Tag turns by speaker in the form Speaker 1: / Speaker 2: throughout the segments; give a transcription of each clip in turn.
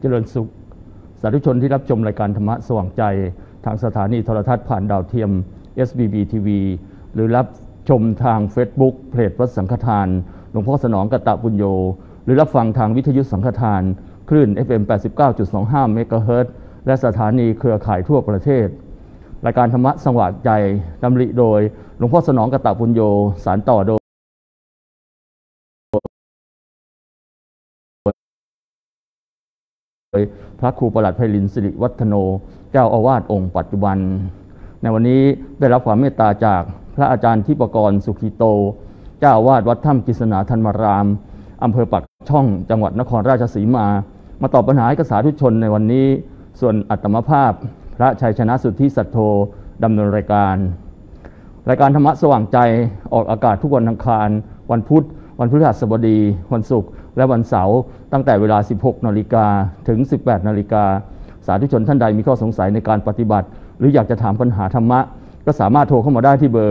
Speaker 1: เจริญสุขสาธุชนที่รับชมรายการธรรมะสว่างใจทางสถานีโทรทัศน์ผ่านดาวเทียม SBB TV หรือรับชมทาง Facebook เพจวัดสังฆทานหลวงพ่อสนองกตปุญโญหรือรับฟังทางวิทยุสังฆทานคลื่น FM 89.25 เมกะเฮิรตซ์และสถานีเครือข่ายทั่วประเทศรายการธรรมะสว่างใจดำริโดยหลวงพ่อสนองกตปุญโญสานต่อโดยพระครูประหลัดไพลินสิริวัฒโนเจ้าอาวาสองค์ปัจจุบันในวันนี้ได้รับความเมตตาจากพระอาจารย์ทิปกรสุขีโตเจ้าอาวาสวัดถ้ำกฤษณาธรรมารามอำเภอปักช่องจังหวัดนครราชสีมาตอบปัญหาให้กับสาธุชนในวันนี้ส่วนอัตมภาพพระชัยชนะสุทธิสัทโธดำเนินรายการธรรมะสว่างใจออกอากาศทุกวันอังคารวันพุธวันพฤหัสบดีวันศุกร์และวันเสาร์ตั้งแต่เวลา 16 นาฬิกาถึง 18 นาฬิกาสาธุชนท่านใดมีข้อสงสัยในการปฏิบัติหรืออยากจะถามปัญหาธรรมะก็สามารถโทรเข้ามาได้ที่เบอร์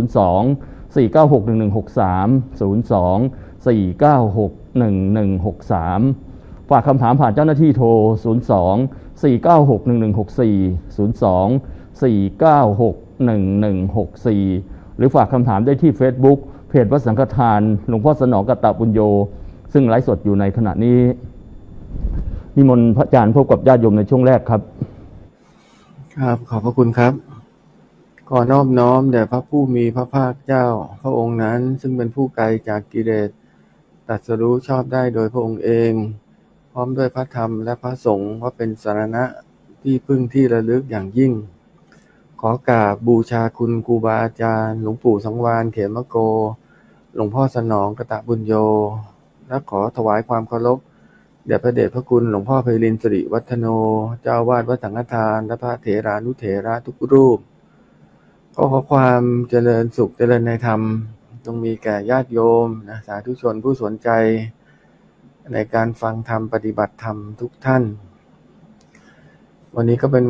Speaker 1: 02 496 1163 02 496 1163 ฝากคำถามผ่านเจ้าหน้าที่โทร 02 496 1164 02 496 1164 หรือฝากคำถามได้ที่ Facebook เพจวัดสังฆทานหลวงพ่อสนองกตปุญโญซึ่งไลฟ์สดอยู่ในขณะนี้นิมนต์พระอาจารย์พบกับญาติโยมในช่วงแรกครับ
Speaker 2: ครับขอบพระคุณครับขอนอบน้อมแด่พระผู้มีพระภาคเจ้าพระองค์นั้นซึ่งเป็นผู้ไกลจากกิเลสตรัสรู้ชอบได้โดยพระองค์เองพร้อมด้วยพระธรรมและพระสงฆ์ว่าเป็นสรณะที่พึ่งที่ระลึกอย่างยิ่งขอกราบบูชาคุณครูบาอาจารย์หลวงปู่สังวาลเขมโกหลวงพ่อสนองกตปุญโญและขอถวายความเคารพแด่พระเดชพระคุณหลวงพ่อไพลินสิริวัฒโนเจ้าอาวาสวัดสังฆทานและพระเถรานุเถระทุกรูปขอความเจริญสุขเจริญในธรรมจงมีแก่ญาติโยมสาธุชนผู้สนใจในการฟังธรรมปฏิบัติธรรมทุกท่านวันนี้ก็เป็น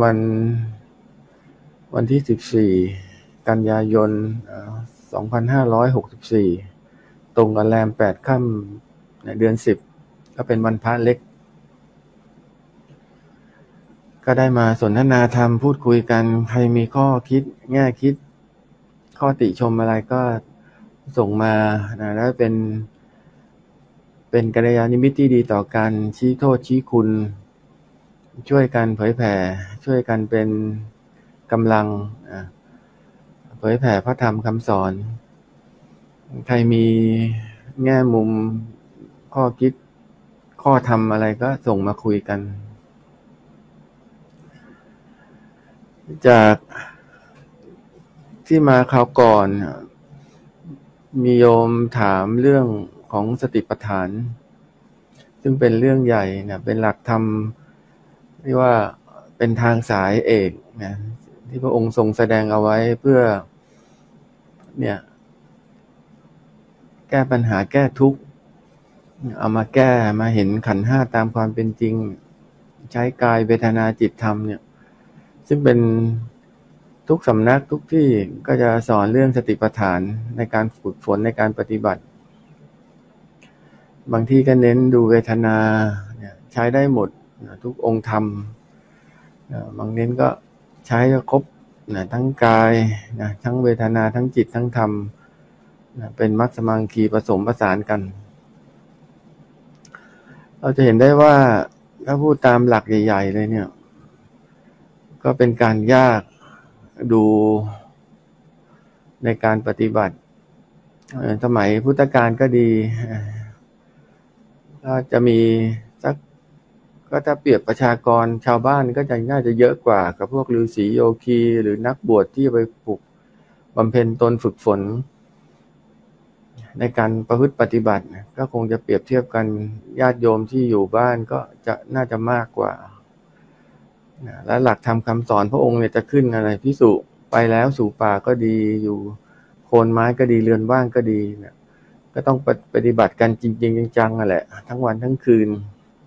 Speaker 2: วันที่14กันยายน2564ตรงกับแรม8ค่ำในเดือน10ก็เป็นวันพระเล็กก็ได้มาสนทนาธรรมพูดคุยกันใครมีข้อคิดแง่คิดข้อติชมอะไรก็ส่งมาแล้วเป็นกัลยาณมิตรที่ดีต่อกันชี้โทษชี้คุณช่วยกันเผยแผ่ช่วยกันเป็นกำลังเผยแผ่พระธรรมคำสอนใครมีแง่มุมข้อคิดข้อธรรมอะไรก็ส่งมาคุยกันจากที่มาคราวก่อนมีโยมถามเรื่องของสติปัฏฐานซึ่งเป็นเรื่องใหญ่นะเป็นหลักธรรมที่ว่าเป็นทางสายเอกนะที่พระองค์ทรงแสดงเอาไว้เพื่อเนี่ยแก้ปัญหาแก้ทุกข์เอามาแก้มาเห็นขันธ์ห้าตามความเป็นจริงใช้กายเวทนาจิตธรรมเนี่ยซึ่งเป็นทุกสำนักทุกที่ก็จะสอนเรื่องสติปัฏฐานในการฝึกฝนในการปฏิบัติบางที่ก็เน้นดูเวทนาใช้ได้หมดทุกองค์ธรรมบางเน้นก็ใช้ครบทั้งกายทั้งเวทนาทั้งจิตทั้งธรรมเป็นมัชฌิมังคีผสมผสานกันเราจะเห็นได้ว่าถ้าพูดตามหลักใหญ่ๆเลยเนี่ยก็เป็นการยากดูในการปฏิบัติสมัยพุทธกาลก็ดีก็จะมีสักก็ถ้าเปรียบประชากรชาวบ้านก็จะน่าจะเยอะกว่ากับพวกฤาษีโยคีหรือนักบวชที่ไปฝึกบำเพ็ญตนฝึกฝนในการประพฤติปฏิบัติก็คงจะเปรียบเทียบกันญาติโยมที่อยู่บ้านก็จะน่าจะมากกว่าและหลักธรรมคำสอนพระองค์เนี่ยจะขึ้นอะไรภิกษุไปแล้วสู่ป่าก็ดีอยู่โคนไม้ก็ดีเรือนว่างก็ดีเนี่ยก็ต้องปฏิบัติกันจริงๆจังๆนั่นแหละทั้งวันทั้งคืน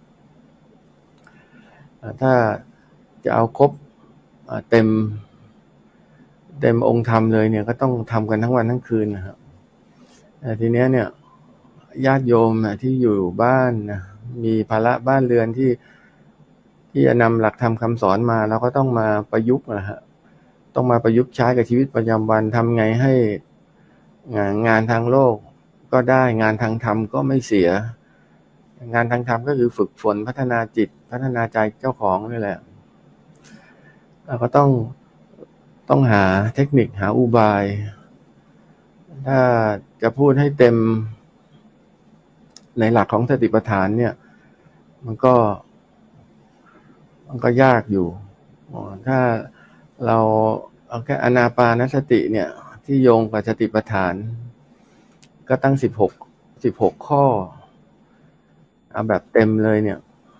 Speaker 2: ถ้าจะเอาครบเต็มองค์ธรรมเลยเนี่ยก็ต้องทำกันทั้งวันทั้งคืนนะครับแต่ทีนี้เนี่ยญาติโยมที่อยู่บ้านมีภาระบ้านเรือนที่ที่จะนำหลักธรรมคำสอนมาเราก็ต้องมาประยุกต์นะฮะต้องมาประยุกต์ใช้กับชีวิตประจำวันทำไงให้งานทางโลกก็ได้งานทางธรรมก็ไม่เสียงานทางธรรมก็คือฝึกฝนพัฒนาจิตพัฒนาใจเจ้าของนี่แหละเราก็ต้องหาเทคนิคหาอุบายถ้าจะพูดให้เต็มในหลักของสติปัฏฐานเนี่ยมันก็ยากอยู่ถ้าเราเอาแค่อานาปานสติเนี่ยที่โยงกับสติปัฏฐานก็ตั้ง16ข้อเอาแบบเต็มเลยเนี่ย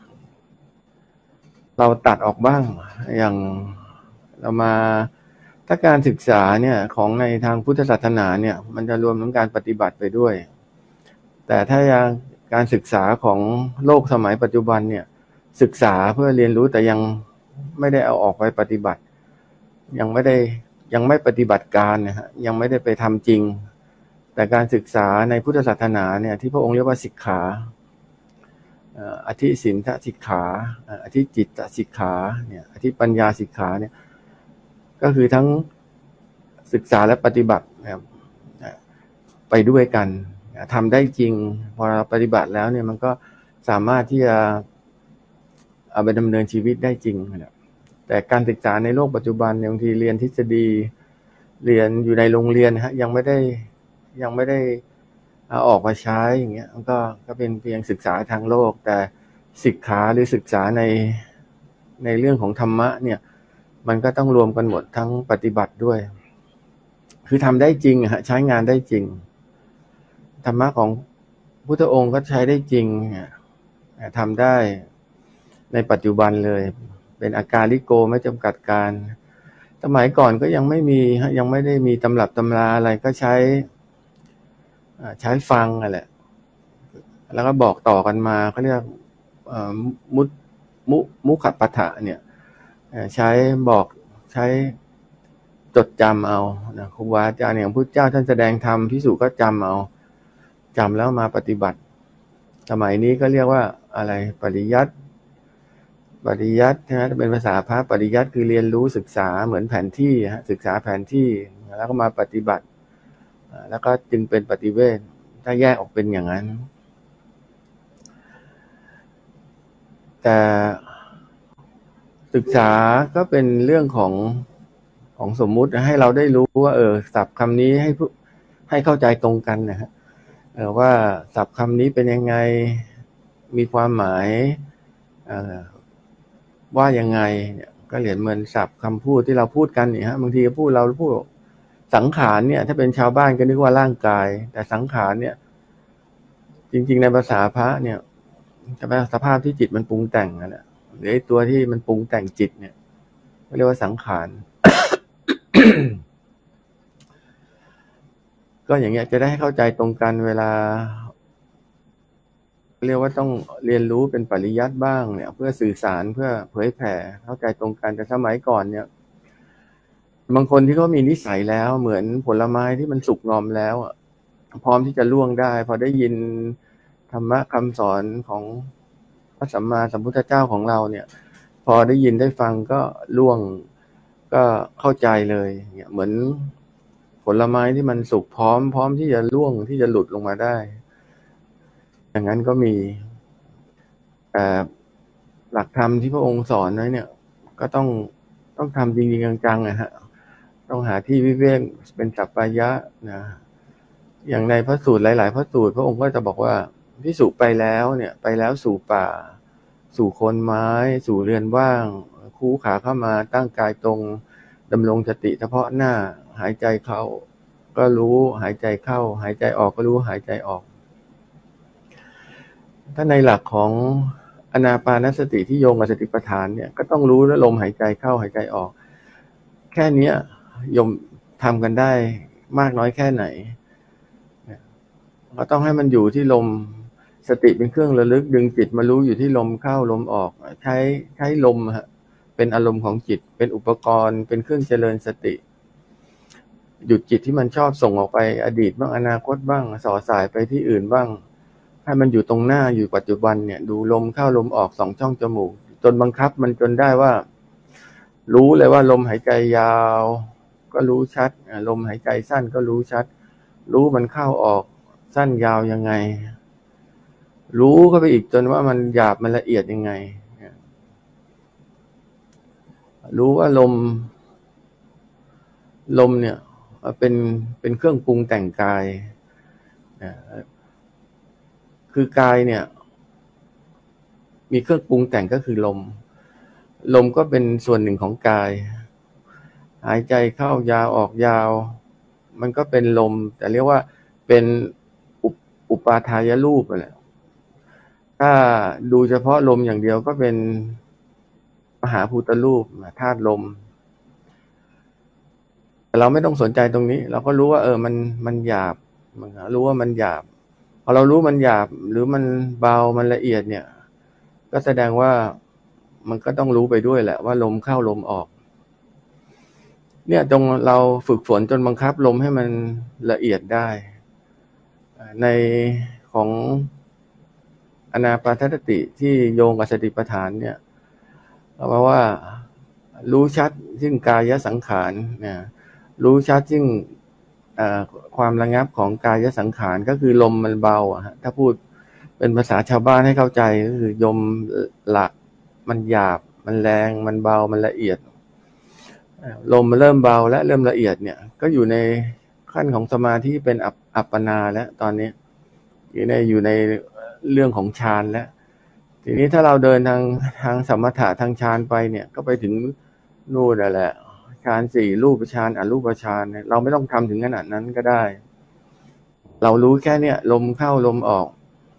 Speaker 2: เราตัดออกบ้างอย่างเรามาถ้าการศึกษาเนี่ยของในทางพุทธศาสนาเนี่ยมันจะรวมทั้งการปฏิบัติไปด้วยแต่ถ้าการศึกษาของโลกสมัยปัจจุบันเนี่ยศึกษาเพื่อเรียนรู้แต่ยังไม่ได้เอาออกไปปฏิบัติยังไม่ปฏิบัติการนะฮะยังไม่ได้ไปทำจริงแต่การศึกษาในพุทธศาสนาเนี่ยที่พระองค์เรียกว่าสิกขาอธิศีลสิกขาอธิจิตตสิกขาเนี่ยอธิปัญญาสิกขาเนี่ยก็คือทั้งศึกษาและปฏิบัตินะครับไปด้วยกันทำได้จริงพอเราปฏิบัติแล้วเนี่ยมันก็สามารถที่จะเอาไปดำเนินชีวิตได้จริงนะครับแต่การศึกษาในโลกปัจจุบันเนี่ยบางทีเรียนทฤษฎีเรียนอยู่ในโรงเรียนฮะยังไม่ได้เอาออกมาใช้อย่างเงี้ยมันก็เป็นเพียงศึกษาทางโลกแต่สิกขาหรือศึกษาในเรื่องของธรรมะเนี่ยมันก็ต้องรวมกันหมดทั้งปฏิบัติด้วยคือทำได้จริงฮะใช้งานได้จริงธรรมะของพุทธองค์ก็ใช้ได้จริงทำได้ในปัจจุบันเลยเป็นอาการลิโกไม่จำกัดการสมัยก่อนก็ยังไม่ได้มีตำรับตำราอะไรก็ใช้ฟังอะไรแล้วก็บอกต่อกันมาเขาเรียกมุขปัฏฐะเนี่ยใช้บอกใช้จดจำเอานะครูบาอาจารย์อย่างพุทธเจ้าท่านแสดงธรรมภิกษุก็จำแล้วมาปฏิบัติสมัยนี้ก็เรียกว่าอะไรปริยัติใช่ไหมเป็นภาษาพระปริยัติคือเรียนรู้ศึกษาเหมือนแผนที่ศึกษาแผนที่แล้วก็มาปฏิบัติแล้วก็จึงเป็นปฏิเวทถ้าแยกออกเป็นอย่างนั้นแต่ศึกษาก็เป็นเรื่องของสมมุติให้เราได้รู้ว่าศัพท์คำนี้ให้เข้าใจตรงกันนะฮะว่าศัพท์คำนี้เป็นยังไงมีความหมายว่ายังไงเนี่ยก็เหมือนศัพท์คำพูดที่เราพูดกันเนี่ยฮะบางทีเราพูดสังขารเนี่ยถ้าเป็นชาวบ้านก็นึกว่าร่างกายแต่สังขารเนี่ยจริงๆในภาษาพระเนี่ยจะเป็นสภาพที่จิตมันปรุงแต่งนั่นแหละหรือตัวที่มันปรุงแต่งจิตเนี่ยเรียกว่าสังขาร ก็อย่างเงี้ยจะได้ให้เข้าใจตรงกันเวลาเรียกว่าต้องเรียนรู้เป็นปริยัติบ้างเนี่ยเพื่อสื่อสารเพื่อเผยแผ่เข้าใจตรงกันแต่สมัยก่อนเนี่ยบางคนที่เขามีนิสัยแล้วเหมือนผลไม้ที่มันสุกงอมแล้วพร้อมที่จะล่วงได้พอได้ยินธรรมะคำสอนของพระสัมมาสัมพุทธเจ้าของเราเนี่ยพอได้ยินได้ฟังก็ล่วงก็เข้าใจเลยเนี่ยเหมือนผลไม้ที่มันสุกพร้อมที่จะล่วงที่จะหลุดลงมาได้อย่างนั้นก็มีแต่หลักธรรมที่พระองค์สอนไว้เนี่ยก็ต้องทำจริงๆจังๆนะฮะต้องหาที่วิเวกเป็นสัปปายะนะอย่างในพระสูตรหลายๆพระสูตรพระองค์ก็จะบอกว่าภิกษุไปแล้วเนี่ยไปแล้วสู่ป่าสู่โคนไม้สู่เรือนว่างคู่ขาเข้ามาตั้งกายตรงดำรงสติเฉพาะหน้าหายใจเข้าก็รู้หายใจเข้าหายใจออกก็รู้หายใจออกถ้าในหลักของอานาปานสติที่โยงกับสติปัฏฐานเนี่ยก็ต้องรู้แล้วลมหายใจเข้าหายใจออกแค่นี้โยมทำกันได้มากน้อยแค่ไหนก็ต้องให้มันอยู่ที่ลมสติเป็นเครื่องระลึกดึงจิตมารู้อยู่ที่ลมเข้าลมออกใช้ลมฮะเป็นอารมณ์ของจิตเป็นอุปกรณ์เป็นเครื่องเจริญสติหยุดจิตที่มันชอบส่งออกไปอดีตบ้างอนาคตบ้างส่อสายไปที่อื่นบ้างให้มันอยู่ตรงหน้าอยู่ปัจจุบันเนี่ยดูลมเข้าลมออก2ช่องจมูกจนบังคับมันจนได้ว่ารู้เลยว่าลมหายใจยาวก็รู้ชัดลมหายใจสั้นก็รู้ชัดรู้มันเข้าออกสั้นยาวยังไงรู้เข้าไปอีกจนว่ามันหยาบมันละเอียดยังไงรู้ว่าลมเนี่ยเป็นเครื่องปรุงแต่งกายคือกายเนี่ยมีเครื่องปรุงแต่งก็คือลมก็เป็นส่วนหนึ่งของกายหายใจเข้ายาวออกยาวมันก็เป็นลมแต่เรียกว่าเป็นอุปาทายรูปแหละถ้าดูเฉพาะลมอย่างเดียวก็เป็นมหาภูตรูปธาตุลมแต่เราไม่ต้องสนใจตรงนี้เราก็รู้ว่ามันหยาบรู้ว่ามันหยาบพอเรารู้มันหยาบหรือมันเบามันละเอียดเนี่ยก็แสดงว่ามันก็ต้องรู้ไปด้วยแหละว่าลมเข้าลมออกเนี่ยตรงเราฝึกฝนจนบังคับลมให้มันละเอียดได้ในของอานาปานสติที่โยงกับสติปัฏฐานเนี่ยเพราะว่ารู้ชัดซึ่งกายสังขารเนี่ยรู้ชัดซึ่งความระงับของกายสังขารก็คือลมมันเบาถ้าพูดเป็นภาษาชาวบ้านให้เข้าใจก็คือลมละมันหยาบมันแรงมันเบามันละเอียดลมมันเริ่มเบาและเริ่มละเอียดเนี่ยก็อยู่ในขั้นของสมาธิเป็นอัปปนาแล้วตอนนี้อยู่ในเรื่องของฌานแล้วทีนี้ถ้าเราเดินทางสมถะทางฌานไปเนี่ยก็ไปถึงนู่นแหละฌานสี่รูปฌานอรูปฌานเราไม่ต้องทำถึงขนาดนั้นก็ได้เรารู้แค่เนี่ยลมเข้าลมออก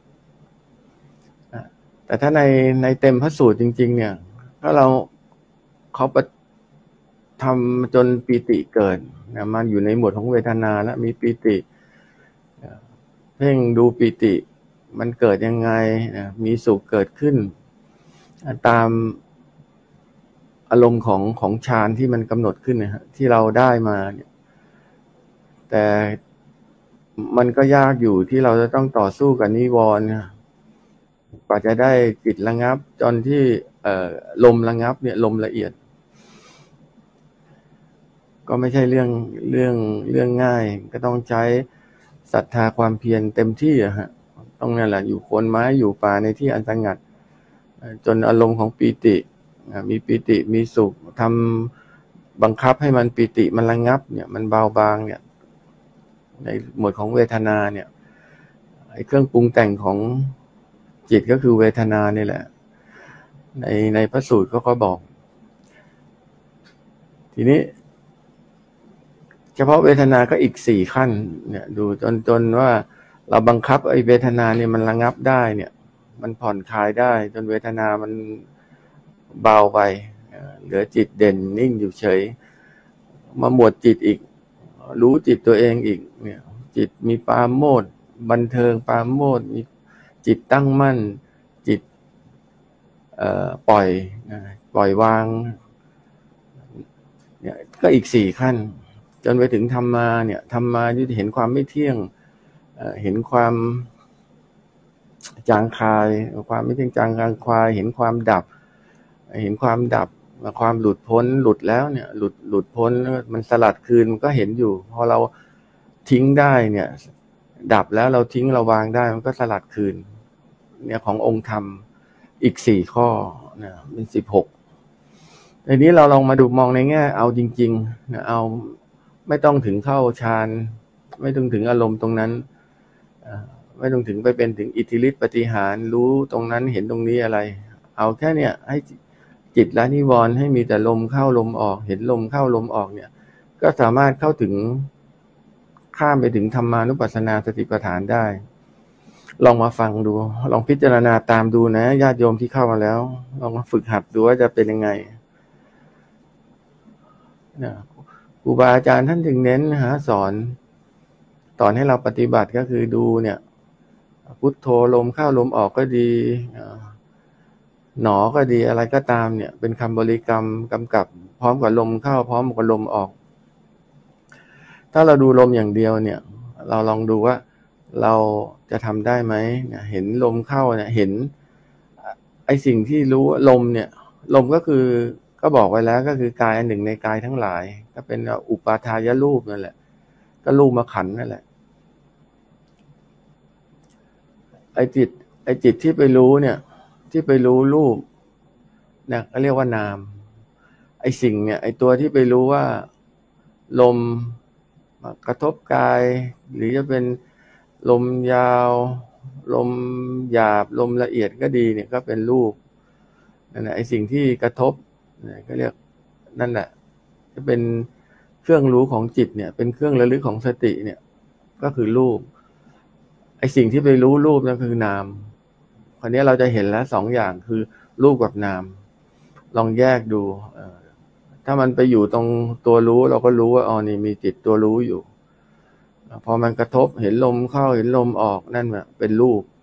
Speaker 2: แต่ถ้าในเต็มพระสูตรจริงๆเนี่ยถ้าเขาทำจนปีติเกิดมันอยู่ในหมวดของเวทนาแล้วมีปีติเพ่งดูปีติมันเกิดยังไงมีสุขเกิดขึ้นตามอารมณ์ของฌานที่มันกำหนดขึ้นนะฮะที่เราได้มาเนี่ยแต่มันก็ยากอยู่ที่เราจะต้องต่อสู้กับนิวรณ์กว่าจะได้จิตระงับจนที่ลมระงับเนี่ยลมละเอียดก็ไม่ใช่เรื่องง่ายก็ต้องใช้ศรัทธาความเพียรเต็มที่ฮะต้องนั่นแหละอยู่โคนไม้อยู่ป่าในที่อันสงัดจนอารมณ์ของปีติมีปีติมีสุขทำบังคับให้มันปีติมันระงับเนี่ยมันเบาบางเนี่ยในหมวดของเวทนาเนี่ยไอ้เครื่องปรุงแต่งของจิตก็คือเวทนานี่แหละในพระสูตรก็บอกทีนี้เฉพาะเวทนาก็อีก4ขั้นเนี่ยดูจนว่าเราบังคับไอ้เวทนาเนี่ยมันระงับได้เนี่ยมันผ่อนคลายได้จนเวทนามันเบาไปเหลือจิตเด่นนิ่งอยู่เฉยมาหมวดจิตอีกรู้จิตตัวเองอีกเนี่ยจิตมีปราโมทย์บันเทิงปราโมทย์มีจิตตั้งมั่นจิตปล่อยวางเนี่ยก็อีก4ขั้นจนไปถึงธรรมาเนี่ยธรรมาที่เห็นความไม่เที่ยงเห็นความจางคายความไม่เที่ยงจางคายเห็นความดับความหลุดพ้นหลุดแล้วเนี่ยหลุดพ้นมันสลัดคืนมันก็เห็นอยู่พอเราทิ้งได้เนี่ยดับแล้วเราทิ้งเราวางได้มันก็สลัดคืนเนี่ยขององค์ธรรมอีก4ข้อนะเป็น16ทีนี้เราลองมาดูมองในแง่เอาจริงๆนะเอาไม่ต้องถึงเข้าฌานไม่ต้องถึงอารมณ์ตรงนั้นไม่ต้องถึงไปเป็นถึงอิทธิฤทธิปฏิหารรู้ตรงนั้นเห็นตรงนี้อะไรเอาแค่เนี่ยให้จิตละนิวรณ์ให้มีแต่ลมเข้าลมออกเห็นลมเข้าลมออกเนี่ยก็สามารถเข้าถึงข้ามไปถึงธรรมานุปัสสนาสติปัฏฐานได้ลองมาฟังดูลองพิจารณาตามดูนะญาติโยมที่เข้ามาแล้วลองมาฝึกหัดดูว่าจะเป็นยังไงนะครูบาอาจารย์ท่านถึงเน้นสอนให้เราปฏิบัติก็คือดูเนี่ยพุทโธลมเข้าลมออกก็ดีหนอก็ดีอะไรก็ตามเนี่ยเป็นคำบริกรรมกำกับพร้อมกับลมเข้าพร้อมกับลมออกถ้าเราดูลมอย่างเดียวเนี่ยเราลองดูว่าเราจะทำได้ไหมเห็นลมเข้าเนี่ยเห็นไอสิ่งที่รู้ลมเนี่ยลมก็คือก็บอกไว้แล้วก็คือกายอันหนึ่งในกายทั้งหลายก็เป็นอุปาทายรูปนั่นแหละก็รูปขันธ์นั่นแหละไอ้จิตที่ไปรู้เนี่ยที่ไปรู้รูปเนี่ยก็เรียกว่านามไอ้สิ่งเนี่ยไอ้ตัวที่ไปรู้ว่าลมกระทบกายหรือจะเป็นลมยาวลมหยาบลมละเอียดก็ดีเนี่ยก็เป็นรูปนั่นแหละไอ้สิ่งที่กระทบเนี่ยก็เรียกนั่นแหละจะเป็นเครื่องรู้ของจิตเนี่ยเป็นเครื่องระลึกของสติเนี่ยก็คือรูปไอ้สิ่งที่ไปรู้รูปนั่นคือนามคราวนี้เราจะเห็นแล้วสองอย่างคือรูปกับนามลองแยกดูถ้ามันไปอยู่ตรงตัวรู้เราก็รู้ว่าอ๋อนี่มีจิตตัวรู้อยู่พอมันกระทบเห็นลมเข้าเห็นลมออกนั่นแหละเป็นรูป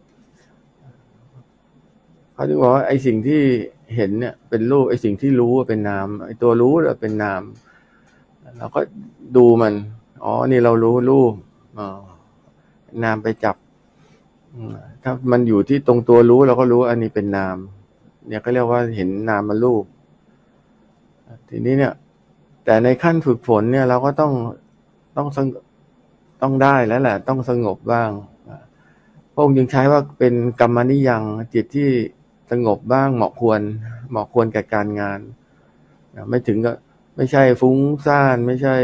Speaker 2: เขาถึงบอกว่าไอ้สิ่งที่เห็นเนี่ยเป็นรูปไอ้สิ่งที่รู้เป็นนามไอ้ตัวรู้เนี่ยเป็นนามเราก็ดูมันอ๋อนี่เรารู้รูปนามไปจับถ้ามันอยู่ที่ตรงตัวรู้เราก็รู้อันนี้เป็นนามเนี่ยก็เรียกว่าเห็นนามมารูปทีนี้เนี่ยแต่ในขั้นฝึกฝนเนี่ยเราก็ต้องได้แล้วแหละต้องสงบบ้างพระองค์จึงใช้ว่าเป็นกัมมนิยังจิตที่สงบบ้างเหมาะควรแก่การงานไม่ถึงก็ไม่ใช่ฟุ้งซ่านไม่ใช่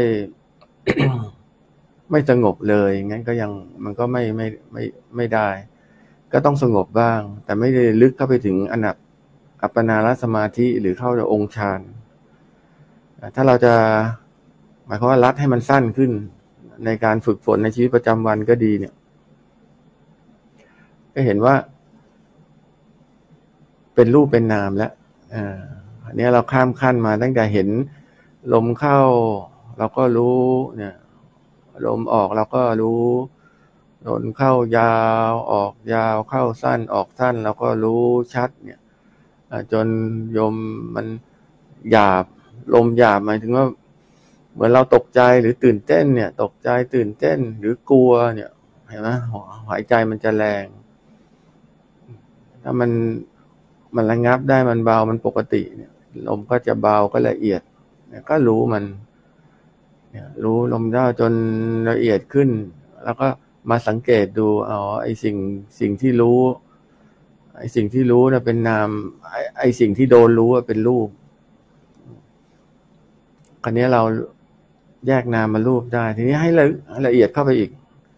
Speaker 2: ไม่สงบเลยงั้นก็ยังมันก็ไม่ได้ก็ต้องสงบบ้างแต่ไม่ได้ลึกเข้าไปถึงอัปปนาสมาธิหรือเข้าองค์ฌานถ้าเราจะหมายความว่ารัดให้มันสั้นขึ้นในการฝึกฝนในชีวิตประจำวันก็ดีเนี่ยก็เห็นว่าเป็นรูปเป็นนามแล้วอันนี้เราข้ามขั้นมาตั้งแต่เห็นลมเข้าเราก็รู้เนี่ยลมออกเราก็รู้ลมเข้ายาวออกยาวเข้าสั้นออกสั้นเราก็รู้ชัดเนี่ยจนยมมันหยาบลมหยาบหมายถึงว่าเหมือนเราตกใจหรือตื่นเต้นเนี่ยตกใจตื่นเต้นหรือกลัวเนี่ยเห็นไหมหายใจมันจะแรงถ้ามันระงับได้มันเบามันปกติเนี่ยลมก็จะเบาก็ละเอียดเนี่ยก็รู้มันเนี่ยรู้ลมได้จนละเอียดขึ้นแล้วก็มาสังเกตดูอ๋อไอ้สิ่งที่รู้ไอ้สิ่งที่รู้นะเป็นนามไอ้สิ่งที่โดนรู้เป็นรูปคราวนี้เราแยกนามมารูปได้ทีนี้ให้ละเอียดเข้าไปอีก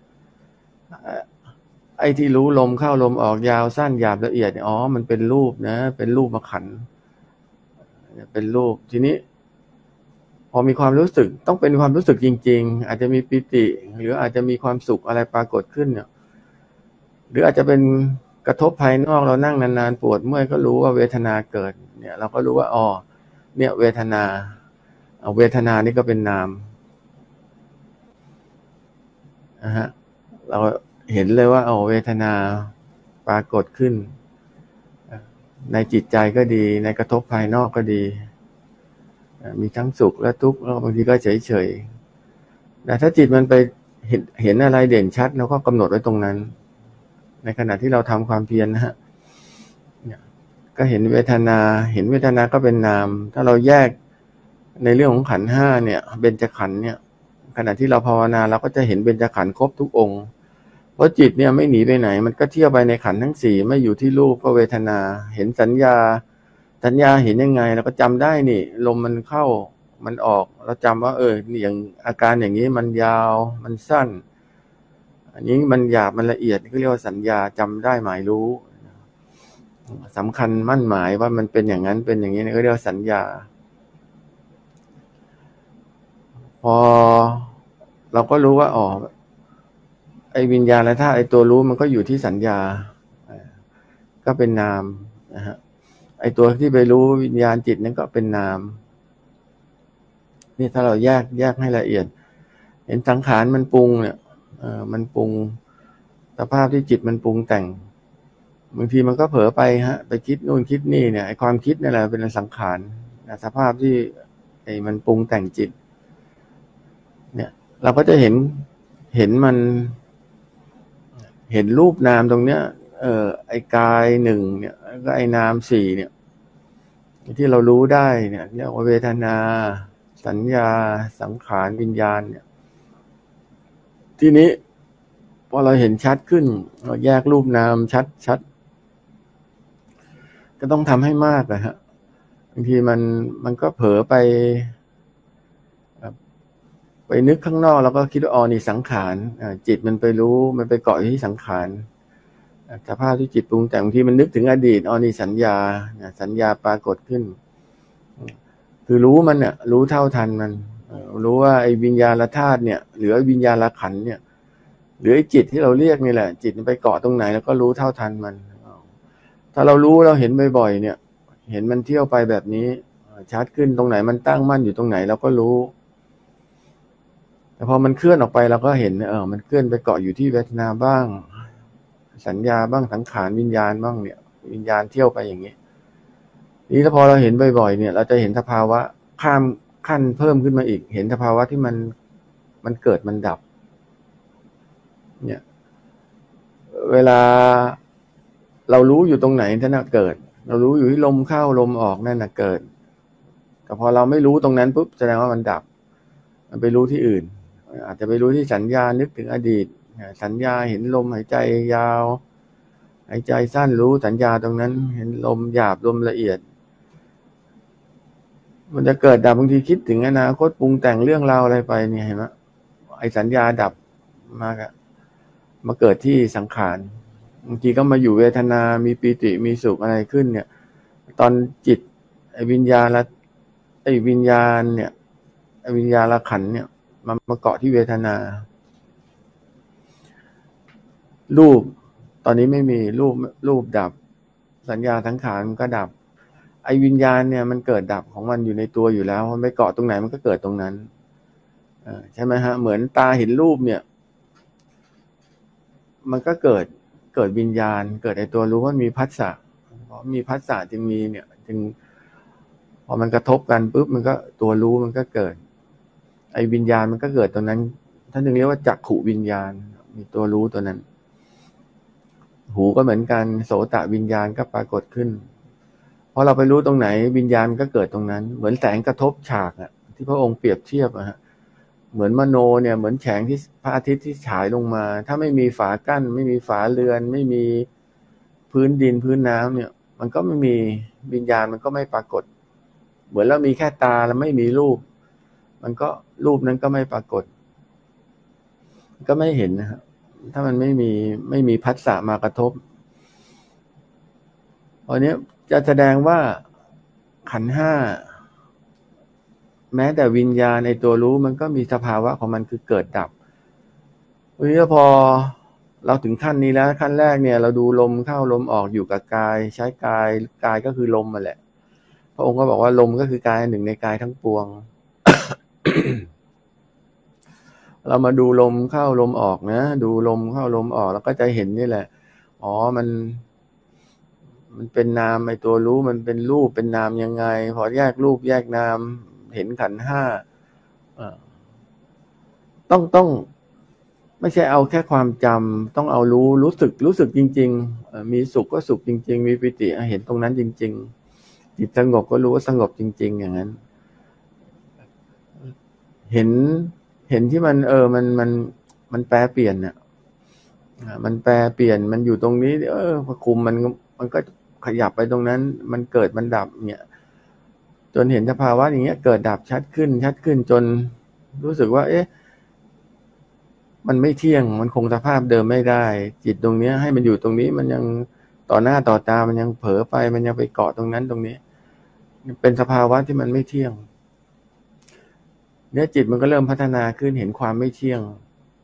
Speaker 2: ไอ้ที่รู้ลมเข้าลมออกยาวสั้นหยาบละเอียดอ๋อมันเป็นรูปนะเป็นรูปขันธ์เป็นรูปทีนี้พอมีความรู้สึกต้องเป็นความรู้สึกจริงๆอาจจะมีปิติหรืออาจจะมีความสุขอะไรปรากฏขึ้นเนี่ยหรืออาจจะเป็นกระทบภายนอกเรานั่งนานๆปวดเมื่อยก็รู้ว่าเวทนาเกิดเนี่ยเราก็รู้ว่าอ๋อเนี่ยเวทนาเวทนานี่ก็เป็นนามนะฮะเราเห็นเลยว่าเวทนาปรากฏขึ้นในจิตใจก็ดีในกระทบภายนอกก็ดีมีทั้งสุขและทุกข์แล้วบางทีก็เฉยๆแต่ถ้าจิตมันไปเห็นอะไรเด่นชัดเราก็กำหนดไว้ตรงนั้นในขณะที่เราทำความเพียรนะฮะก็เห็นเวทนาก็เป็นนามถ้าเราแยกในเรื่องของขันธ์ห้าเนี่ยเบญจขันธ์เนี่ยขณะที่เราภาวนาเราก็จะเห็นเบญจขันธ์ครบทุกองค์เพราะจิตเนี่ยไม่หนีไปไหนมันก็เที่ยวไปในขันธ์ทั้งสี่ไม่อยู่ที่รูปก็เวทนาเห็นสัญญาเห็นยังไงเราก็จำได้นี่ลมมันเข้ามันออกเราจำว่าอย่างอาการอย่างนี้มันยาวมันสั้นอันนี้มันหยาบมันละเอียดก็เรียกว่าสัญญาจำได้หมายรู้สำคัญมั่นหมายว่ามันเป็นอย่างนั้นเป็นอย่างนี้ก็เรียกว่าสัญญาพอเราก็รู้ว่าไอ้วิญญาณและธาตุไอ้ตัวรู้มันก็อยู่ที่สัญญาก็เป็นนามนะฮะไอ้ตัวที่ไปรู้วิญญาณจิตนั้นก็เป็นนามนี่ถ้าเราแยกให้ละเอียดเห็นสังขารมันปรุงเนี่ยมันปรุงสภาพที่จิตมันปรุงแต่งบางทีมันก็เผลอไปไปคิดนู่นคิดนี่เนี่ยไอ้ความคิดนี่แหละเป็นสังขารสภาพที่มันปรุงแต่งจิตเนี่ยเราก็จะเห็นมันเห็นรูปนามตรงเนี้ยไอ้กายหนึ่งเนี่ยก็ไอ้นามสี่เนี่ยที่เรารู้ได้เนี่ยเรียกว่าเวทนาสัญญาสังขารวิญญาณเนี่ยทีนี้พอเราเห็นชัดขึ้นเราแยกรูปนามชัดก็ต้องทำให้มากนะฮะบางทีมันก็เผลอไปนึกข้างนอกแล้วก็คิดว่าอ๋อนี่สังขารจิตมันไปรู้มันไปเกาะอยู่ที่สังขารสภาพที่จิตปรุงแต่งบางทีมันนึกถึงอดีตอ๋อนี่สัญญาปรากฏขึ้นคือรู้มันเนี่ยรู้เท่าทันมันรู้ว่าไอ้วิญญาณธาตุเนี่ยหรือวิญญาณขันธ์เนี่ยหรือไอ้จิตที่เราเรียกนี่แหละจิตมันไปเกาะตรงไหนแล้วก็รู้เท่าทันมันถ้าเรารู้เราเห็นบ่อยๆเนี่ยเห็นมันเที่ยวไปแบบนี้ชัดขึ้นตรงไหนมันตั้งมั่นอยู่ตรงไหนเราก็รู้แต่พอมันเคลื่อนออกไปเราก็เห็นมันเคลื่อนไปเกาะอยู่ที่เวทนาบ้างสัญญาบ้างสังขารวิญญาณบ้างเนี่ยวิญญาณเที่ยวไปอย่างนี้นี่ถ้าพอเราเห็นบ่อยๆเนี่ยเราจะเห็นสภาวะข้ามขั้นเพิ่มขึ้นมาอีกเห็นสภาวะที่มันเกิดมันดับเนี่ยเวลาเรารู้อยู่ตรงไหนนั่นน่ะเกิดเรารู้อยู่ที่ลมเข้าลมออกนั่นน่ะเกิดแต่พอเราไม่รู้ตรงนั้นปุ๊บแสดงว่ามันดับมันไปรู้ที่อื่นอาจจะไปรู้ที่สัญญานึกถึงอดีตสัญญาเห็นลมหายใจยาวหายใจสั้นรู้สัญญาตรงนั้นเห็นลมหยาบลมละเอียดมันจะเกิดดับบางทีคิดถึงอนาคตปรุงแต่งเรื่องราวอะไรไปเนี่ยเห็นไหมไอ้สัญญาดับมาเกิดที่สังขารบางทีก็มาอยู่เวทนามีปีติมีสุขอะไรขึ้นเนี่ยตอนจิตไอ้วิญญาณเนี่ยไอ้วิญญาณละขันธ์เนี่ยมาเกาะที่เวทนารูปตอนนี้ไม่มีรูปดับสัญญาสังขารมันก็ดับไอ้วิญญาณเนี่ยมันเกิดดับของมันอยู่ในตัวอยู่แล้วมันไปเกาะตรงไหนมันก็เกิดตรงนั้นใช่ไหมฮะเหมือนตาเห็นรูปเนี่ยมันก็เกิดวิญญาณเกิดไอ้ตัวรู้ว่ามีผัสสะเพราะมีผัสสะจึงมีเนี่ยจึงพอมันกระทบกันปุ๊บมันก็ตัวรู้มันก็เกิดไอ้วิญญาณมันก็เกิดตรงนั้นท่านถึงเรียกว่าจักขุวิญญาณมีตัวรู้ตัวนั้นหูก็เหมือนกันโสตวิญญาณก็ปรากฏขึ้นพอเราไปรู้ตรงไหนวิญญาณก็เกิดตรงนั้นเหมือนแสงกระทบฉากที่พระองค์เปรียบเทียบเหมือนมโนเนี่ยเหมือนแสงที่พระอาทิตย์ที่ฉายลงมาถ้าไม่มีฝากั้นไม่มีฝาเรือนไม่มีพื้นดินพื้นน้ำเนี่ยมันก็ไม่มีวิญญาณมันก็ไม่ปรากฏเหมือนเรามีแค่ตาแล้วไม่มีรูปมันก็รูปนั้นก็ไม่ปรากฏก็ไม่เห็นนะครับถ้ามันไม่มีผัสสะมากระทบตอนนี้จะแสดงว่าขันธ์ห้าแม้แต่วิญญาณในตัวรู้มันก็มีสภาวะของมันคือเกิดดับวันนี้พอเราถึงขั้นนี้แล้วขั้นแรกเนี่ยเราดูลมเข้าลมออกอยู่กับกายใช้กายก็คือลมมาแหละพระองค์ก็บอกว่าลมก็คือกายหนึ่งในกายทั้งปวง เรามาดูลมเข้าลมออกนะดูลมเข้าลมออกแล้วก็จะเห็นนี่แหละอ๋อมันเป็นนามไอ้ตัวรู้มันเป็นรูปเป็นนามยังไงพอแยกรูปแยกนามเห็นขันธ์ห้าต้องไม่ใช่เอาแค่ความจำต้องเอารู้สึกจริงๆมีสุขก็สุขจริงๆมีปิติเห็นตรงนั้นจริงๆจิตสงบก็รู้ว่าสงบจริงๆอย่างนั้นเห็นที่มันแปรเปลี่ยนเนี่ยมันแปรเปลี่ยนมันอยู่ตรงนี้พอคุมมันก็ขยับไปตรงนั้นมันเกิดมันดับเนี่ยจนเห็นสภาวะอย่างเงี้ยเกิดดับชัดขึ้นจนรู้สึกว่ามันไม่เที่ยงมันคงสภาพเดิมไม่ได้จิตตรงเนี้ยให้มันอยู่ตรงนี้มันยังต่อหน้าต่อตามันยังเผลอไปมันยังไปเกาะตรงนั้นตรงนี้เป็นสภาวะที่มันไม่เที่ยงเนี่ยจิตมันก็เริ่มพัฒนาขึ้นเห็นความไม่เที่ยง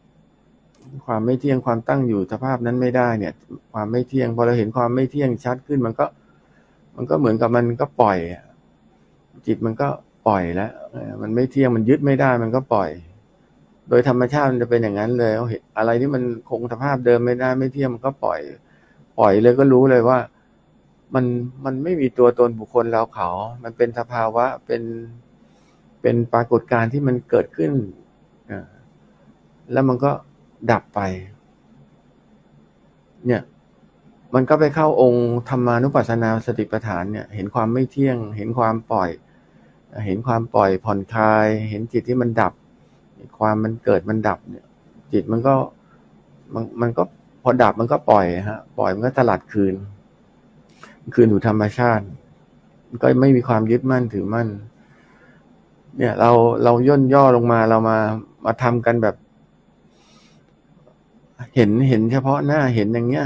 Speaker 2: ความตั้งอยู่สภาพนั้นไม่ได้เนี่ยความไม่เที่ยงพอเราเห็นความไม่เที่ยงชัดขึ้นมันก็เหมือนกับมันก็ปล่อยจิตมันก็ปล่อยแล้วมันไม่เที่ยงมันยึดไม่ได้มันก็ปล่อยโดยธรรมชาติมันจะเป็นอย่างนั้นเลยอะไรที่มันคงสภาพเดิมไม่ได้ไม่เที่ยงมันก็ปล่อยเลยก็รู้เลยว่ามันไม่มีตัวตนบุคคลเราเขามันเป็นสภาวะเป็นปรากฏการณ์ที่มันเกิดขึ้นแล้วมันก็ดับไปเนี่ยมันก็ไปเข้าองค์ธรรมานุปัสสนาสติปัฏฐานเนี่ยเห็นความไม่เที่ยงเห็นความปล่อยผ่อนคลายเห็นจิตที่มันดับความมันเกิดมันดับเนี่ยจิตมันก็พอดับมันก็ปล่อยปล่อยมันก็สลัดคืนสู่ธรรมชาติก็ไม่มีความยึดมั่นถือมั่นเนี่ยเราย่นย่อลงมาเรามาทำกันแบบเห็นเฉพาะหน้าเห็นอย่างเงี้ย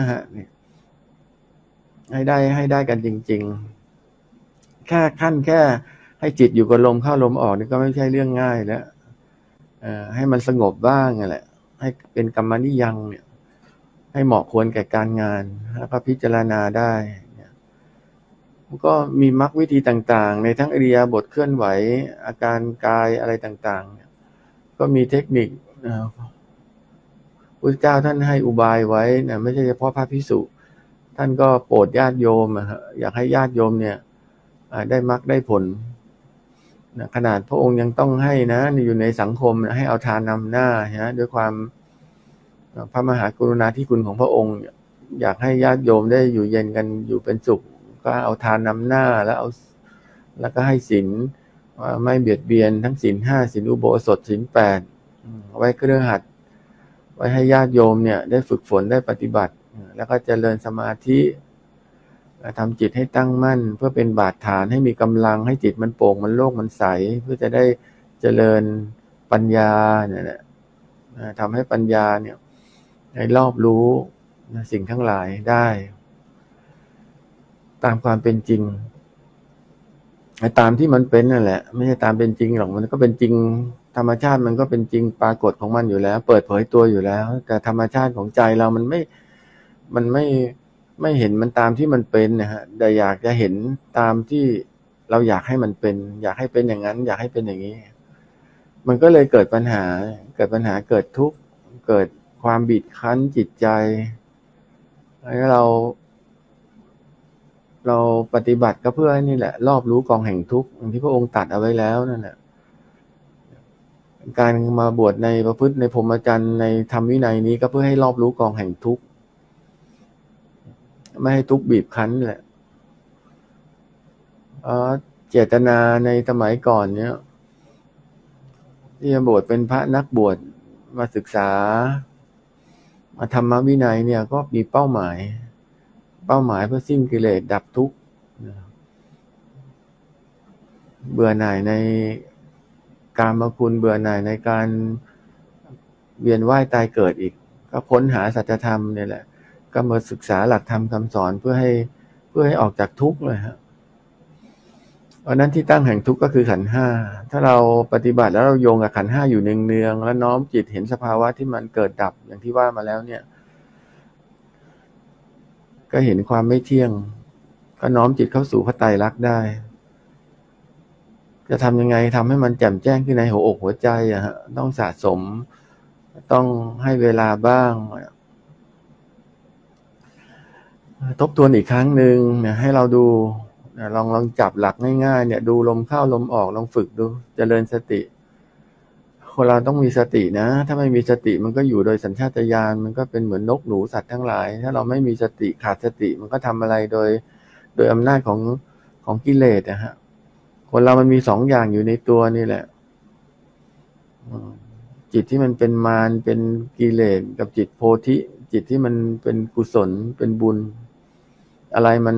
Speaker 2: ให้ได้กันจริงๆแค่ให้จิตอยู่กับลมเข้าลมออกนี่ก็ไม่ใช่เรื่องง่ายแล้วให้มันสงบบ้างแหละให้เป็นกรรมนิยังเนี่ยให้เหมาะควรแก่การงานแล้วก็พิจารณาได้ก็มีมรรควิธีต่างๆในทั้งอิริยาบถเคลื่อนไหวอาการกายอะไรต่างๆก็มีเทคนิคพุทธเจ้าท่านให้อุบายไว้นะไม่ใช่เฉพาะพระภิกษุท่านก็โปรดญาติโยมอยากให้ญาติโยมเนี่ยได้มรรคได้ผลนะขนาดพระองค์ยังต้องให้นะอยู่ในสังคมให้เอาทานนำหน้าด้วยความพระมหากรุณาธิคุณของพระองค์อยากให้ญาติโยมได้อยู่เย็นกันอยู่เป็นสุขก็เอาทานนำหน้าแล้วก็ให้ศีลไม่เบียดเบียนทั้งศีล 5ศีลอุโบสถศีล 8ไว้เครื่องหัดไว้ให้ญาติโยมเนี่ยได้ฝึกฝนได้ปฏิบัติแล้วก็เจริญสมาธิทำจิตให้ตั้งมั่นเพื่อเป็นบาดฐานให้มีกำลังให้จิตมันโปร่งมันโล่งมันใสเพื่อจะได้เจริญปัญญาเนี่ยทำให้ปัญญาเนี่ยได้รอบรู้สิ่งทั้งหลายได้ตามความเป็นจริงตามที่มันเป็นนั่นแหละไม่ใช่ตามเป็นจริงหรอกมันก็เป็นจริงธรรมชาติมันก็เป็นจริงปรากฏของมันอยู่แล้วเปิดเผยตัวอยู่แล้วแต่ธรรมชาติของใจเรามันไม่เห็นมันตามที่มันเป็นนะฮะแต่อยากจะเห็นตามที่เราอยากให้มันเป็นอยากให้เป็นอย่างนั้นอยากให้เป็นอย่างนี้มันก็เลยเกิดปัญหาเกิดทุกข์เกิดความบีบคั้นจิตใจแล้วเราปฏิบัติก็เพื่อให้นี่แหละรอบรู้กองแห่งทุกข์อย่างที่พระองค์ตรัสเอาไว้แล้วนั่นแหละการมาบวชในประพฤติในพรหมจรรย์ในธรรมวินัยนี้ก็เพื่อให้รอบรู้กองแห่งทุกข์ไม่ให้ทุกข์บีบคั้นแหละเจตนาในสมัยก่อนเนี่ยที่จะบวชเป็นพระนักบวชมาศึกษามาธรรมวินัยเนี่ยก็มีเป้าหมายเพื่อสิ้นกิเลสดับทุกข์เบื่อหน่ายในกามคุณเบื่อหน่ายในการเวียนว่ายตายเกิดอีกก็ค้นหาสัจธรรมเนี่ยแหละก็มาศึกษาหลักธรรมคำสอนเพื่อให้ออกจากทุกข์เลยฮะเพราะนั้นที่ตั้งแห่งทุกข์ก็คือขันธ์ห้าถ้าเราปฏิบัติแล้วเราโยงกับขันธ์ห้าอยู่เนืองๆแล้วน้อมจิตเห็นสภาวะที่มันเกิดดับอย่างที่ว่ามาแล้วเนี่ยก็เห็นความไม่เที่ยงก็น้อมจิตเข้าสู่พระไตรลักษณ์ได้จะทำยังไงทำให้มันแจ่มแจ้งขึ้นในหัวอกหัวใจต้องสะสมต้องให้เวลาบ้างทบทวนอีกครั้งหนึ่งเนี่ยให้เราดูลองจับหลักง่ายๆเนี่ยดูลมเข้าลมออกลองฝึกดูเจริญสติคนเราต้องมีสตินะถ้าไม่มีสติมันก็อยู่โดยสัญชาตญาณมันก็เป็นเหมือนนกหนูสัตว์ทั้งหลายถ้าเราไม่มีสติขาดสติมันก็ทำอะไรโดยอำนาจของกิเลสคนเรามันมี2อย่างอยู่ในตัวนี่แหละจิตที่มันเป็นมารเป็นกิเลสกับจิตโพธิจิตที่มันเป็นกุศลเป็นบุญอะไรมัน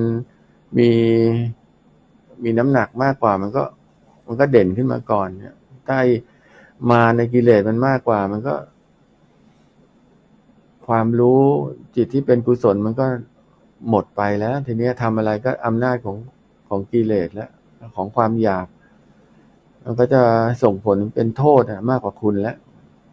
Speaker 2: มีน้ำหนักมากกว่ามันก็เด่นขึ้นมาก่อนเนี่ยใต้มาในกิเลสมันมากกว่ามันก็ความรู้จิตที่เป็นกุศลมันก็หมดไปแล้วทีนี้ทำอะไรก็อำนาจของกิเลสแล้วของความอยากมันก็จะส่งผลเป็นโทษมากกว่าคุณแล้ว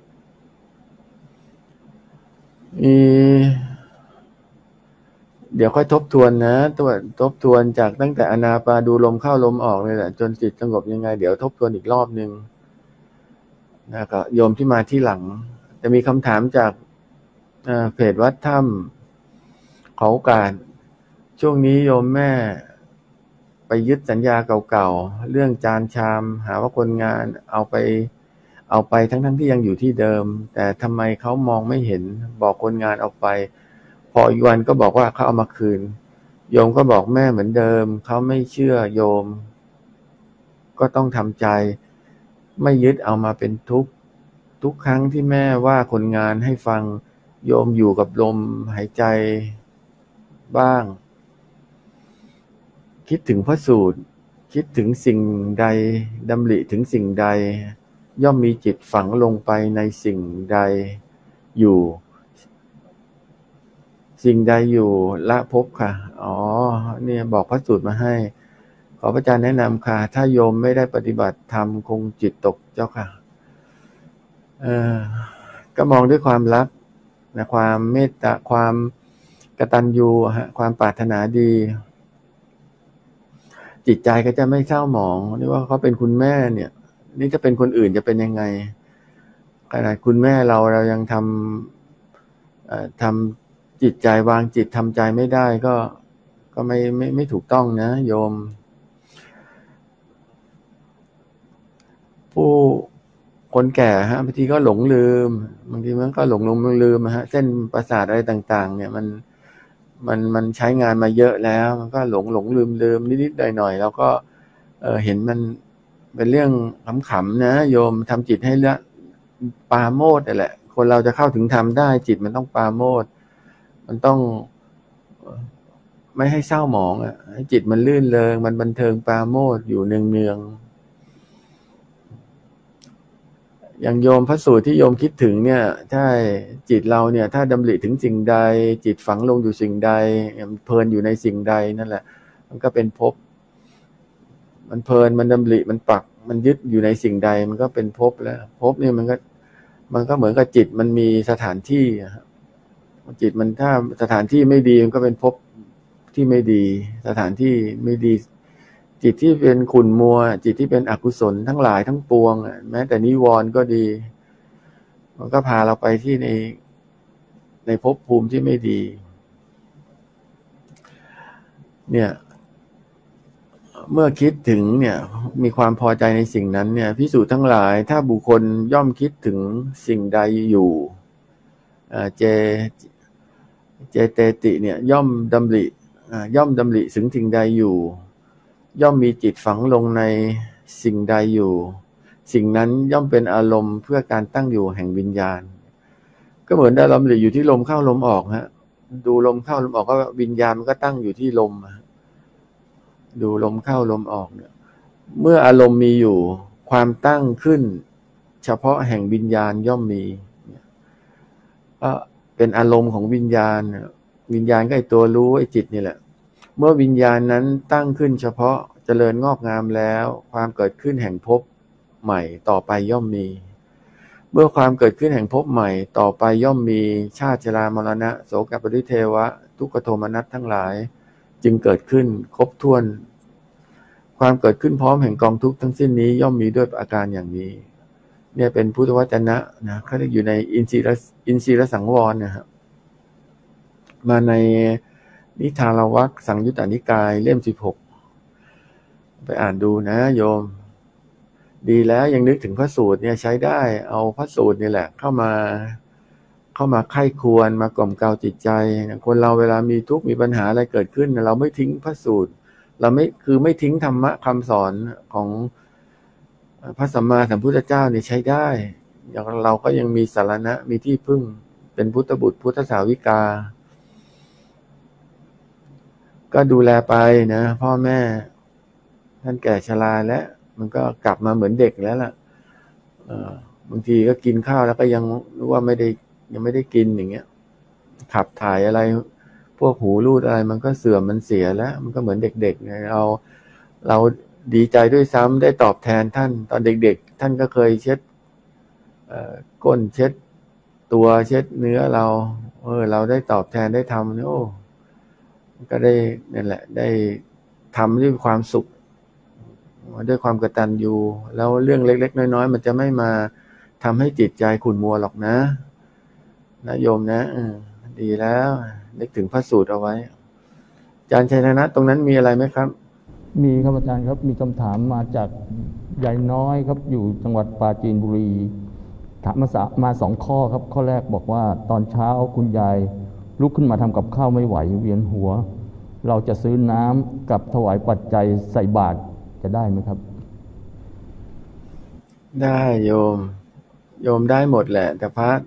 Speaker 2: เดี๋ยวค่อยทบทวนนะทบทวนจากตั้งแต่อานาปาดูลมเข้าลมออกเลยแหละจนจิตสงบยังไงเดี๋ยวทบทวนอีกรอบนึงนะครับโยมที่มาที่หลังจะมีคำถามจากเพจวัดถ้ำขอโอกาสช่วงนี้โยมแม่ไปยึดสัญญาเก่าๆเรื่องจานชามหาว่าคนงานเอาไปทั้งที่ยังอยู่ที่เดิมแต่ทำไมเขามองไม่เห็นบอกคนงานเอาไปพออีกวันก็บอกว่าเขาเอามาคืนโยมก็บอกแม่เหมือนเดิมเขาไม่เชื่อโยมก็ต้องทำใจไม่ยึดเอามาเป็นทุกครั้งที่แม่ว่าคนงานให้ฟังโยมอยู่กับลมหายใจบ้างคิดถึงพระสูตรคิดถึงสิ่งใดดำริถึงสิ่งใดย่อมมีจิตฝังลงไปในสิ่งใดอยู่สิ่งใดอยู่ละภพค่ะอ๋อเนี่ยบอกพระสูตรมาให้ขอพระอาจารย์แนะนำค่ะถ้าโยมไม่ได้ปฏิบัติธรรมคงจิตตกเจ้าค่ะก็มองด้วยความรักนะความเมตตาความกตัญญูความปรารถนาดีจิตใจก็จะไม่เศร้าหมองนี่ว่าเขาเป็นคุณแม่เนี่ยนี่จะเป็นคนอื่นจะเป็นยังไงขนาดคุณแม่เรายังทำจิตใจวางจิตทำใจไม่ได้ก็ไม่ถูกต้องนะโยมผู้คนแก่บางทีก็หลงลืมบางทีมันก็หลงลืมเส้นประสาทอะไรต่างๆเนี่ยมันใช้งานมาเยอะแล้วมันก็หลงลืมนิดๆหน่อยๆแล้วก็เห็นมันเป็นเรื่องขำๆนะโยมทำจิตให้ละปราโมทย์นั่นแหละคนเราจะเข้าถึงธรรมได้จิตมันต้องปราโมทย์มันต้องไม่ให้เศร้าหมองให้จิตมันลื่นเริงมันบันเทิงปราโมทย์อยู่เนืองอย่างโยมพระสูตรที่โยมคิดถึงเนี่ยถ้าจิตเราเนี่ยถ้าดำริถึงสิ่งใดจิตฝังลงอยู่สิ่งใดเพลินอยู่ในสิ่งใดนั่นแหละมันก็เป็นภพมันเพลินมันดำริมันปักมันยึดอยู่ในสิ่งใดมันก็เป็นภพแล้วภพเนี่ยมันก็เหมือนกับจิตมันมีสถานที่จิตมันถ้าสถานที่ไม่ดีมันก็เป็นภพที่ไม่ดีสถานที่ไม่ดีจิตที่เป็นขุ่นมัวจิตที่เป็นอกุศลทั้งหลายทั้งปวงแม้แต่นิวรณ์ก็ดีมันก็พาเราไปที่ในภพภูมิที่ไม่ดีเนี่ยเมื่อคิดถึงเนี่ยมีความพอใจในสิ่งนั้นเนี่ยภิกษุทั้งหลายถ้าบุคคลย่อมคิดถึงสิ่งใดอยู่เจเตติเนี่ยย่อมดำริถึงสิ่งใดอยู่ย่อมมีจิตฝังลงในสิ่งใดอยู่สิ่งนั้นย่อมเป็นอารมณ์เพื่อการตั้งอยู่แห่งวิญญาณก็เหมือนได้ดำริอยู่ที่ลมเข้าลมออกดูลมเข้าลมออกก็วิญญาณมันก็ตั้งอยู่ที่ลมดูลมเข้าลมออกเนี่ยเมื่ออารมณ์มีอยู่ความตั้งขึ้นเฉพาะแห่งวิญญาณย่อมมีก็เป็นอารมณ์ของวิญญาณก็ไอตัวรู้ไอจิตนี่แหละเมื่อวิญญาณนั้นตั้งขึ้นเฉพาะเจริญงอกงามแล้วความเกิดขึ้นแห่งภพใหม่ต่อไปย่อมมีเมื่อความเกิดขึ้นแห่งภพใหม่ต่อไปย่อมมีชาติชรามรณะโสกปริเทวะทุกขโทมนัสทั้งหลายจึงเกิดขึ้นครบถ้วนความเกิดขึ้นพร้อมแห่งกองทุกข์ทั้งสิ้นนี้ย่อมมีด้วยอาการอย่างนี้เนี่ยเป็นพุทธวจนะนะเขาเรียกอยู่ในอินทรีรสังวรนะครับมาในนิทานวรรคสังยุตตนิกายเล่ม16ไปอ่านดูนะโยมดีแล้วยังนึกถึงพระสูตรเนี่ยใช้ได้เอาพระสูตรนี่แหละเข้ามาไข้ควรมากล่อมเกลาจิตใจคนเราเวลามีทุกข์มีปัญหาอะไรเกิดขึ้นเราไม่ทิ้งพระสูตรเราไม่ทิ้งธรรมะคำสอนของพระสัมมาสัมพุทธเจ้าเนี่ยใช้ได้อย่างเราก็ยังมีสรณะมีที่พึ่งเป็นพุทธบุตรพุทธสาวิกาก็ดูแลไปนะพ่อแม่ท่านแก่ชราแล้วมันก็กลับมาเหมือนเด็กแล้วล่ะบางทีก็กินข้าวแล้วก็ยังรู้ว่ายังไม่ได้กินอย่างเงี้ยขับถ่ายอะไรพวกหูรูดอะไรมันก็เสื่อมมันเสียแล้วมันก็เหมือนเด็กๆไงเราดีใจด้วยซ้ำได้ตอบแทนท่านตอนเด็กๆท่านก็เคยเช็ดก้นเช็ดตัวเช็ดเนื้อเราได้ตอบแทนได้ทำเนี่ยโอ้ก็ได้นั่นแหละได้ทำด้วยความสุขด้วยความกตัญญูแล้วเรื่องเล็กๆน้อยๆมันจะไม่มาทำให้จิตใจขุ่นมัวหรอกนะโยมนะดีแล้วนึกถึงพระสูตรเอาไว้อาจารย์ชัยธนะตรงนั้นมีอะไรไหมครับ
Speaker 1: มีครับอาจารย์ครับมีคำถามมาจากยายน้อยครับอยู่จังหวัดปราจีนบุรีถามมา2 ข้อครับข้อแรกบอกว่าตอนเช้าคุณยายลุกขึ้นมาทำกับข้าวไม่ไหวเวียนหัว เราจะซื้อน้ำกับถวายปัจจัยใส่บาตรจะได้ไหมครับ
Speaker 2: ได้โยมได้หมดแหละแต่พระ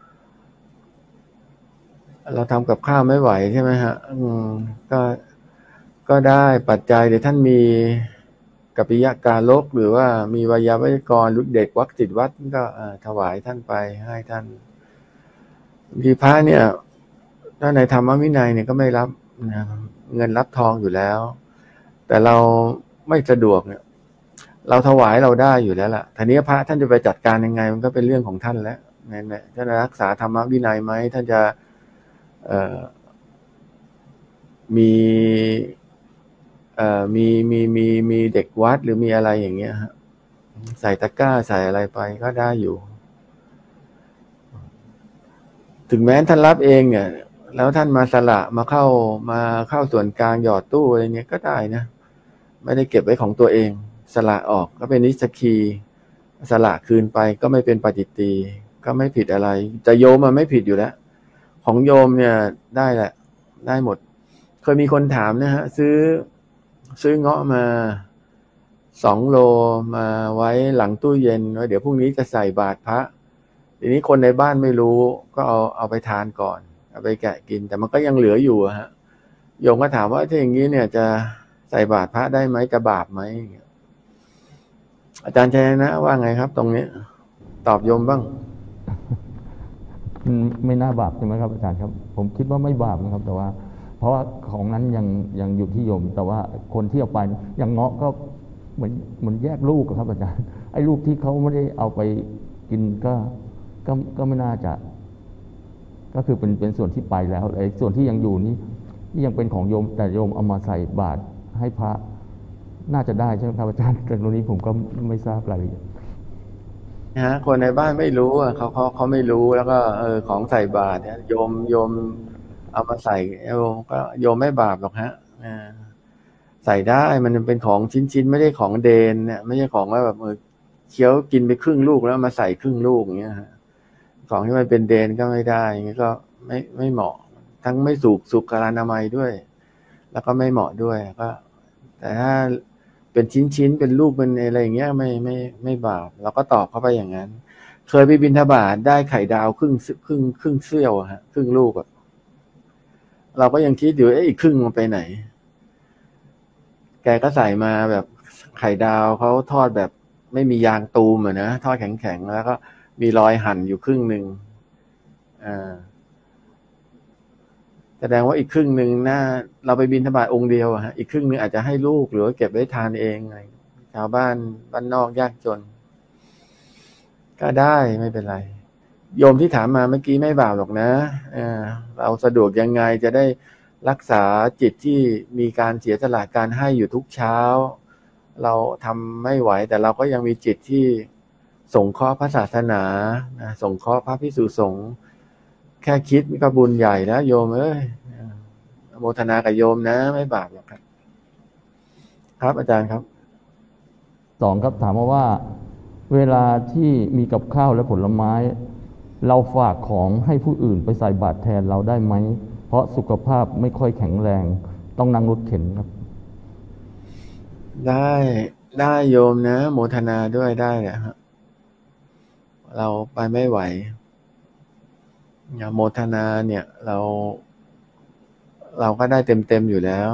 Speaker 2: เราทำกับข้าวไม่ไหวใช่ไหมฮะก็ได้ปัจจัยเดี๋ยวท่านมีกัปปิยกาลกหรือว่ามีวายาวัจกรหรือเด็กวัดจิตวัดก็ถวายท่านไปให้ท่านมีพระเนี่ยถ้าในธรรมวินัยเนี่ยก็ไม่รับนะเงินรับทองอยู่แล้วแต่เราไม่สะดวกเนี่ยเราถวายเราได้อยู่แล้วล่ะทีนี้พระท่านจะไปจัดการยังไงมันก็เป็นเรื่องของท่านแล้วเนี่ยท่านรักษาธรรมวินัยไหมท่านจะมีมีเด็กวัดหรือมีอะไรอย่างเงี้ยฮะใส่ตะกร้าใส่อะไรไปก็ได้อยู่ถึงแม้ท่านรับเองเนี่ยแล้วท่านมาสละมาเข้าส่วนกลางหยอดตู้อะไรเงี้ยก็ได้นะไม่ได้เก็บไว้ของตัวเองสละออกก็เป็นนิสกีสละคืนไปก็ไม่เป็นปฏิตีก็ไม่ผิดอะไรแต่โยมมันไม่ผิดอยู่แล้วของโยมเนี่ยได้แหละได้หมดเคยมีคนถามนะฮะซื้อเงาะมา2 โลมาไว้หลังตู้เย็นไว้เดี๋ยวพรุ่งนี้จะใส่บาตรพระทีนี้คนในบ้านไม่รู้ก็เอาไปทานก่อนเอาไปแกะกินแต่มันก็ยังเหลืออยู่ฮะโยมก็ถามว่าถ้าอย่างนี้เนี่ยจะใส่บาตรพระได้ไหมจะบาปไหมอาจารย์ชัยนะว่าไงครับตรงนี้ตอบโยมบ้าง
Speaker 1: ไม่น่าบาปใช่ไหมครับอาจารย์ครับผมคิดว่าไม่บาปนะครับแต่ว่าเพราะว่าของนั้นยังอยู่ที่โยมแต่ว่าคนที่เอาไปอย่างเงาะก็เหมือนแยกลูกครับอาจารย์ไอ้ลูกที่เขาไม่ได้เอาไปกินก็ไม่น่าจะก็คือเป็นส่วนที่ไปแล้วไอ้ส่วนที่ยังอยู่นี้ที่ยังเป็นของโยมแต่โยมเอามาใส่บาตรให้พระน่าจะได้ใช่ไหมครับอาจารย์แต่ตรงนี้ผมก็ไม่ทราบรายละเอียด
Speaker 2: นะฮะคนในบ้านไม่รู้อ่ะเขาไม่รู้แล้วก็ของใส่บาตรเนี่ยโยมเอามาใส่โยมไม่บาปหรอกฮะใส่ได้มันเป็นของชิ้นไม่ได้ของเดนเนี่ยไม่ใช่ของว่าแบบเคี้ยวกินไปครึ่งลูกแล้วมาใส่ครึ่งลูกอย่างเงี้ยฮะของที่มันเป็นเดนก็ไม่ได้อย่างเงี้ยก็ไม่เหมาะทั้งไม่สุขอนามัยด้วยแล้วก็ไม่เหมาะด้วยก็แต่ถ้าเป็นชิ้นเป็นลูกเป็นอะไรอย่างเงี้ยไม่บาปเราก็ตอบเข้าไปอย่างนั้นเคยไปบิณฑบาตได้ไข่ดาวครึ่งเสี้ยวฮะครึ่งลูกอ่ะเราก็ยังคิดอยู่อีกครึ่งมันไปไหนแกก็ใส่มาแบบไข่ดาวเขาทอดแบบไม่มียางตูมอ่ะนะทอดแข็งๆแล้วก็มีรอยหั่นอยู่ครึ่งนึงแสดงว่าอีกครึ่งนึงน่าเราไปบิณฑบาตองค์เดียวฮะอีกครึ่งนึงอาจจะให้ลูกหรือว่าเก็บไว้ทานเองไงชาวบ้านนอกยากจนก็ได้ไม่เป็นไรโยมที่ถามมาเมื่อกี้ไม่บาปหรอกนะเราสะดวกยังไงจะได้รักษาจิตที่มีการเสียสละการให้อยู่ทุกเช้าเราทำไม่ไหวแต่เราก็ยังมีจิตที่สงเคราะห์พระศาสนาสงเคราะห์พระภิกษุสงฆ์แค่คิดก็บุญใหญ่แล้วโยมโมทนากับโยมนะไม่บาปหรอกครับครับอาจารย์ครับ
Speaker 1: 2ครับถามว่าเวลาที่มีกับข้าวและผลไม้เราฝากของให้ผู้อื่นไปใส่บาตรแทนเราได้ไหมเพราะสุขภาพไม่ค่อยแข็งแรงต้องนั่งรถเข็นครับ
Speaker 2: ได้โยมนะโมทนาด้วยได้แหละครับเราไปไม่ไหวโมทนาเนี่ยเราก็ได้เต็มอยู่แล้ว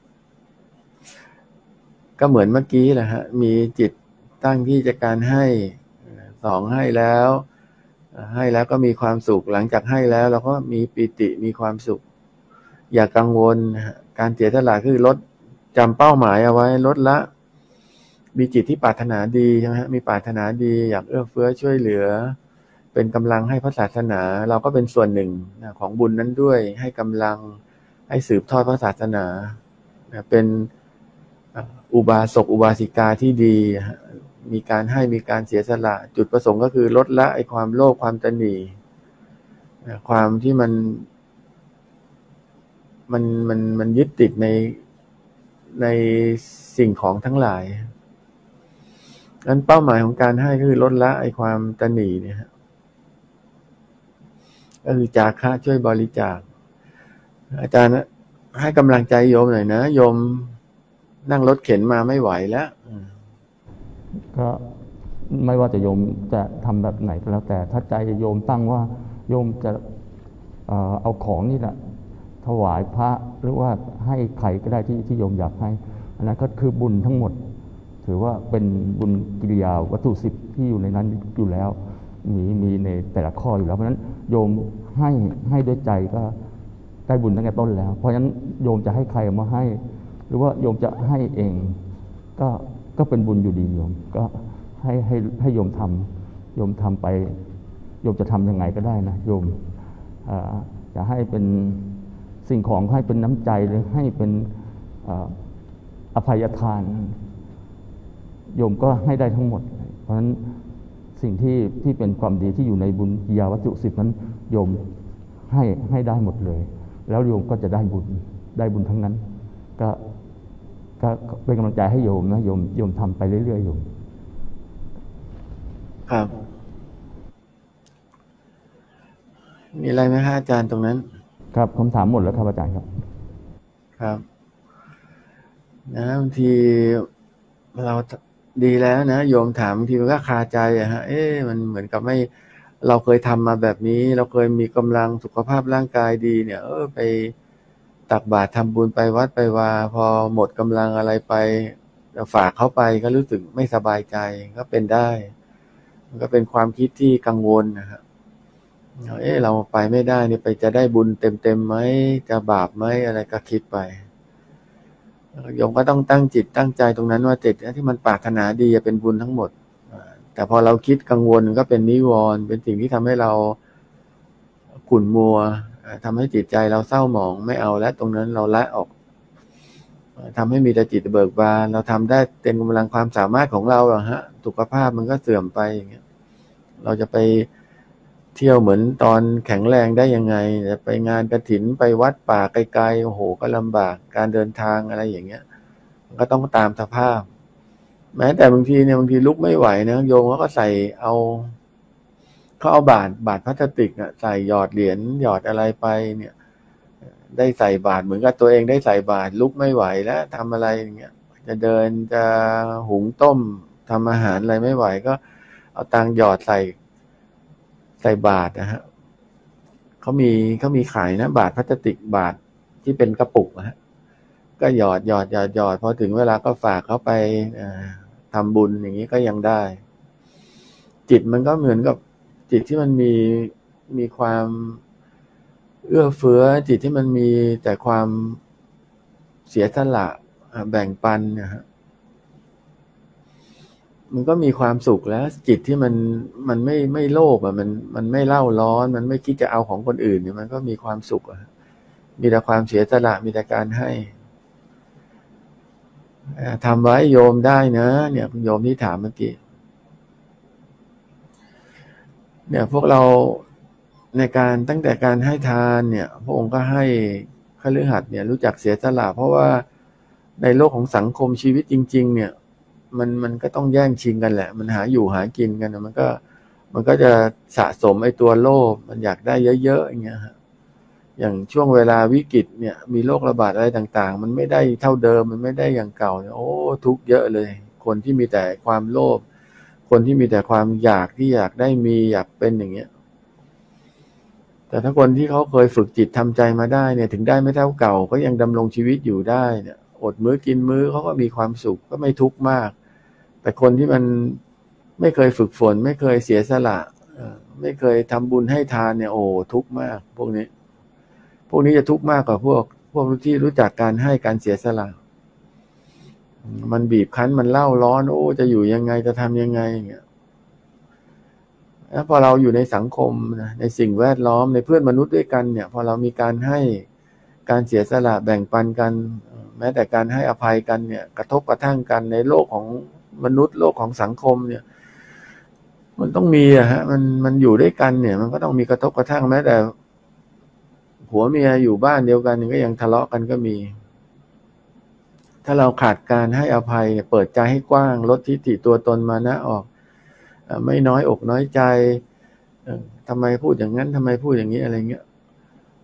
Speaker 2: ก็เหมือนเมื่อกี้แหละฮะมีจิตตั้งที่จะการให้2ให้แล้วก็มีความสุขหลังจากให้แล้วเราก็มีปิติมีความสุขอย่ากังวลการเสียสละคือลดจำเป้าหมายเอาไว้ลดละมีจิตที่ปรารถนาดีใช่ไหมฮะมีปรารถนาดีอยากเอื้อเฟื้อช่วยเหลือเป็นกำลังให้พระศาสนาเราก็เป็นส่วนหนึ่งของบุญนั้นด้วยให้กำลังให้สืบทอดพระศาสนาเป็นอุบาสกอุบาสิกาที่ดีมีการให้มีการเสียสละจุดประสงค์ก็คือลดละไอ้ความโลภความตนีความที่มันยึดติดในสิ่งของทั้งหลายนั้นเป้าหมายของการให้คือลดละไอ้ความตนีเนี่ยก็คือจาคะช่วยบริจาคอาจารย์ให้กำลังใจโยมหน่อยนะโยมนั่งรถเข็นมาไม่ไหวแล้ว
Speaker 1: ก็ไม่ว่าจะโยมจะทำแบบไหนก็แล้วแต่ถ้าใจโยมตั้งว่าโยมจะเอาของนี่แหละถวายพระหรือว่าให้ใครก็ได้ที่โยมอยากให้อันนั้นก็คือบุญทั้งหมดถือว่าเป็นบุญกิริยาวัตถุ10ที่อยู่ในนั้นอยู่แล้วมีในแต่ละข้ออยู่แล้วเพราะฉะนั้นโยมให้ด้วยใจก็ได้บุญตั้งแต่ต้นแล้วเพราะฉะนั้นโยมจะให้ใครมาให้หรือว่าโยมจะให้เองก็เป็นบุญอยู่ดีโยมก็ให้โยมทำไปโยมจะทำยังไงก็ได้นะโยมจะให้เป็นสิ่งของให้เป็นน้ำใจหรือให้เป็นอภัยทานโยมก็ให้ได้ทั้งหมดเพราะฉะนั้นสิ่งที่เป็นความดีที่อยู่ในบุญกิริยาวัตถุ10นั้นโยมให้ได้หมดเลยแล้วโยมก็จะได้บุญทั้งนั้นก็เป็นกำลังใจให้โยมนะโยมทำไปเรื่อยๆโยม
Speaker 2: ครับมีอะไรไหมครับอาจารย์ตรงนั้น
Speaker 1: ครับคำถามหมดแล้วครับอาจารย์ครับ
Speaker 2: ครับนะบางทีเราดีแล้วนะโยมถามบางทีมันก็คาใจอะฮะมันเหมือนกับไม่เราเคยทำมาแบบนี้เราเคยมีกำลังสุขภาพร่างกายดีเนี่ยไปตักบาตรทำบุญไปวัดไปวาพอหมดกำลังอะไรไปฝากเขาไปก็รู้สึกไม่สบายใจก็เป็นได้มันก็เป็นความคิดที่กังวลนะครับเราไปไม่ได้นี่ไปจะได้บุญเต็มไหมจะบาปไหมอะไรก็คิดไปโยมก็ต้องตั้งจิตตั้งใจตรงนั้นว่าจิตที่มันปรารถนาดีจะเป็นบุญทั้งหมดแต่พอเราคิดกังวลก็เป็นนิวรณ์เป็นสิ่งที่ทำให้เราขุ่นมัวทำให้จิตใจเราเศร้าหมองไม่เอาและตรงนั้นเราละออกทำให้มีแต่จิตเบิกบานเราทำได้เต็มกำลังความสามารถของเราสุขภาพมันก็เสื่อมไปอย่างเงี้ยเราจะไปเที่ยวเหมือนตอนแข็งแรงได้ยังไงจะไปงานกฐินไปวัดป่าไกลๆโอ้โหก็ลำบากการเดินทางอะไรอย่างเงี้ยมันก็ต้องตามสภาพแม้แต่บางทีลุกไม่ไหวนะโยมเขาก็ใส่เขาเอาบาตรพลาสติกใส่หยอดเหรียญหยอดอะไรไปเนี่ยได้ใส่บาตรเหมือนกับตัวเองได้ใส่บาตรลุกไม่ไหวแล้วทำอะไรอย่างเงี้ยจะเดินจะหุงต้มทำอาหารอะไรไม่ไหวก็เอาตังหยอดใส่บาตรนะฮะเขามีขายนะบาตรพลาสติกบาตรที่เป็นกระปุกนะฮะก็หยอดพอถึงเวลาก็ฝากเขาไปทำบุญอย่างนี้ก็ยังได้จิตมันก็เหมือนกับจิตที่มันมีความเอื้อเฟื้อจิตที่มันมีแต่ความเสียสละแบ่งปันนะฮะมันก็มีความสุขแล้วจิตที่มันไม่โลภมันไม่เล่าร้อนมันไม่คิดจะเอาของคนอื่นเนี่ยมันก็มีความสุขมีแต่ความเสียสละมีแต่การให้ทำไว้โยมได้นะเนี่ยโยมที่ถามเมื่อกี้เนี่ยพวกเราในการตั้งแต่การให้ทานเนี่ยพระองค์ก็ให้คฤหัสถ์เนี่ยรู้จักเสียสละเพราะว่าในโลกของสังคมชีวิตจริงๆเนี่ยมันก็ต้องแย่งชิงกันแหละมันหาอยู่หากินกันมันก็จะสะสมไอ้ตัวโลภมันอยากได้เยอะๆอย่างเงี้ยฮะอย่างช่วงเวลาวิกฤตเนี่ยมีโรคระบาดอะไรต่างๆมันไม่ได้เท่าเดิมมันไม่ได้อย่างเก่าโอ้ทุกข์เยอะเลยคนที่มีแต่ความโลภคนที่มีแต่ความอยากที่อยากได้มีอยากเป็นอย่างเงี้ยแต่ถ้าคนที่เขาเคยฝึกจิตทำใจมาได้เนี่ยถึงได้ไม่เท่าเก่าก็ยังดำรงชีวิตอยู่ได้เนี่ยอดมื้อกินมื้อเขาก็มีความสุขก็ไม่ทุกข์มากแต่คนที่มันไม่เคยฝึกฝนไม่เคยเสียสละไม่เคยทำบุญให้ทานเนี่ยโอ้ทุกข์มากพวกนี้จะทุกข์มากกว่าพวกที่รู้จักการให้การเสียสละมันบีบคั้นมันเล่าร้อนโอ้จะอยู่ยังไงจะทำยังไงอย่างเงี้ยแล้วพอเราอยู่ในสังคมในสิ่งแวดล้อมในเพื่อนมนุษย์ด้วยกันเนี่ยพอเรามีการให้การเสียสละแบ่งปันกันแม้แต่การให้อภัยกันเนี่ยกระทบกระทั่งกันในโลกของมนุษย์โลกของสังคมเนี่ยมันต้องมีมันอยู่ด้วยกันเนี่ยมันก็ต้องมีกระทบกระทั่งแม้แต่ผัวเมียอยู่บ้านเดียวกันก็ยังทะเลาะกันก็มีถ้าเราขาดการให้อภัยเปิดใจให้กว้างลดทิฏฐิตัวตนมานะออกไม่น้อยอกน้อยใจทำไมพูดอย่างนั้นทำไมพูดอย่างนี้อะไรเงี้ย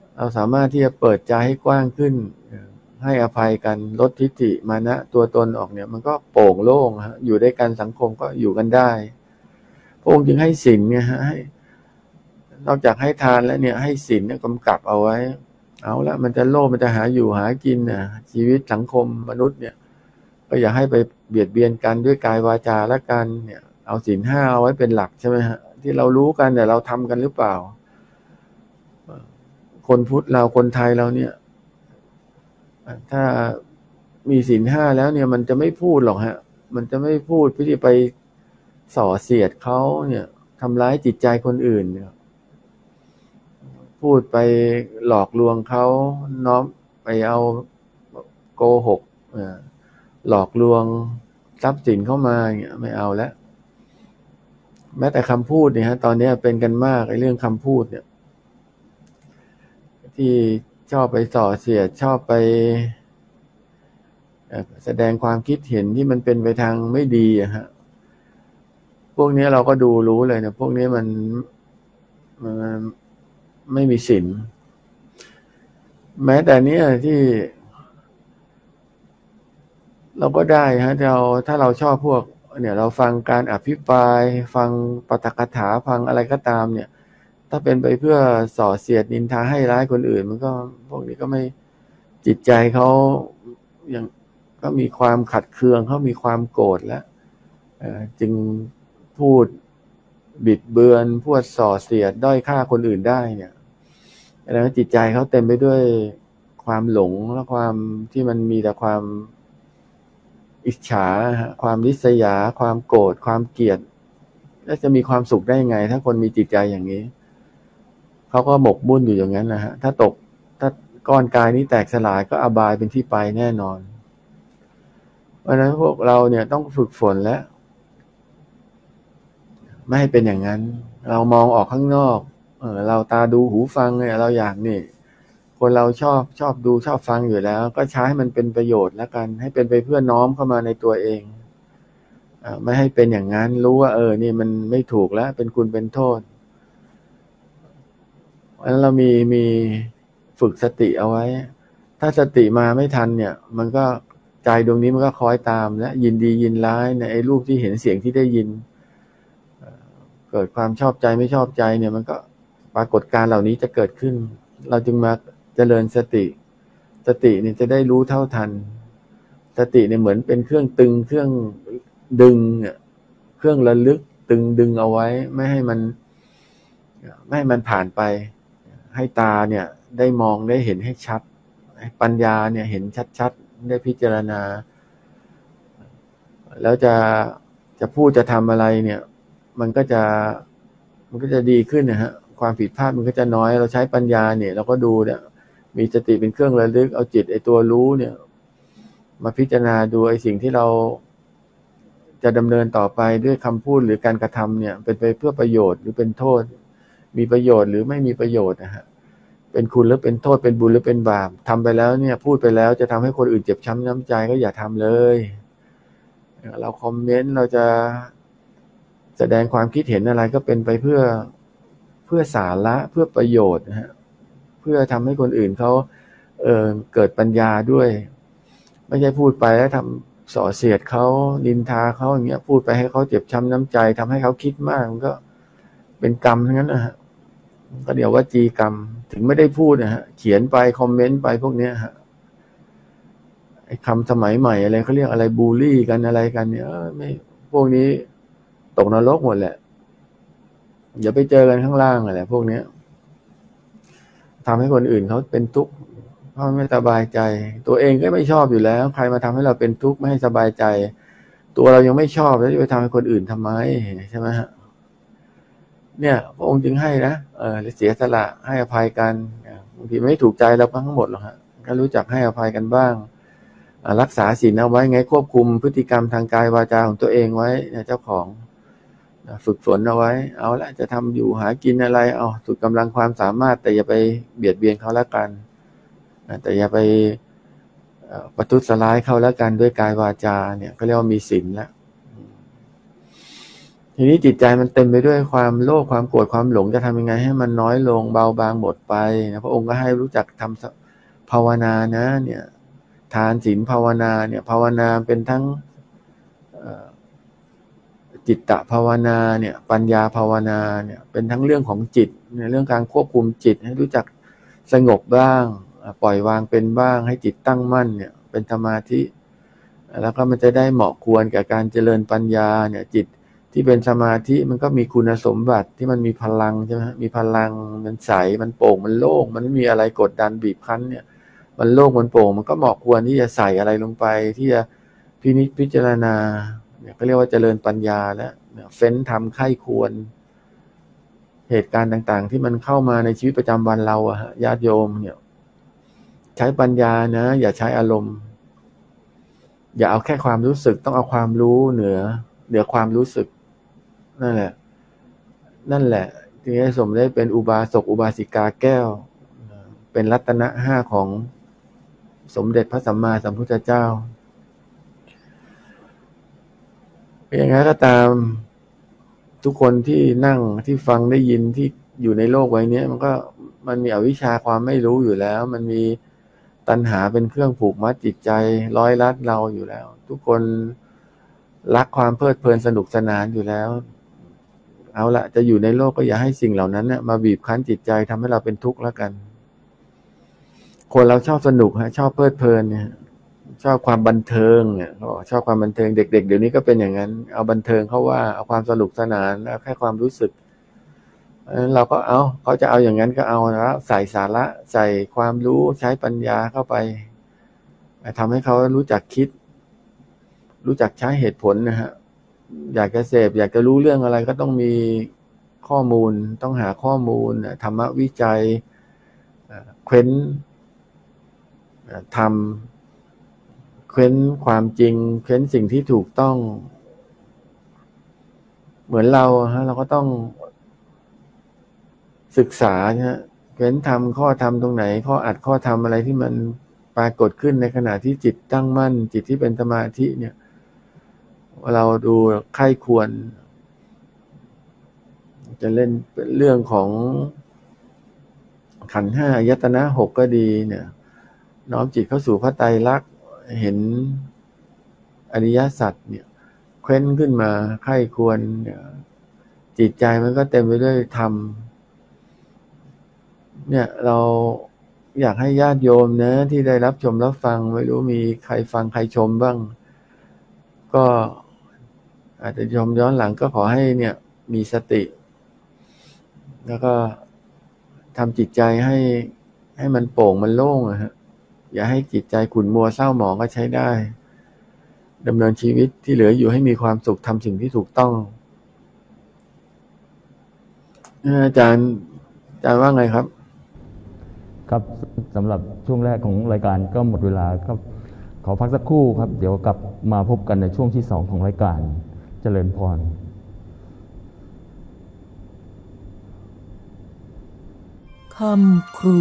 Speaker 2: เราสามารถที่จะเปิดใจให้กว้างขึ้นให้อภัยกันลดทิฏฐิมานะตัวตนออกเนี่ยมันก็โปร่งโล่งฮะอยู่ด้วยกันสังคมก็อยู่กันได้พระองค์จึงให้ศีลเนี่ยฮะให้นอกจากให้ทานแล้วเนี่ยให้ศีลเนี่ยกำกับเอาไว้เอาละมันจะโลภมันจะหาอยู่หากินนะชีวิตสังคมมนุษย์เนี่ยก็อย่าให้ไปเบียดเบียนกันด้วยกายวาจาและกันเนี่ยเอาศีล 5เอาไว้เป็นหลักใช่ไหมฮะที่เรารู้กันแต่เราทำกันหรือเปล่าคนพุทธเราคนไทยเราเนี่ยถ้ามีศีล 5แล้วเนี่ยมันจะไม่พูดหรอกฮะมันจะไม่พูดเพื่อที่ไปส่อเสียดเขาเนี่ยทำร้ายจิตใจคนอื่นเนี่ยพูดไปหลอกลวงเขาน้อมไปเอาโกหกหลอกลวงทรัพย์สินเข้ามาเนี่ยไม่เอาแล้วแม้แต่คำพูดเนี่ยฮะตอนนี้เป็นกันมากไอ้เรื่องคำพูดเนี่ยที่ชอบไปส่อเสียดชอบไปแสดงความคิดเห็นที่มันเป็นไปทางไม่ดีอะฮะพวกนี้เราก็ดูรู้เลยนะพวกนี้มันไม่มีศีลแม้แต่เนี้ยที่เราก็ได้ฮะถ้าเราชอบพวกเนี่ยเราฟังการอภิปรายฟังปาฐกถาฟังอะไรก็ตามเนี่ยถ้าเป็นไปเพื่อส่อเสียดนินทาให้ร้ายคนอื่นมันก็พวกนี้ก็ไม่จิตใจเขายังก็มีความขัดเคืองเขามีความโกรธแล้วจึงพูดบิดเบือนพูดส่อเสียดด้อยค่าคนอื่นได้เนี่ยแล้วจิตใจเขาเต็มไปด้วยความหลงและความที่มันมีแต่ความอิจฉาความริษยาความโกรธความเกลียดแล้วจะมีความสุขได้ยังไงถ้าคนมีจิตใจอย่างนี้เขาก็หมกมุ่นอยู่อย่างนั้นนะฮะถ้าก้อนกายนี้แตกสลายก็อบายเป็นที่ไปแน่นอนเพราะฉะนั้นพวกเราเนี่ยต้องฝึกฝนแล้วไม่ให้เป็นอย่างนั้นเรามองออกข้างนอกเราตาดูหูฟังเนี่ยเราอยากนี่คนเราชอบดูชอบฟังอยู่แล้วก็ใช้ให้มันเป็นประโยชน์แล้วกันให้เป็นไปเพื่อน้อมเข้ามาในตัวเองไม่ให้เป็นอย่างนั้นรู้ว่านี่มันไม่ถูกแล้วเป็นคุณเป็นโทษเพราะฉะนั้นเรามีฝึกสติเอาไว้ถ้าสติมาไม่ทันเนี่ยมันก็ใจดวงนี้มันก็คอยตามและยินดียินร้ายในไอ้รูปที่เห็นเสียงที่ได้ยินเกิดความชอบใจไม่ชอบใจเนี่ยมันก็ปรากฏการณ์เหล่านี้จะเกิดขึ้นเราจึงมาเจริญสติเนี่ยจะได้รู้เท่าทันสติเนี่ยเหมือนเป็นเครื่องตึงเครื่องดึงเครื่องระลึกดึงเอาไว้ไม่ให้มันผ่านไปให้ตาเนี่ยได้มองได้เห็นให้ชัดให้ปัญญาเนี่ยเห็นชัดๆได้พิจารณาแล้วจะพูดจะทำอะไรเนี่ยมันก็จะดีขึ้นนะฮะความผิดพลาดมันก็จะน้อยเราใช้ปัญญาเนี่ยเราก็ดูเนี่ยมีสติเป็นเครื่องระลึกเอาจิตไอ้ตัวรู้เนี่ยมาพิจารณาดูไอ้สิ่งที่เราจะดำเนินต่อไปด้วยคำพูดหรือการกระทำเนี่ยเป็นไปเพื่อประโยชน์หรือเป็นโทษมีประโยชน์หรือไม่มีประโยชน์นะฮะเป็นคุณหรือเป็นโทษเป็นบุญหรือเป็นบาปทำไปแล้วเนี่ยพูดไปแล้วจะทำให้คนอื่นเจ็บช้ำน้ำใจก็อย่าทำเลยเราคอมเมนต์เราจะแสดงความคิดเห็นอะไรก็เป็นไปเพื่อสาระเพื่อประโยชน์นะฮะเพื่อทำให้คนอื่นเขาเกิดปัญญาด้วยไม่ใช่พูดไปแล้วทำส่อเสียดเขานินทาเขาอย่างเงี้ยพูดไปให้เขาเจ็บช้ำน้ำใจทำให้เขาคิดมากมันก็เป็นกรรมทั้งนั้นนะฮะก็เดี๋ยวว่าจีกรรมถึงไม่ได้พูดนะฮะเขียนไปคอมเมนต์ไปพวกเนี้ยฮะไอ้คำสมัยใหม่อะไรเขาเรียกอะไรบูลลี่กันอะไรกันเนี่ยไม่พวกนี้ตกนรกหมดแหละอย่าไปเจอกันข้างล่างอะไรพวกนี้ทำให้คนอื่นเขาเป็นทุกข์เพราะไม่สบายใจตัวเองก็ไม่ชอบอยู่แล้วใครมาทำให้เราเป็นทุกข์ไม่ให้สบายใจตัวเรายังไม่ชอบแล้วจะไปทำให้คนอื่นทำไมใช่ไหมฮะเนี่ยพระองค์จึงให้นะเสียสละให้อภัยกันบางทีไม่ถูกใจเราทั้งหมดหรอกฮะก็รู้จักให้อภัยกันบ้างรักษาศีลเอาไว้ไงควบคุมพฤติกรรมทางกายวาจาของตัวเองไว้เจ้าของฝึกฝนเอาไว้เอาละจะทำอยู่หากินอะไรสุดกำลังความสามารถแต่อย่าไปเบียดเบียนเขาแล้วกันแต่อย่าไปประทุษร้ายเขาแล้วกันด้วยกายวาจาเนี่ยก็เรียกว่ามีศีลแล้วทีทีนี้จิตใจมันเต็มไปด้วยความโลภความโกรธความหลงจะทำยังไงให้มันน้อยลงเบาบางหมดไปนะพระองค์ก็ให้รู้จักทำภาวนานะเนี่ยทานศีลภาวนาเนี่ยภาวนาเป็นทั้งจิตตภาวนาเนี่ยปัญญาภาวนาเนี่ยเป็นทั้งเรื่องของจิตในเรื่องการควบคุมจิตให้รู้จักสงบบ้างปล่อยวางเป็นบ้างให้จิตตั้งมั่นเนี่ยเป็นสมาธิแล้วก็มันจะได้เหมาะควรกับการเจริญปัญญาเนี่ยจิตที่เป็นสมาธิมันก็มีคุณสมบัติที่มันมีพลังใช่ไหมมีพลังมันใสมันโปร่งมันโล่งมันไม่มีอะไรกดดันบีบคั้นเนี่ยมันโล่งมันโปร่งมันก็เหมาะควรที่จะใส่อะไรลงไปที่จะพินิจพิจารณาเนี่ยก็เรียกว่าเจริญปัญญาแล้วเฟ้นทำไข้ควรเหตุการณ์ต่างๆที่มันเข้ามาในชีวิตประจำวันเราญาติโยมเนี่ยใช้ปัญญานะอย่าใช้อารมณ์อย่าเอาแค่ความรู้สึกต้องเอาความรู้เหนือความรู้สึกนั่นแหละที่ให้สมได้เป็นอุบาสกอุบาสิกาแก้วเป็นรัตนะห้าของสมเด็จพระสัมมาสัมพุทธเจ้าอย่างไรก็ตามทุกคนที่นั่งที่ฟังได้ยินที่อยู่ในโลกใบนี้มันมีอวิชชาความไม่รู้อยู่แล้วมันมีตัณหาเป็นเครื่องผูกมัดจิตใจร้อยลัดเราอยู่แล้วทุกคนรักความเพลิดเพลินสนุกสนานอยู่แล้วเอาละจะอยู่ในโลกก็อย่าให้สิ่งเหล่านั้นเนี่ยมาบีบคั้นจิตใจทำให้เราเป็นทุกข์แล้วกันคนเราชอบสนุกชอบเพลิดเพลินเนี่ยชอบความบันเทิงเนี่ยเขาบอกชอบความบันเทิงเด็กๆเดี๋ยวนี้ก็เป็นอย่างนั้นเอาบันเทิงเขาว่าเอาความสนุกสนานแล้วแค่ความรู้สึกเราก็เขาจะเอาอย่างนั้นก็เอาแล้วใส่สาระใส่ความรู้ใช้ปัญญาเข้าไปทำให้เขารู้จักคิดรู้จักใช้เหตุผลนะฮะอยากจะเสพอยากจะรู้เรื่องอะไรก็ต้องมีข้อมูลต้องหาข้อมูลธรรมวิจัยเค้นทำเค้นความจริงเค้นสิ่งที่ถูกต้องเหมือนเราก็ต้องศึกษาเค้นทำข้อธรรมตรงไหนข้ออัดข้อธรรมอะไรที่มันปรากฏขึ้นในขณะที่จิตตั้งมั่นจิตที่เป็นสมาธิเนี่ยเราดูใคร่ควรจะเล่นเป็นเรื่องของขันธ์ห้ายตนะหกก็ดีเนี่ยน้อมจิตเข้าสู่พระไตรลักษณ์เห็นอริยสัจเนี่ยเค้นขึ้นมาใคร่ควรเนี่ยจิตใจมันก็เต็มไปด้วยธรรมเนี่ยเราอยากให้ญาติโยมนะที่ได้รับชมรับฟังไม่รู้มีใครฟังใครชมบ้างก็อาจจะชมย้อนหลังก็ขอให้เนี่ยมีสติแล้วก็ทำจิตใจให้มันโปร่งมันโล่งอย่าให้จิตใจขุ่นมัวเศร้าหมองก็ใช้ได้ดำเนินชีวิตที่เหลืออยู่ให้มีความสุขทำสิ่งที่ถูกต้องอาจารย์ว่าไงครับ
Speaker 1: ครับสำหรับช่วงแรกของรายการก็หมดเวลาครับขอพักสักครู่ครับเดี๋ยวกลับมาพบกันในช่วงที่2ของรายการเจริญพร
Speaker 3: คำครู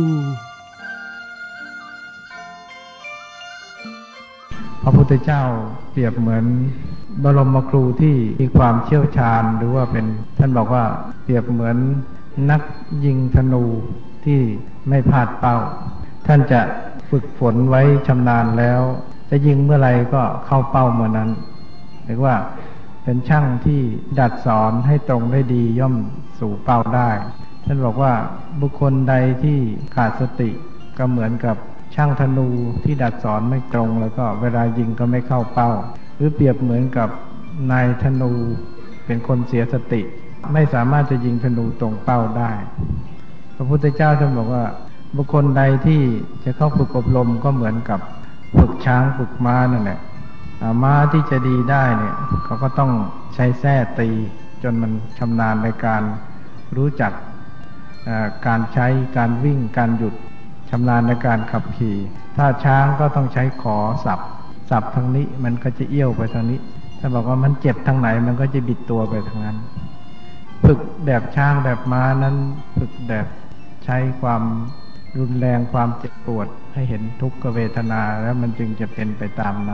Speaker 4: พระพุทธเจ้าเปรียบเหมือนบรมครูที่มีความเชี่ยวชาญหรือว่าเป็นท่านบอกว่าเปรียบเหมือนนักยิงธนูที่ไม่พลาดเป้าท่านจะฝึกฝนไว้ชำนาญแล้วจะยิงเมื่อไรก็เข้าเป้าเมื่อนั้นเรียกว่าเป็นช่างที่ดัดสอนให้ตรงได้ดีย่อมสู่เป้าได้ท่านบอกว่าบุคคลใดที่ขาดสติก็เหมือนกับช่างธนูที่ดัดสอนไม่ตรงแล้วก็เวลายิงก็ไม่เข้าเป้าหรือเปรียบเหมือนกับนายธนูเป็นคนเสียสติไม่สามารถจะยิงธนูตรงเป้าได้พระพุทธเจ้าท่านบอกว่าบุคคลใดที่จะเข้าฝึกอบรมก็เหมือนกับฝึกช้างฝึกม้านั่นแหละม้าที่จะดีได้เนี่ยเขาก็ต้องใช้แส้ตีจนมันชำนาญในการรู้จักการใช้การวิ่งการหยุดชำนาญในการขับขี่ถ้าช้างก็ต้องใช้ขอสับทางนี้มันก็จะเอี้ยวไปทางนี้ถ้าบอกว่ามันเจ็บทางไหนมันก็จะบิดตัวไปทางนั้นฝึกแบบช้างแบบม้านั้นฝึกแบบใช้ความรุนแรงความเจ็บปวดให้เห็นทุกขเวทนาแล้วมันจึงจะเป็นไปตามนั้น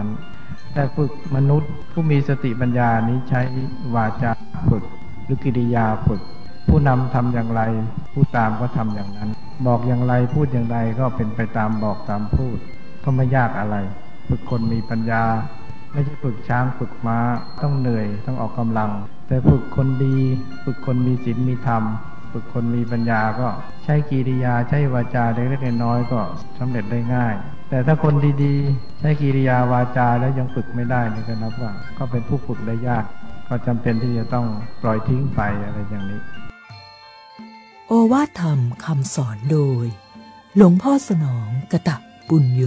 Speaker 4: แต่ฝึกมนุษย์ผู้มีสติปัญญานี้ใช้วาจาฝึกหรือกิริยาฝึกผู้นำทำอย่างไรผู้ตามก็ทำอย่างนั้นบอกอย่างไรพูดอย่างไรก็เป็นไปตามบอกตามพูดก็ไม่ยากอะไรฝึกคนมีปัญญาไม่ใช่ฝึกช้างฝึกม้าต้องเหนื่อยต้องออกกำลังแต่ฝึกคนดีฝึกคนมีศีลมีธรรมฝึกคนมีปัญญาก็ใช้กิริยาใช้วาจาเล็กๆน้อยๆก็สำเร็จได้ง่ายแต่ถ้าคนดีๆใช้กิริยาวาจาแล้วยังฝึกไม่ได้นี่ก็นับว่าก็เป็นผู้ฝึกได้ยากก็จำเป็นที่จะต้องปล่อยทิ้งไปอะไรอย่างนี้
Speaker 3: โอวาทธรรมคำสอนโดยหลวงพ่อสนองกตปุญโญ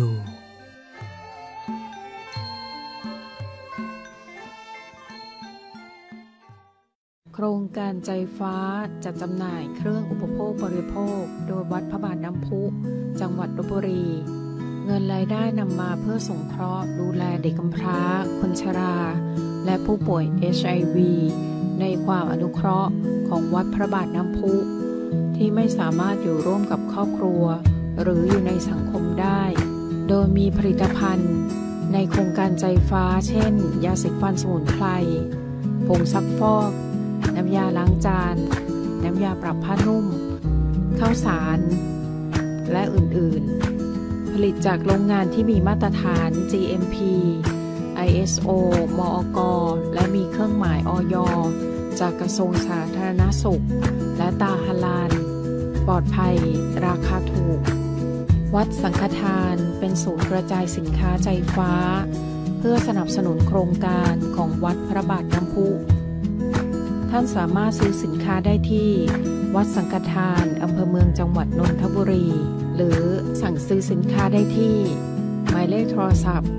Speaker 5: โครงการใจฟ้าจัดจำหน่ายเครื่องอุปโภคบริโภคโดยวัดพระบาทน้ำพุจังหวัดลพบุรีเงินรายได้นำมาเพื่อสงเคราะห์ดูแลเด็กกำพร้าคนชราและผู้ป่วย HIV ในความอนุเคราะห์ของวัดพระบาทน้ำพุที่ไม่สามารถอยู่ร่วมกับครอบครัวหรืออยู่ในสังคมได้โดยมีผลิตภัณฑ์ในโครงการใจฟ้าเช่นยาสีฟันสมุนไพรผงซักฟอกน้ำยาล้างจานน้ำยาปรับผ้านุ่มข้าวสารและอื่นๆผลิตจากโรงงานที่มีมาตรฐาน GMP ISO มอก.และมีเครื่องหมายอย.จากกระทรวงสาธารณสุขและตาฮาลาลปลอดภัยราคาถูกวัดสังฆทานเป็นศูนย์กระจายสินค้าใจฟ้าเพื่อสนับสนุนโครงการของวัดพระบาทน้ำพุท่านสามารถซื้อสินค้าได้ที่วัดสังฆทานอำเภอเมืองจังหวัดนนทบุรีหรือสั่งซื้อสินค้าได้ที่หมายเลขโทรศัพท์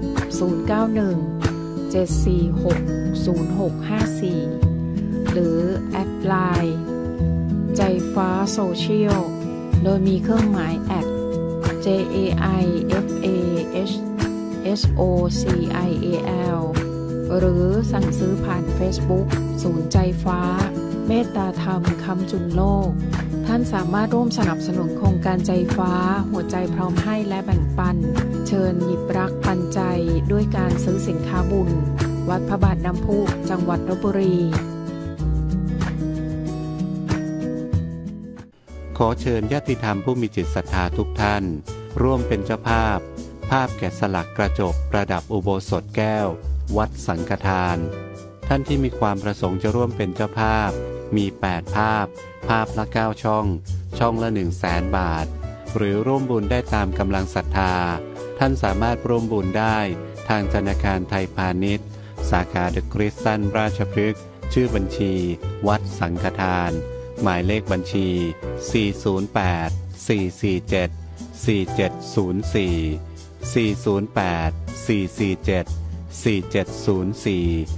Speaker 5: 091-746-0654หรือแอดไลน์ใจฟ้าโซเชียลโดยมีเครื่องหมายแอด JAIFASOCIAL หรือสั่งซื้อผ่าน Facebook ศูนย์ใจฟ้าเมตตาธรรมคำจุนโลกท่านสามารถร่วมสนับสนุนโครงการใจฟ้าหัวใจพร้อมให้และแบ่งปันเชิญหยิบรักปันใจด้วยการซื้อสินค้าบุญวัดพระบาทน้ำพุจังหวัดลพบุรี
Speaker 6: ขอเชิญญาติธรรมผู้มีจิตศรัทธาทุกท่านร่วมเป็นเจ้าภาพแกะสลักกระจกประดับอุโบสถแก้ววัดสังฆทานท่านที่มีความประสงค์จะร่วมเป็นเจ้าภาพมี8ภาพละ9ช่องละ 100,000 บาทหรือร่วมบุญได้ตามกำลังศรัทธาท่านสามารถร่วมบุญได้ทางธนาคารไทยพาณิชย์สาขาเดอะคริสตันราชพฤกษ์ชื่อบัญชีวัดสังฆทานหมายเลขบัญชี408-447-4704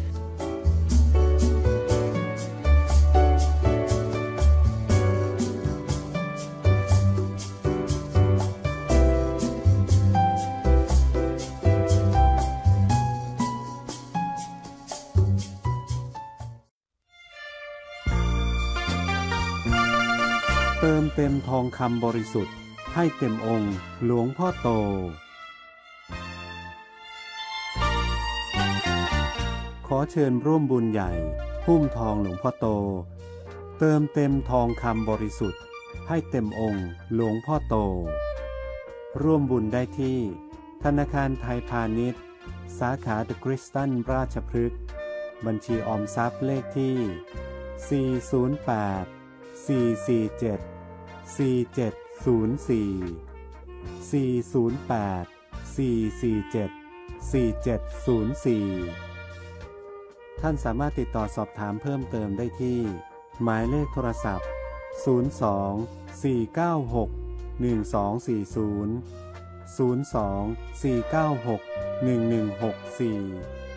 Speaker 6: เติมเต็มทองคำบริสุทธิ์ให้เต็มองค์หลวงพ่อโตขอเชิญร่วมบุญใหญ่หุ้มทองหลวงพ่อโตเติมเต็มทองคำบริสุทธิ์ให้เต็มองค์หลวงพ่อโตร่วมบุญได้ที่ธนาคารไทยพาณิชย์สาขาเดอะคริสตันราชพฤกษ์บัญชีออมทรัพย์เลขที่408-447-4704 ท่านสามารถติดต่อสอบถามเพิ่มเติมได้ที่หมายเลขโทรศัพท์02-496-1240 02-496-1164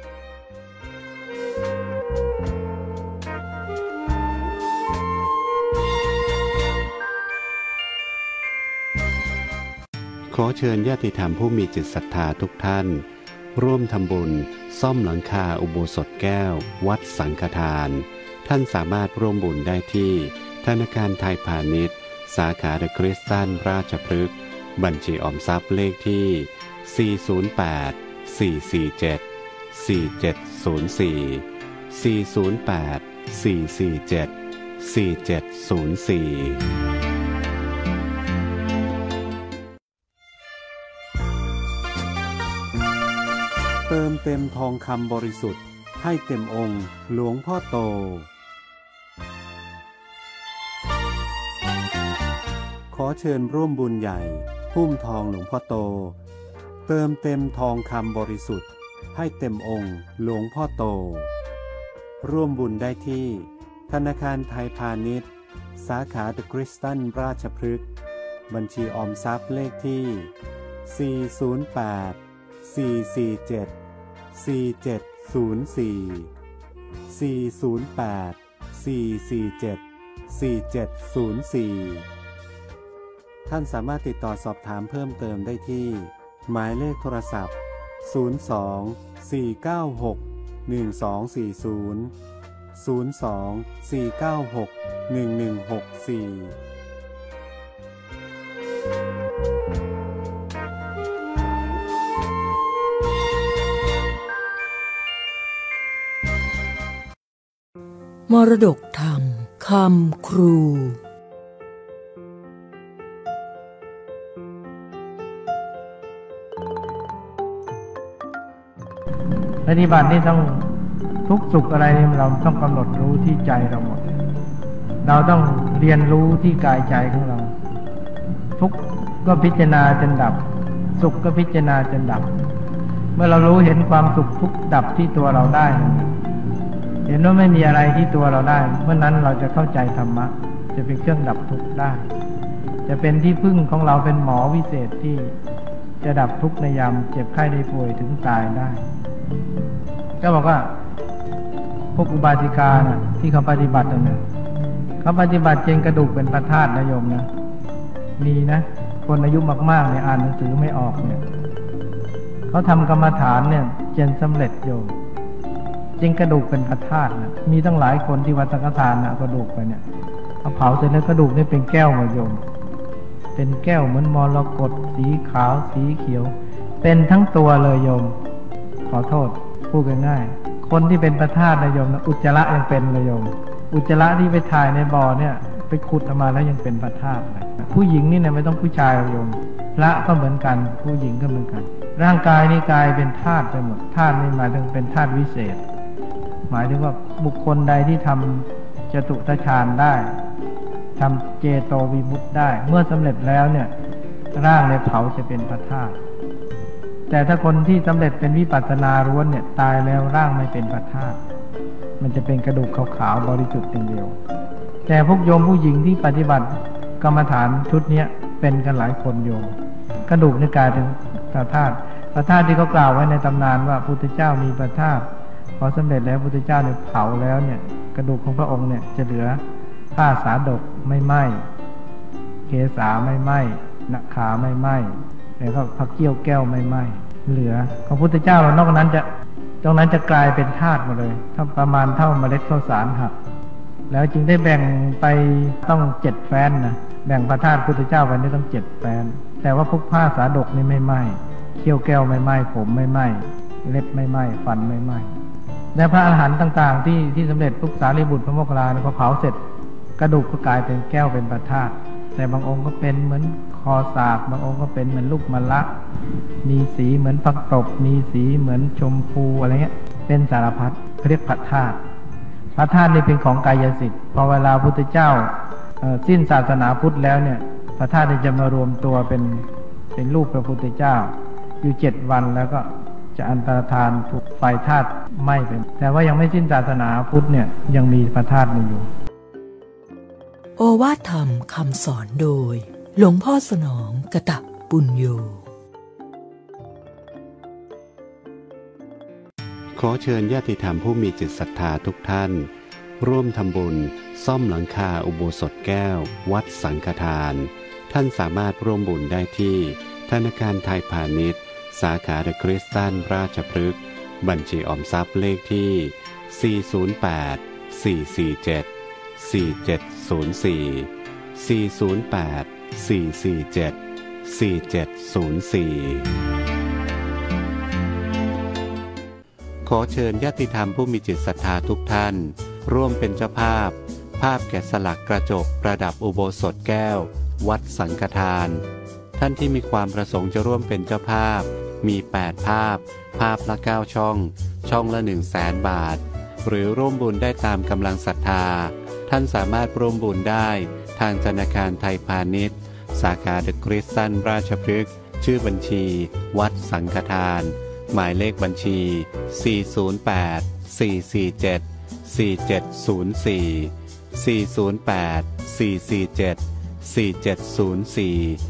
Speaker 6: ขอเชิญญาติธรรมผู้มีจิตศรัทธาทุกท่านร่วมทำบุญซ่อมหลังคาอุโบสถแก้ววัดสังฆทานท่านสามารถร่วมบุญได้ที่ธนาคารไทยพาณิชย์สาขาเดอะคริสตันราชพฤกษ์บัญชีออมทรัพย์เลขที่เติมเต็มทองคำบริสุทธิ์ให้เต็มองค์หลวงพ่อโตขอเชิญร่วมบุญใหญ่หุ้มทองหลวงพ่อโตเติมเต็มทองคำบริสุทธิ์ให้เต็มองค์หลวงพ่อโตร่วมบุญได้ที่ธนาคารไทยพาณิชย์สาขาเดอะคริสตันราชพฤกษ์บัญชีออมทรัพย์เลขที่408-447-4704 ท่านสามารถติดต่อสอบถามเพิ่มเติมได้ที่หมายเลขโทรศัพท์02-496-1240 02-496-1164
Speaker 3: มรดกธรรมคำครู
Speaker 4: ปฏิบัตินี่ต้องทุกสุขอะไรนี่เราต้องกำหนดรู้ที่ใจเราหมดเราต้องเรียนรู้ที่กายใจของเราทุกข์ก็พิจารณาจนดับสุขก็พิจารณาจนดับเมื่อเรารู้เห็นความสุขทุกข์ดับที่ตัวเราได้เห็นว่าไม่มีอะไรที่ตัวเราได้เมื่อนั้นเราจะเข้าใจธรรมะจะเป็นเครื่องดับทุกข์ได้จะเป็นที่พึ่งของเราเป็นหมอวิเศษที่จะดับทุกข์ในยามเจ็บไข้ได้ป่วยถึงตายได้ก็บอกว่าพวกอุบาสิกาน่ะที่เขาปฏิบัติเนี่ยเขาปฏิบัติจนกระดูกเป็นพระธาตุนะโยมนะมีนะคนอายุมากๆเนี่ยอ่านหนังสือไม่ออกเนี่ยเขาทำกรรมฐานเนี่ยจนสำเร็จโยมจริงกระดูกเป็นพระธาตุนะมีตั้งหลายคนที่วัดสังฆทานนะกระดูกไปเนี่ยเขาเผาเสร็จแล้วกระดูกนี่เป็นแก้วมาโยมเป็นแก้วเหมือนมรกตสีขาวสีเขียวเป็นทั้งตัวเลยโยมขอโทษพูดง่ายๆคนที่เป็นพระธาตุนะโยมนะอุจจาระยังเป็นเลยโยมอุจจาระที่ไปถ่ายในบ่อเนี่ยไปขุดออกมาแล้วยังเป็นพระธาตุเลยผู้หญิงนี่เนี่ยไม่ต้องผู้ชายโยมพระก็เหมือนกันผู้หญิงก็เหมือนกันร่างกายนี่กลายเป็นธาตุไปหมดธาตุนี่หมายถึงเป็นธาตุวิเศษหมายถึงว่าบุคคลใดที่ทำจตุตฌานได้ทำเจโตวิมุตติได้เมื่อสำเร็จแล้วเนี่ยร่างในเผาจะเป็นพระธาตุแต่ถ้าคนที่สำเร็จเป็นวิปัสสนาล้วนเนี่ยตายแล้วร่างไม่เป็นพระธาตุมันจะเป็นกระดูกขาวๆบริสุทธิ์อย่างเดียวแต่พวกโยมผู้หญิงที่ปฏิบัติกรรมฐานชุดนี้เป็นกันหลายคนโยมกระดูกนี่กลายเป็นพระธาตุพระธาตุที่เขากล่าวไว้ในตำนานว่าพุทธเจ้ามีพระธาตุพอสำเร็จแล้วพุทธเจ้าเนี่ยเผาแล้วเนี่ยกระดูกของพระองค์เนี่ยจะเหลือผ้าสาดกไม่ไหม้เกศาไม่ไหม้นาขาไม่ไหม้แล้วก็พระเกี้ยวแก้วไม่ไหม้เหลือของพุทธเจ้าเรานอกนั้นจะตรงนั้นจะกลายเป็นธาตุหมดเลยถ้าประมาณเท่าเมล็ดข้าวสารหักแล้วจึงได้แบ่งไปต้อง7แฟ้นนะแบ่งพระธาตุพุทธเจ้าไปนี่ต้อง7แฟ้นแต่ว่าพวกผ้าสาดกนี่ไม่ไหม้เขี้ยวแก้วไม่ไหม้ผมไม่ไหม้เล็บไม่ไหม้ฟันไม่ไหม้และพระอรหันต์ต่างๆที่สำเร็จพวกสารีบุตรพระโมคคัลลาเนี่ยพอเผาเสร็จกระดูกก็กลายเป็นแก้วเป็นพระธาตุแต่บางองค์ก็เป็นเหมือนคอสากบางองค์ก็เป็นเหมือนลูกมะละมีสีเหมือนผักตบมีสีเหมือนชมพูอะไรเงี้ยเป็นสารพัดเรียกพระธาตุพระธาตุนี่เป็นของกายสิทธิ์พอเวลาพุทธเจ้าสิ้นศาสนาพุทธแล้วเนี่ยพระธาตุจะมารวมตัวเป็นรูปพระพุทธเจ้าอยู่7วันแล้วก็จะอันตรธานถูกไฟธาตุไหม้ไปแต่ว่ายังไม่สิ้นศาสนาพุทธเนี่ยยังมีพระธาตุอยู่
Speaker 3: โอวาทธรรมคำสอนโดยหลวงพ่อสนองกตปุญโญ
Speaker 6: ขอเชิญญาติธรรมผู้มีจิตศรัทธาทุกท่านร่วมทำบุญซ่อมหลังคาอุโบสถแก้ววัดสังฆทานท่านสามารถร่วมบุญได้ที่ธนาคารไทยพาณิชย์สาขาเดอะคริสตันราชพฤกษ์บัญชีออมทรัพย์เลขที่408-447-4704 408-447-4704 ขอเชิญญาติธรรมผู้มีจิตศรัทธาทุกท่านร่วมเป็นเจ้าภาพภาพแกะสลักกระจกประดับอุโบสถแก้ววัดสังฆทานท่านที่มีความประสงค์จะร่วมเป็นเจ้าภาพมี8ภาพภาพละ9ช่องช่องละ100,000 บาทหรือร่วมบุญได้ตามกำลังศรัทธาท่านสามารถร่วมบุญได้ทางธนาคารไทยพาณิชย์สาขาเดอะคริสตันราชพฤกษ์ชื่อบัญชีวัดสังฆทานหมายเลขบัญชี408-447-4704 408-447-4704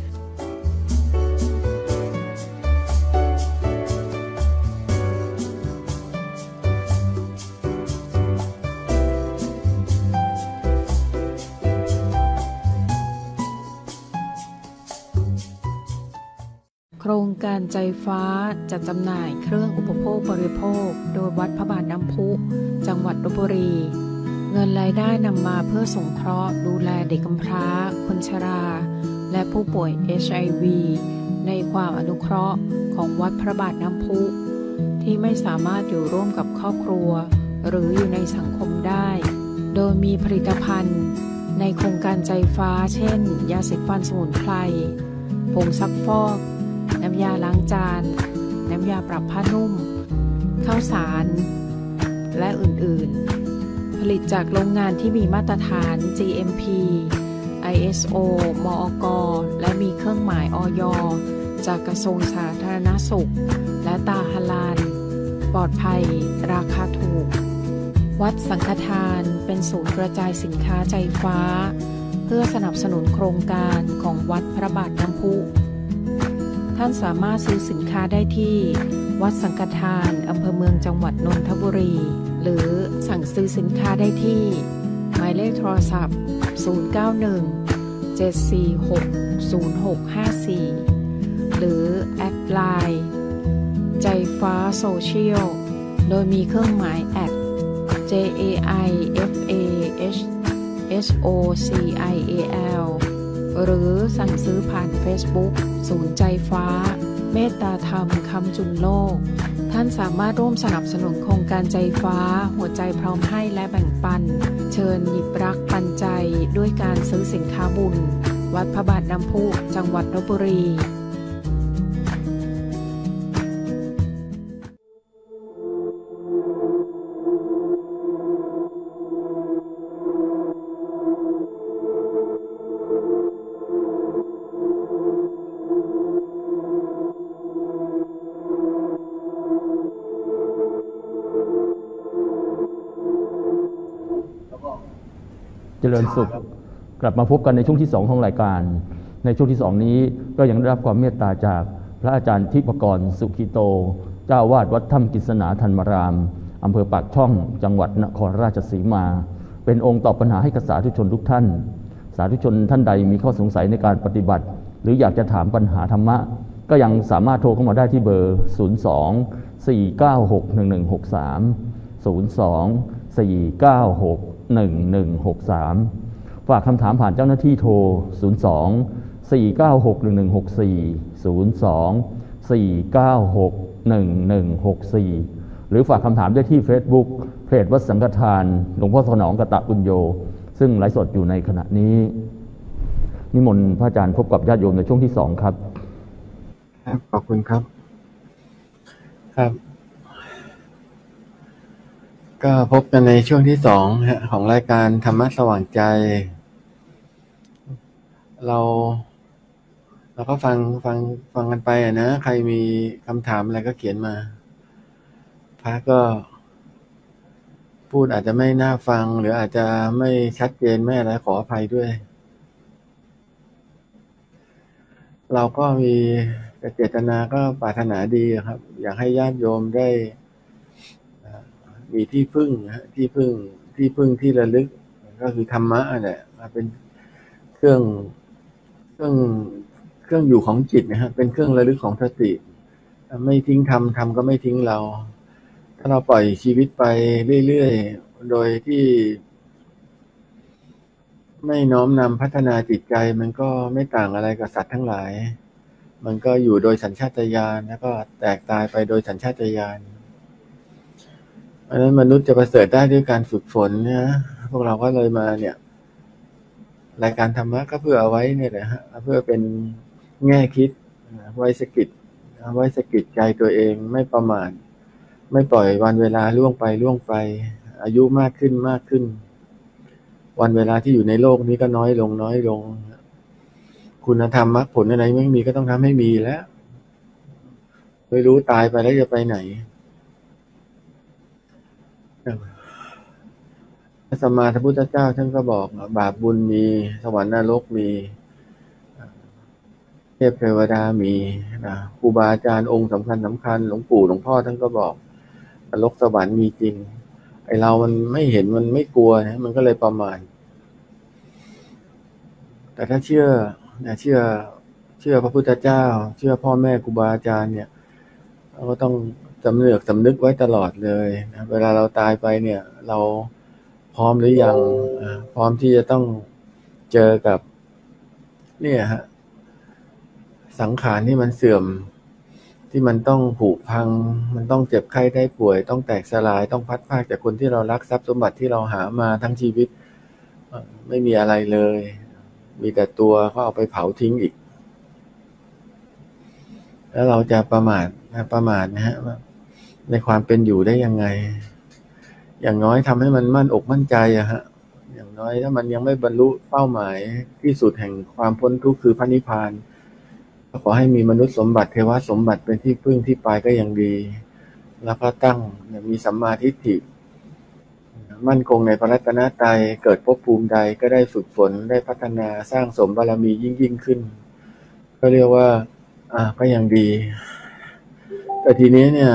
Speaker 5: โครงการใจฟ้าจัดจำหน่ายเครื่องอุปโภคบริโภคโดยวัดพระบาทน้ำพุจังหวัดลพบุรีเงินรายได้นำมาเพื่อสงเคราะห์ดูแลเด็กกำพร้าคนชราและผู้ป่วย HIV ในความอนุเคราะห์ของวัดพระบาทน้ำพุที่ไม่สามารถอยู่ร่วมกับครอบครัวหรืออยู่ในสังคมได้โดยมีผลิตภัณฑ์ในโครงการใจฟ้าเช่นยาสีฟันสมุนไพรผงซักฟอกน้ำยาล้างจานน้ำยาปรับผ้านุ่มข้าวสารและอื่นๆผลิตจากโรงงานที่มีมาตรฐาน GMP ISO มอก.และมีเครื่องหมายอย.จากกระทรวงสาธารณสุขและตาฮาลาลปลอดภัยราคาถูกวัดสังฆทานเป็นศูนย์กระจายสินค้าใจฟ้าเพื่อสนับสนุนโครงการของวัดพระบาทน้ำพุท่านสามารถซื้อสินค้าได้ที่วัดสังฆทานอำเภอเมืองจังหวัดนนทบุรีหรือสั่งซื้อสินค้าได้ที่หมายเลขโทรศัพท์091-746-0654หรือแอดไลน์ใจฟ้าโซเชียลโดยมีเครื่องหมายแอด JAIFASOCIAL หรือสั่งซื้อผ่าน Facebook ศูนย์ใจฟ้าเมตตาธรรมคำจุนโลกท่านสามารถร่วมสนับสนุนโครงการใจฟ้าหัวใจพร้อมให้และแบ่งปันเชิญหยิบรักปันใจด้วยการซื้อสินค้าบุญวัดพระบาทน้ำพุจังหวัดลพบุรี
Speaker 1: เจริญสุขกลับมาพบกันในช่วงที่2ของรายการในช่วงที่2นี้ก็ยังได้รับความเมตตาจากพระอาจารย์ทิพกรสุขิโตเจ้าอาวาสวัดถ้ำกฤษณาธรรมารามอำเภอปากช่องจังหวัดนครราชสีมาเป็นองค์ตอบปัญหาให้กับสาธุชนทุกท่านสาธุชนท่านใดมีข้อสงสัยในการปฏิบัติหรืออยากจะถามปัญหาธรรมะก็ยังสามารถโทรเข้ามาได้ที่เบอร์02-496-1163 ฝากคำถามผ่านเจ้าหน้าที่โทร 02-496-1164 หรือฝากคำถามได้ที่ Facebook เพจวัดสังฆทานหลวงพ่อสนองกตปุญโญซึ่งไลฟ์สดอยู่ในขณะนี้นิมนต์พระอาจารย์พบกับญาติโยมในช่วงที่2ครับ
Speaker 2: ขอบคุณครับครับก็พบกันในช่วงที่2ของรายการธรรมะสว่างใจเราก็ฟังกันไปนะใครมีคำถามอะไรก็เขียนมาพระก็พูดอาจจะไม่น่าฟังหรืออาจจะไม่ชัดเจนไม่อะไรขออภัยด้วยเราก็มีเจตนาก็ปรารถนาดีครับอยากให้ญาติโยมได้มีที่พึ่งที่ระลึกก็คือธรรมะแหละเป็นเครื่องอยู่ของจิตนะฮะเป็นเครื่องระลึกของสติไม่ทิ้งธรรมก็ไม่ทิ้งเราถ้าเราปล่อยชีวิตไปเรื่อยๆโดยที่ไม่น้อมนำพัฒนาจิตใจมันก็ไม่ต่างอะไรกับสัตว์ทั้งหลายมันก็อยู่โดยสัญชาตญาณแล้วก็แตกตายไปโดยสัญชาตญาณอันนั้นมนุษย์จะประเสริฐได้ด้วยการฝึกฝนนะพวกเราก็เลยมาเนี่ยรายการธรรมะก็เพื่อเอาไว้เนี่ยแหละฮะเพื่อเป็นแง่คิดไว้สกิดใจตัวเองไม่ประมาทไม่ปล่อยวันเวลาล่วงไปอายุมากขึ้นวันเวลาที่อยู่ในโลกนี้ก็น้อยลงคุณธรรมมรรคผลอะไรไม่มีก็ต้องทำให้มีแล้วไม่รู้ตายไปแล้วจะไปไหนพระสัมมาสัมพุทธเจ้าท่านก็บอกบาปบุญมีสวรรค์นรกมีเทพเทวดามีนะครูบาอาจารย์องค์สำคัญหลวงปู่หลวงพ่อท่านก็บอกนรกสวรรค์มีจริงไอเรามันไม่เห็นมันไม่กลัวนะมันก็เลยประมาทแต่ถ้าเชื่อพระพุทธเจ้าเชื่อพ่อแม่ครูบาอาจารย์เนี่ยเราก็ต้องสำนึกไว้ตลอดเลยนะเวลาเราตายไปเนี่ยเราพร้อมหรือยังพร้อมที่จะต้องเจอกับเนี่ยฮะสังขารที่มันเสื่อมที่มันต้องผุพังมันต้องเจ็บไข้ได้ป่วยต้องแตกสลายต้องพัดพรากจากคนที่เรารักทรัพย์สมบัติที่เราหามาทั้งชีวิตไม่มีอะไรเลยมีแต่ตัวเขาเอาไปเผาทิ้งอีกแล้วเราจะประมาทนะฮะในความเป็นอยู่ได้ยังไงอย่างน้อยทำให้มันมั่นอกมั่นใจอะฮะอย่างน้อยถ้ามันยังไม่บรรลุเป้าหมายที่สุดแห่งความพ้นทุกข์คือพระนิพพานก็ขอให้มีมนุษย์สมบัติเทวสมบัติเป็นที่พึ่งที่ปลายก็ยังดีแล้วก็ตั้งมีสัมมาทิฏฐิมั่นคงในพระรัตนตรัยเกิดภพภูมิใดก็ได้ฝึกฝนได้พัฒนาสร้างสมบารมียิ่งขึ้นก็เรียกว่าก็ยังดีแต่ทีนี้เนี่ย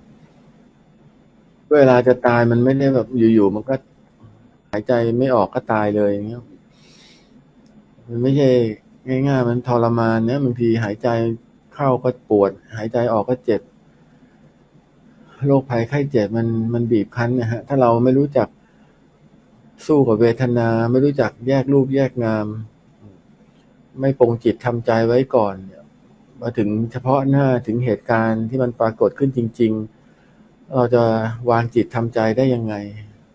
Speaker 2: เวลาจะตายมันไม่ได้แบบอยู่ๆมันก็หายใจไม่ออกก็ตายเลยอย่างเงี้ยมันไม่ใช่ง่ายๆมันทรมานเนี่ยบางทีหายใจเข้าก็ปวดหายใจออกก็เจ็บโรคภัยไข้เจ็บมันบีบคั้นนะฮะถ้าเราไม่รู้จักสู้กับเวทนาไม่รู้จักแยกรูปแยกนามไม่ปรงจิตทำใจไว้ก่อนมาถึงเฉพาะหน้าถึงเหตุการณ์ที่มันปรากฏขึ้นจริงๆเราจะวางจิตทำใจได้ยังไง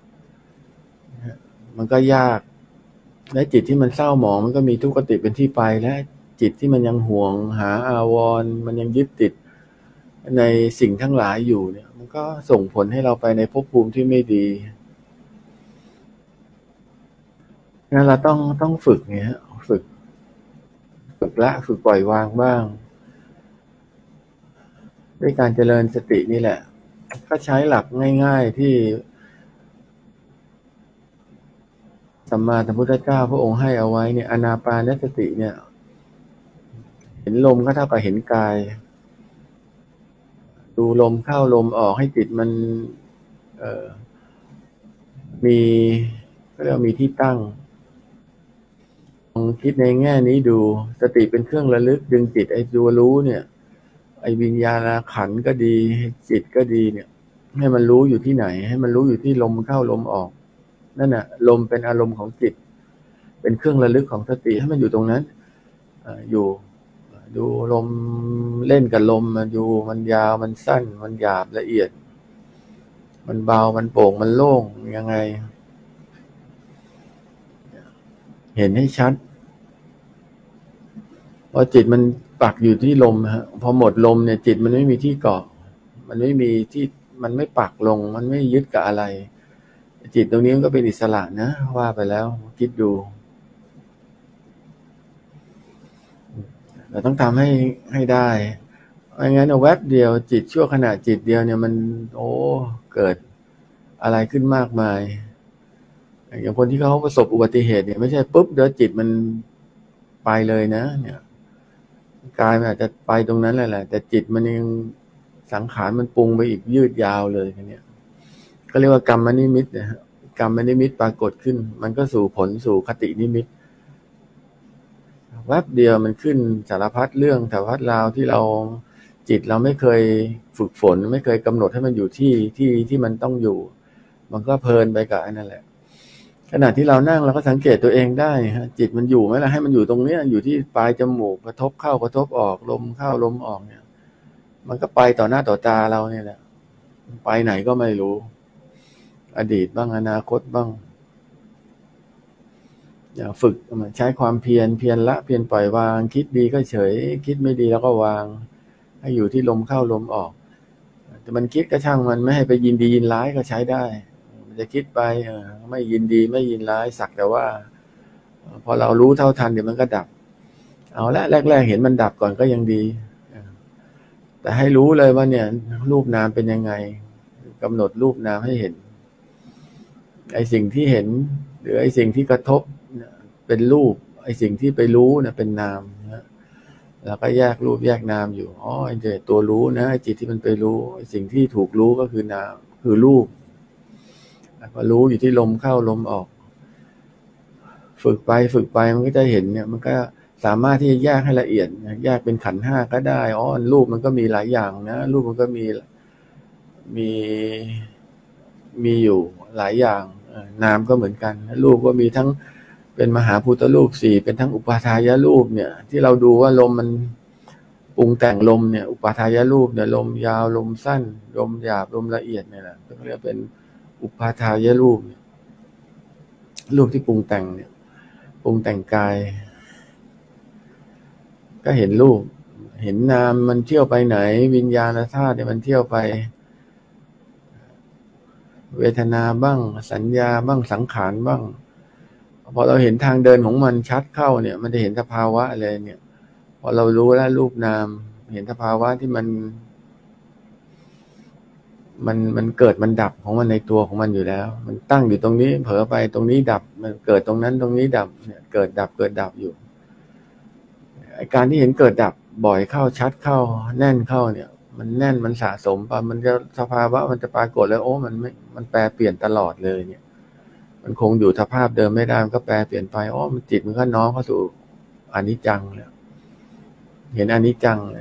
Speaker 2: มันก็ยากและจิตที่มันเศร้าหมองมันก็มีทุกขติเป็นที่ไปและจิตที่มันยังห่วงหาอาวรณ์มันยังยึดติดในสิ่งทั้งหลายอยู่เนี่ยมันก็ส่งผลให้เราไปในภพภูมิที่ไม่ดีงั้นเราต้องฝึกเนี่ยฝึกละฝึกปล่อยวางบ้างด้วยการเจริญสตินี่แหละก็ใช้หลักง่ายๆที่สัมมาสัมพุทธเจ้าพระองค์ให้เอาไว้เนี่ยอานาปานสติเนี่ยเห็นลมก็เท่ากับเห็นกายดูลมเข้าลมออกให้จิตมันมีก็เรียกว่ามีที่ตั้งลองคิดในแง่นี้ดูสติเป็นเครื่องระลึกดึงจิตไอ้ตัวรู้เนี่ยไอ้วิญญาณขันธ์ก็ดีจิตก็ดีเนี่ยให้มันรู้อยู่ที่ไหนให้มันรู้อยู่ที่ลมเข้าลมออกนั่นน่ะลมเป็นอารมณ์ของจิตเป็นเครื่องระลึกของสติให้มันอยู่ตรงนั้นอยู่ดูลมเล่นกับลมมันอยู่มันยาวมันสั้นมันหยาบละเอียดมันเบามันโปร่งมันโล่งยังไงเห็นให้ชัดพอจิตมันปักอยู่ที่ลมฮะพอหมดลมเนี่ยจิตมันไม่มีที่เกาะมันไม่มีที่มันไม่ปักลงมันไม่ยึดกับอะไรจิตตรงนี้มันก็เป็นอิสระนะว่าไปแล้วคิดดูเราต้องทำให้ได้ไม่งั้นเอาแวบเดียวจิตชั่วขณะจิตเดียวเนี่ยมันเกิดอะไรขึ้นมากมายอย่างคนที่เขาประสบอุบัติเหตุเนี่ยไม่ใช่ปุ๊บเดี๋ยวจิตมันไปเลยนะเนี่ยกายมันอาจจะไปตรงนั้นแหละแต่จิตมันยังสังขารมันปรุงไปอีกยืดยาวเลยเนี่ยก็เรียกว่ากรรมนิมิตนะฮะกรรมนิมิตปรากฏขึ้นมันก็สู่ผลสู่คตินิมิตแวบเดียวมันขึ้นสารพัดเรื่องสารพัดราวที่เราจิตเราไม่เคยฝึกฝนไม่เคยกำหนดให้มันอยู่ที่มันต้องอยู่มันก็เพลินไปกับอันนั่นแหละขณะที่เรานั่งเราก็สังเกตตัวเองได้ฮะจิตมันอยู่ไหมล่ะให้มันอยู่ตรงเนี้ยอยู่ที่ปลายจมูกกระทบเข้ากระทบออกลมเข้าลมออกเนี่ยมันก็ไปต่อหน้าต่อตาเราเนี่ยแหละไปไหนก็ไม่รู้อดีตบ้างอนาคตบ้างฝึกใช้ความเพียรละเพียรปล่อยวางคิดดีก็เฉยคิดไม่ดีแล้วก็วางให้อยู่ที่ลมเข้าลมออกแต่มันคิดก็ช่างมันไม่ให้ไปยินดียินร้ายก็ใช้ได้มันจะคิดไปไม่ยินดีไม่ยินร้ายสักแต่ว่าพอเรารู้เท่าทันเดี๋ยวมันก็ดับเอาละแรกๆเห็นมันดับก่อนก็ยังดีแต่ให้รู้เลยว่าเนี่ยรูปนามเป็นยังไงกำหนดรูปนามให้เห็นไอ้สิ่งที่เห็นหรือไอ้สิ่งที่กระทบเป็นรูปไอ้สิ่งที่ไปรู้เนี่ยเป็นนามนะแล้วก็แยกรูปแยกนามอยู่อ๋อไอ้ตัวรู้นะไอ้จิตที่มันไปรู้ไอ้สิ่งที่ถูกรู้ก็คือนามคือรูปแล้วก็รู้อยู่ที่ลมเข้าลมออกฝึกไปมันก็จะเห็นเนี่ยมันก็สามารถที่จะแยกให้ละเอียดแยกเป็นขันธ์ห้าก็ได้อ๋อรูปมันก็มีหลายอย่างนะรูปมันก็มีอยู่หลายอย่างนามก็เหมือนกันรูปก็มีทั้งเป็นมหาภูตรูปสี่เป็นทั้งอุปาทายรูปเนี่ยที่เราดูว่าลมมันปรุงแต่งลมเนี่ยอุปาทายรูปเนี่ยลมยาวลมสั้นลมหยาบลมละเอียดเนี่ยแหละเรียกเป็นอุปาทายรูปรูปที่ปรุงแต่งเนี่ยปรุงแต่งกายก็เห็นรูปเห็นนามมันเที่ยวไปไหนวิญญาณธาตุเนี่ยมันเที่ยวไปเวทนาบ้างสัญญาบ้างสังขารบ้างพอเราเห็นทางเดินของมันชัดเข้าเนี่ยมันจะเห็นสภาวะอะไรเนี่ยพอเรารู้แล้วรูปนามเห็นสภาวะที่มันเกิดมันดับของมันในตัวของมันอยู่แล้วมันตั้งอยู่ตรงนี้เผลอไปตรงนี้ดับมันเกิดตรงนั้นตรงนี้ดับเนี่ยเกิดดับอยู่การที่เห็นเกิดดับบ่อยเข้าชัดเข้าแน่นเข้าเนี่ยมันแน่นมันสะสมไปมันจะสภาวะมันจะปรากฏแล้วโอ้มันแปรเปลี่ยนตลอดเลยเนี่ยมันคงอยู่สภาพเดิมไม่ได้มันก็แปรเปลี่ยนไปอ๋อมันจิตมันก็น้อมเข้าสู่อนิจจังแล้วเห็นอนิจจังเลย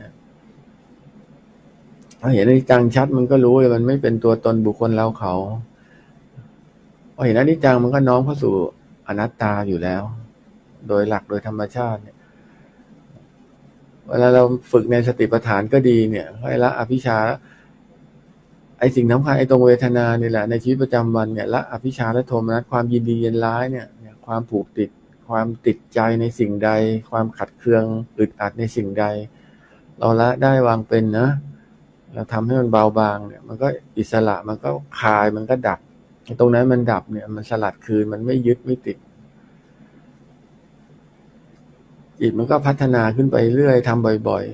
Speaker 2: พอเห็นอนิจจังชัดมันก็รู้เลยมันไม่เป็นตัวตนบุคคลเราเขาพอเห็นอนิจจังมันก็น้อมเข้าสู่อนัตตาอยู่แล้วโดยหลักโดยธรรมชาติเนี่ยเวลาเราฝึกในสติปัฏฐานก็ดีเนี่ยให้ละอภิชฌาไอ้สิ่งสำคัญไอ้ตรงเวทนานี่แหละในชีวิตประจำวันเนี่ยละอภิชฌาและโทมนัสความยินดียินร้ายเนี่ยความผูกติดความติดใจในสิ่งใดความขัดเคืองอึดอัดในสิ่งใดเราละได้วางเป็นนะเราทำให้มันเบาบางเนี่ยมันก็อิสระมันก็คลายมันก็ดับตรงนั้นมันดับเนี่ยมันสลัดคืนมันไม่ยึดไม่ติดจิตมันก็พัฒนาขึ้นไปเรื่อยทำบ่อย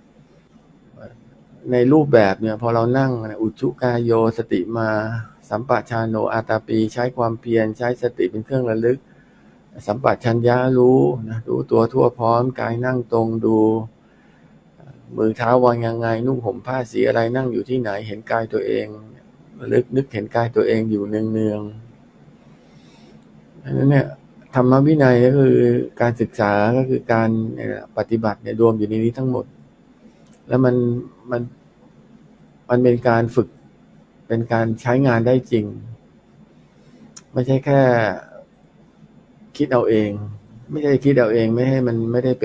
Speaker 2: ๆในรูปแบบเนี่ยพอเรานั่งอุจจุกายโยสติมาสัมปชานโนอาตาปีใช้ความเพียรใช้สติเป็นเครื่องระลึกสัมปชัญญะรู้นะรู้ตัวทั่วพร้อมกายนั่งตรงดูมือเท้าวางยังไงนุ่งห่มผ้าสีอะไรนั่งอยู่ที่ไหนเห็นกายตัวเองระลึกนึกเห็นกายตัวเองอยู่เนืองๆอันนั้นเนี่ยธรรมวินัยก็คือการศึกษาก็คือการปฏิบัติเนี่ยรวมอยู่ในนี้ทั้งหมดแล้วมันเป็นการฝึกเป็นการใช้งานได้จริงไม่ใช่แค่คิดเอาเองไม่ใช่คิดเอาเองไม่ให้มันไม่ได้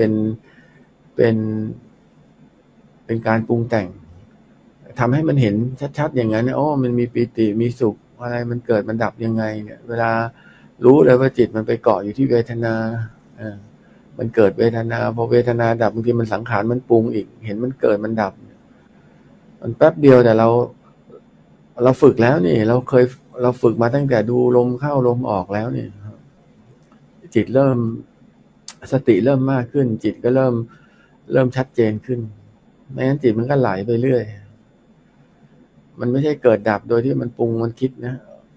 Speaker 2: เป็นการปรุงแต่งทำให้มันเห็นชัดๆอย่างนั้นอ๋อมันมีปีติมีสุขอะไรมันเกิดมันดับยังไงเนี่ยเวลารู้เลยว่าจิตมันไปเกาะอยู่ที่เวทนามันเกิดเวทนาพอเวทนาดับบางทีมันสังขารมันปรุงอีกเห็นมันเกิดมันดับมันแป๊บเดียวแต่เราฝึกแล้วนี่เราฝึกมาตั้งแต่ดูลมเข้าลมออกแล้วนี่จิตเริ่มสติเริ่มมากขึ้นจิตก็เริ่มชัดเจนขึ้นไม่งั้นจิตมันก็ไหลไปเรื่อยมันไม่ใช่เกิดดับโดยที่มันปรุงมันคิดนะ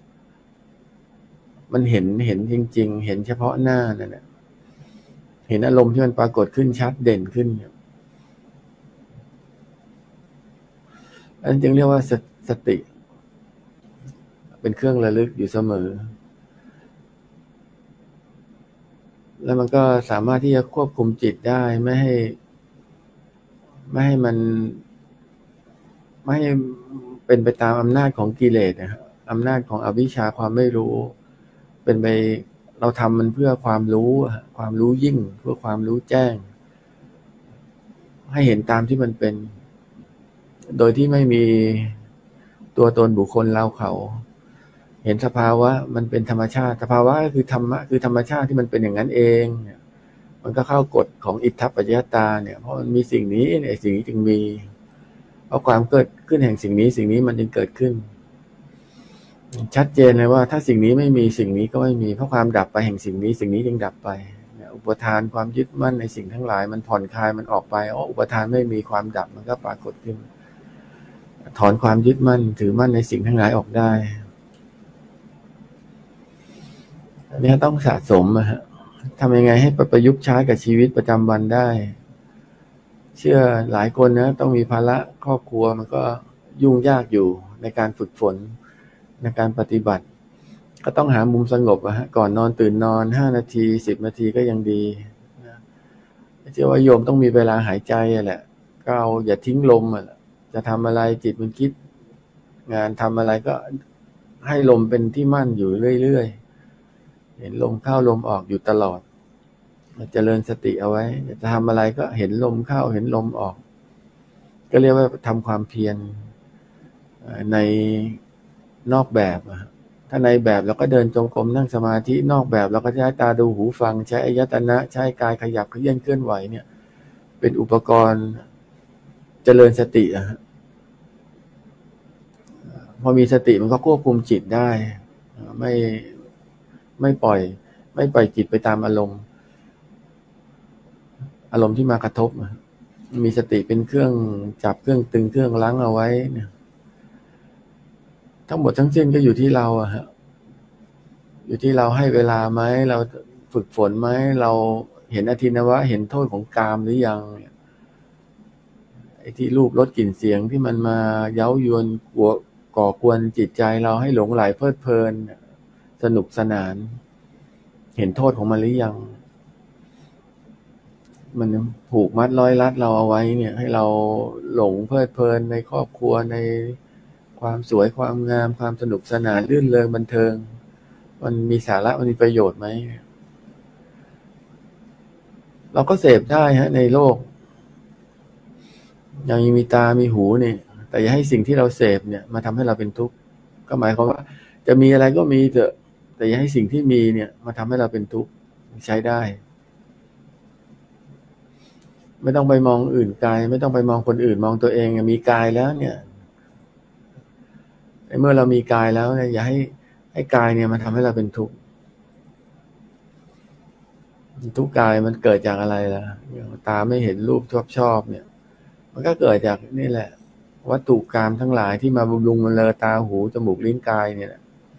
Speaker 2: มันเห็นจริงๆเห็นเฉพาะหน้านั่นแหละเห็นอารมณ์ที่มันปรากฏขึ้นชัดเด่นขึ้นอันจึงเรียกว่าสติเป็นเครื่องระลึกอยู่เสมอแล้วมันก็สามารถที่จะควบคุมจิตได้ไม่ให้มันไม่ให้เป็นไปตามอำนาจของกิเลสนะครับอำนาจของอวิชชาความไม่รู้เป็นไปเราทำมันเพื่อความรู้ยิ่งเพื่อความรู้แจ้งให้เห็นตามที่มันเป็นโดยที่ไม่มีตัวตนบุคคลเราเขาเห็นสภาวะมันเป็นธรรมชาติสภาวะก็คือธรรมะคือธรรมชาติที่มันเป็นอย่างนั้นเองมันก็เข้ากฎของอิทธัปปัจจยตาเนี่ยเพราะมันมีสิ่งนี้เนี่ยสิ่งนี้จึงมีเพราะความเกิดขึ้นแห่งสิ่งนี้มันจึงเกิดขึ้นชัดเจนเลยว่าถ้าสิ่งนี้ไม่มีสิ่งนี้ก็ไม่มีเพราะความดับไปแห่งสิ่งนี้จึงดับไปอุปทานความยึดมั่นในสิ่งทั้งหลายมันผ่อนคลายมันออกไปอุปทานไม่มีความดับมันก็ปรากฏขึ้นถอนความยึดมั่นถือมั่นในสิ่งทั้งหลายออกได้อันนี้ต้องสะสมฮะทำยังไงให้ประยุกต์ใช้กับชีวิตประจำวันได้เชื่อหลายคนนะต้องมีภาระครอบครัวมันก็ยุ่งยากอยู่ในการฝึกฝนในการปฏิบัติก็ต้องหามุมสงบก่อนนอนตื่นนอน5 นาที10 นาทีก็ยังดีนะเชื่อว่าโยมต้องมีเวลาหายใจแหละก็เอาอย่าทิ้งลมจะทำอะไรจิตมันคิดงานทำอะไรก็ให้ลมเป็นที่มั่นอยู่เรื่อยๆเห็นลมเข้าลมออกอยู่ตลอดเจริญสติเอาไว้จะทำอะไรก็เห็นลมเข้าเห็นลมออกก็เรียกว่าทำความเพียรในนอกแบบถ้าในแบบเราก็เดินจงกรมนั่งสมาธินอกแบบเราก็ใช้ตาดูหูฟังใช้อายตนะใช้กายขยับเขยื้อนเคลื่อนไหวเนี่ยเป็นอุปกรณ์เจริญสติพอมีสติมันก็ควบคุมจิตได้ไม่ปล่อยจิตไปตามอารมณ์ที่มากระทบมีสติเป็นเครื่องจับเครื่องตึงเครื่องล้างเอาไว้เนี่ยทั้งหมดทั้งสิ้นก็อยู่ที่เราอยู่ที่เราให้เวลาไหมเราฝึกฝนไหมเราเห็นอทินวะเห็นโทษของกามหรือยังไอ้ที่รูปรสกลิ่นเสียงที่มันมาเย้ายวนก่อกวนจิตใจเราให้หลงไหลเพลิดเพลินสนุกสนานเห็นโทษของมันหรือยังมันผูกมัดร้อยรัดเราเอาไว้เนี่ยให้เราหลงเพลิดเพลินในครอบครัวในความสวยความงามความสนุกสนานลื่นเริงบันเทิงมันมีสาระมันมีประโยชน์ไหมเราก็เสพได้ในโลกยังมีตามีหูเนี่ยแต่อย่าให้สิ่งที่เราเสพเนี่ยมาทำให้เราเป็นทุกข์ก็หมายความว่าจะมีอะไรก็มีเถอะแต่อย่าให้สิ่งที่มีเนี่ยมาทำให้เราเป็นทุกข์ใช้ได้ไม่ต้องไปมองอื่นกายไม่ต้องไปมองคนอื่นมองตัวเองมีกายแล้วเนี่ยเมื่อเรามีกายแล้วเนี่ยอย่าให้กายเนี่ยมันทำให้เราเป็นทุกข์ทุกข์กายมันเกิดจากอะไรล่ะตาไม่เห็นรูปชอบเนี่ยมันก็เกิดจากนี่แหละวัตถุกรรมทั้งหลายที่มาบำรุงมันเลอตาหูจมูกลิ้นกายเนี่ย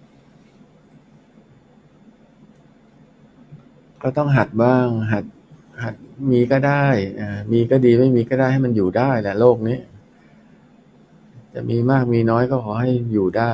Speaker 2: ก็ต้องหัดบ้างหัดมีก็ได้มีก็ดีไม่มีก็ได้ให้มันอยู่ได้แหละโลกนี้จะมีมากมีน้อยก็ขอให้อยู่ได้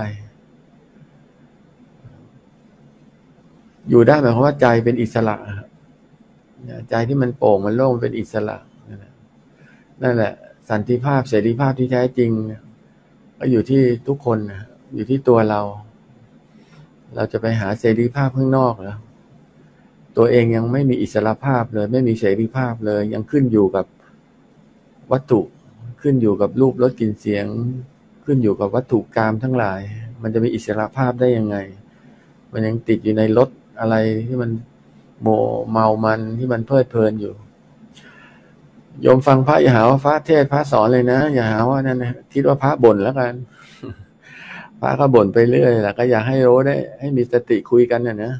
Speaker 2: อยู่ได้หมายความว่าใจเป็นอิสระใจที่มันโปร่งมันโล่งเป็นอิสระนั่นแหละสันติภาพเสรีภาพที่แท้จริงก็อยู่ที่ทุกคนอยู่ที่ตัวเราจะไปหาเสรีภาพข้างนอกเหรอตัวเองยังไม่มีอิสรภาพเลยไม่มีเสรีภาพเลยยังขึ้นอยู่กับวัตถุขึ้นอยู่กับรูปรสกลิ่นเสียงขึ้นอยู่กับวัตถุกรรมทั้งหลายมันจะมีอิสรภาพได้ยังไงมันยังติดอยู่ในรสอะไรที่มันเมามันที่มันเพลิดเพลินอยู่โยมฟังพระอย่าหาว่าพระเทศพระสอนเลยนะอย่าหาว่านั่นนะคิดว่าพระบ่นแล้วกัน พระก็บ่นไปเรื่อยแหละก็อยากให้รู้ได้ให้มีสติคุยกันนะ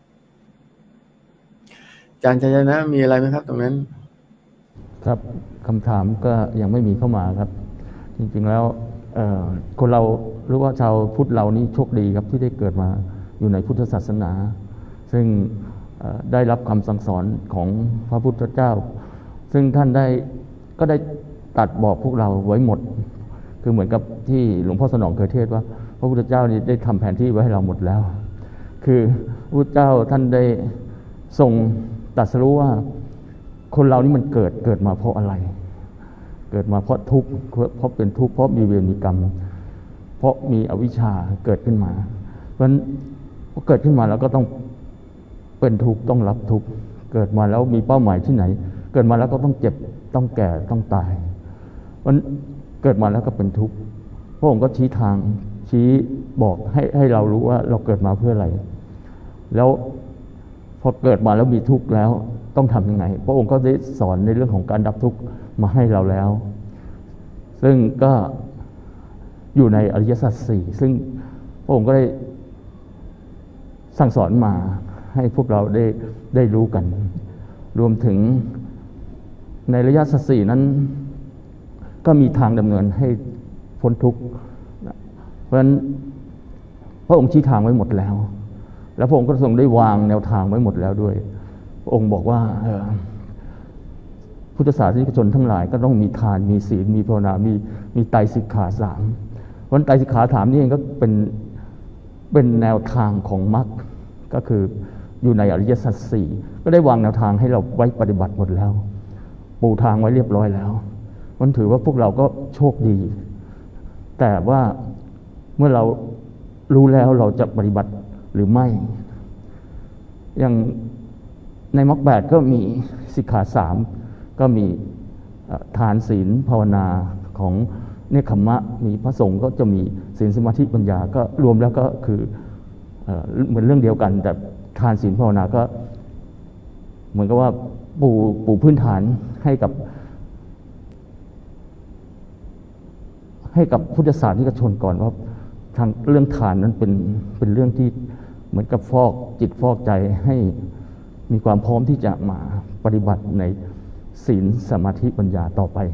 Speaker 2: อาจารย์ชัยนะมีอะไรไหมครับตรงนั้น
Speaker 1: ครับคำถามก็ยังไม่มีเข้ามาครับจริงๆแล้วคนเราหรือว่าชาวพุทธเรานี่โชคดีครับที่ได้เกิดมาอยู่ในพุทธศาสนาซึ่งได้รับคำสั่งสอนของพระพุทธเจ้าซึ่งท่านก็ได้ตรัสบอกพวกเราไว้หมดคือเหมือนกับที่หลวงพ่อสนองเคยเทศว่าพระพุทธเจ้านี่ได้ทำแผนที่ไว้ให้เราหมดแล้วคือพระพุทธเจ้าท่านได้ทรงตรัสรู้ว่าคนเรานี่มันเกิดมาเพราะอะไรเกิดมาเพราะทุกข์เพราะเป็นทุกข์เพราะมีเวรมีกรรมเพราะมีอวิชชาเกิดขึ้นมาเพราะฉะนั้นพอเกิดขึ้นมาแล้วก็ต้องเป็นทุกข์ต้องรับทุกข์เกิดมาแล้วมีเป้าหมายที่ไหนเกิดมาแล้วก็ต้องเจ็บต้องแก่ต้องตายเพราะฉะนั้นเกิดมาแล้วก็เป็นทุกข์พระองค์ก็ชี้ทางชี้บอกให้เรารู้ว่าเราเกิดมาเพื่ออะไรแล้วพอเกิดมาแล้วมีทุกข์แล้วต้องทำยังไงพระองค์ก็ได้สอนในเรื่องของการดับทุกข์มาให้เราแล้วซึ่งก็อยู่ในอริยสัจสี่ซึ่งพระองค์ก็ได้สั่งสอนมาให้พวกเราได้รู้กันรวมถึงในอริยสัจสี่นั้นก็มีทางดำเนินให้พ้นทุกข์เพราะฉะนั้นพระองค์ชี้ทางไว้หมดแล้วแล้วพระองค์ก็ทรงได้วางแนวทางไว้หมดแล้วด้วยพระองค์บอกว่าพุทธศาสนิกชนทั้งหลายก็ต้องมีทานมีศีลมีภาวนามีไตรสิกขาสามเพราะฉะนั้นไตรสิกขาสามนี่เองก็เป็นแนวทางของมรรคก็คืออยู่ในอริยสัจสี่ก็ได้วางแนวทางให้เราไว้ปฏิบัติหมดแล้วปูทางไว้เรียบร้อยแล้วมันถือว่าพวกเราก็โชคดีแต่ว่าเมื่อเรารู้แล้วเราจะปฏิบัติหรือไม่อย่างในมรรคแปดก็มีสิกขาสามก็มีทานศีลภาวนาของเนคขมมะมีพระสงฆ์ก็จะมีศีลสมาธิปัญญาก็รวมแล้วก็คือเหมือนเรื่องเดียวกันแต่ทานศีลภาวนาก็เหมือนกับว่าปูพื้นฐานให้กับพุทธศาสนิกชนก่อนว่าทางเรื่องทานนั้นเป็นเรื่องที่เหมือนกับฟอกจิตฟอกใจให้มีความพร้อมที่จะมาปฏิบัติในศีลสมาธิปัญญาต่อไป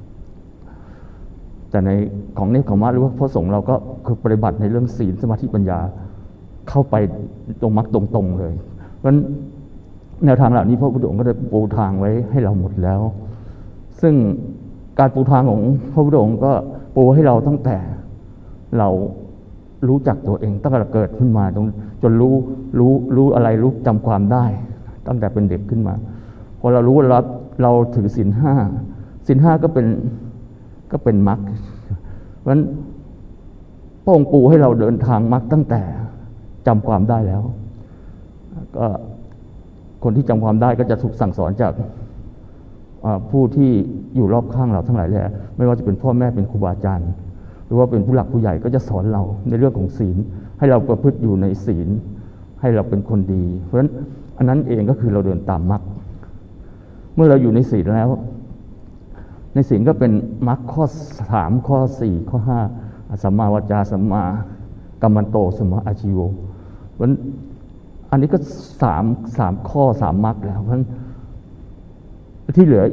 Speaker 1: แต่ในของเนคขมมะหรือว่าพระสงฆ์เราก็คือปฏิบัติในเรื่องศีลสมาธิปัญญาเข้าไปตรงมรรคตรงๆเลยเพราะฉะนั้นแนวทางเหล่านี้พระพุทธองค์ก็ได้ปูทางไว้ให้เราหมดแล้วซึ่งการปูทางของพระพุทธองค์ก็ปูให้เราตั้งแต่เรารู้จักตัวเองตั้งแต่เกิดขึ้นมาจนรู้อะไรรู้จำความได้ตั้งแต่เป็นเด็กขึ้นมาพอเรารู้ว่าเราถือศีลห้าก็เป็นมรรคเพราะฉะนั้นพระองค์ปูให้เราเดินทางมรรคตั้งแต่จำความได้แล้วก็คนที่จำความได้ก็จะถูกสั่งสอนจากผู้ที่อยู่รอบข้างเราทั้งหลายแหละไม่ว่าจะเป็นพ่อแม่เป็นครูบาอาจารย์หรือว่าเป็นผู้หลักผู้ใหญ่ก็จะสอนเราในเรื่องของศีลให้เราประพฤติอยู่ในศีลให้เราเป็นคนดีเพราะฉะนั้นอันนั้นเองก็คือเราเดินตามมรรคเมื่อเราอยู่ในศีลแล้วในศีลก็เป็นมรรคข้อ3ข้อ4ข้อ5สัมมาวาจาสัมมากัมมันโตสัมมาอาชีโวเพราะฉะนั้นอันนี้ก็3ข้อ3มรรคแล้วเพราะฉะนั้นที่เหลือ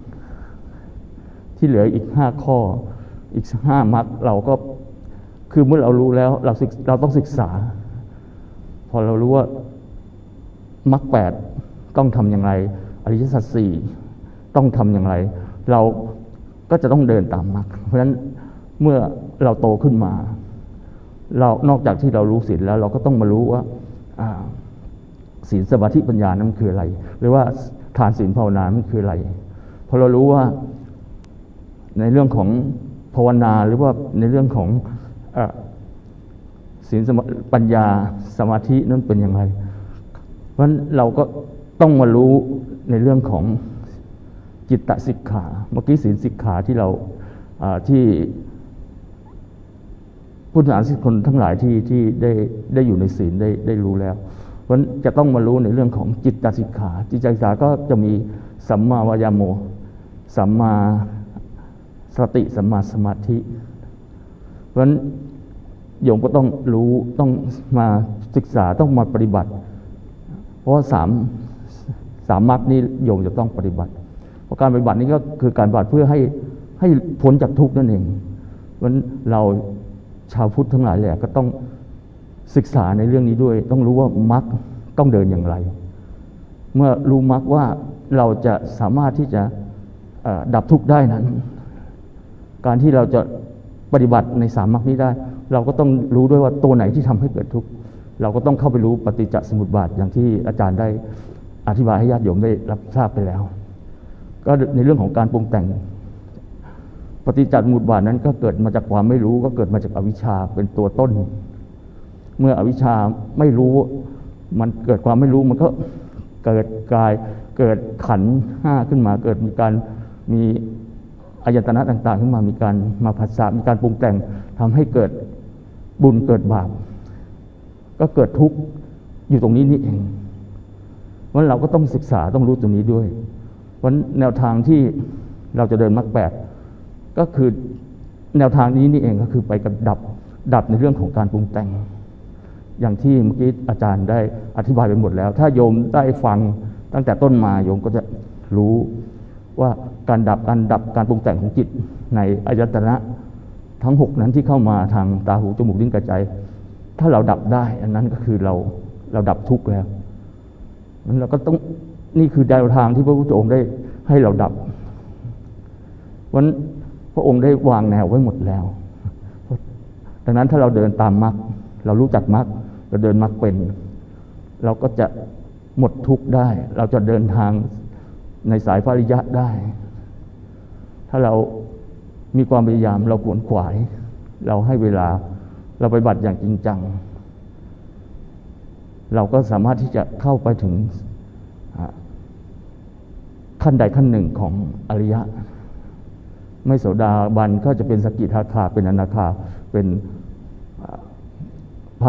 Speaker 1: อีก5ข้ออีก5มรรคเราก็คือเมื่อเรารู้แล้วเราต้องศึกษาพอเรารู้ว่ามรรค8ต้องทำอย่างไรอริยสัจ4ต้องทำอย่างไรเราก็จะต้องเดินตามมรรคเพราะฉะนั้นเมื่อเราโตขึ้นมาเรานอกจากที่เรารู้ศีลแล้วเราก็ต้องมารู้ว่าศีลสมาธิปัญญานั้นคืออะไรหรือว่าทานศีลภาวนานั้นคืออะไรพอเรารู้ว่าในเรื่องของภาวนาหรือว่าในเรื่องของศีลปัญญาสมาธินั้นเป็นอย่างไรเพราะฉะนั้นเราก็ต้องมารู้ในเรื่องของจิตตสิกขาเมื่อกี้ศีลสิกขาที่เราที่ผู้ศาสนิกชนทั้งหลายที่ได้อยู่ในศีลได้รู้แล้วเพราะฉะนั้นจะต้องมารู้ในเรื่องของจิตตสิกขาจิตตสิกขาก็จะมีสัมมาวายาโมสัมมาสติสัมมาสมาธิเพราะฉะนั้นโยมก็ต้องรู้ต้องมาศึกษาต้องมาปฏิบัติเพราะว่าสามมรรคนี้โยมจะต้องปฏิบัติเพราะการปฏิบัตินี้ก็คือการปฏิบัติเพื่อให้พ้นจากทุกข์นั่นเองเพราะฉะนั้นเราชาวพุทธทั้งหลายแหละก็ต้องศึกษาในเรื่องนี้ด้วยต้องรู้ว่ามรรคต้องเดินอย่างไรเมื่อรู้มรรคว่าเราจะสามารถที่จะดับทุกข์ได้นั้นการที่เราจะปฏิบัติใน3มรรคนี้ได้เราก็ต้องรู้ด้วยว่าตัวไหนที่ทำให้เกิดทุกข์เราก็ต้องเข้าไปรู้ปฏิจจสมุปบาทอย่างที่อาจารย์ได้อธิบายให้ญาติโยมได้รับทราบไปแล้วก็ในเรื่องของการปรุงแต่งปฏิจจสมุปบาทนั้นก็เกิดมาจากความไม่รู้ก็เกิดมาจากอวิชชาเป็นตัวต้นเมื่ออวิชชาไม่รู้มันเกิดความไม่รู้มันก็เกิดกายเกิดขันธ์5ขึ้นมาเกิดมีอายตนะต่างๆขึ้นมามีการมาผัสสะมีการปรุงแต่งทำให้เกิดบุญเกิดบาปก็เกิดทุกข์อยู่ตรงนี้นี่เองเพราะเราก็ต้องศึกษาต้องรู้ตรงนี้ด้วยเพราะแนวทางที่เราจะเดินมรรคแปดก็คือแนวทางนี้นี่เองก็คือไปกับดับในเรื่องของการปรุงแต่งอย่างที่เมื่อกี้อาจารย์ได้อธิบายไปหมดแล้วถ้าโยมได้ฟังตั้งแต่ต้นมาโยมก็จะรู้ว่าการดับการปรุงแต่งของจิตในอายตนะทั้ง6นั้นที่เข้ามาทางตาหูจมูกลิ้นกายใจถ้าเราดับได้อันนั้นก็คือเราดับทุกข์แล้วนั้นเราก็ต้องนี่คือแนวทางที่พระพุทธองค์ได้ให้เราดับวันพระองค์ได้วางแนวไว้หมดแล้วดังนั้นถ้าเราเดินตามมรรคเรารู้จักมรรคเราเดินมรรคเป็นเราก็จะหมดทุกข์ได้เราจะเดินทางในสายพระอริยะได้ถ้าเรามีความพยายามเราขวนขวายเราให้เวลาเราไปบัติอย่างจริงจังเราก็สามารถที่จะเข้าไปถึงขั้นใดขั้นหนึ่งของอริยะไม่โสดาบันก็จะเป็นสกิทาคาเป็นอนาคาเป็นพ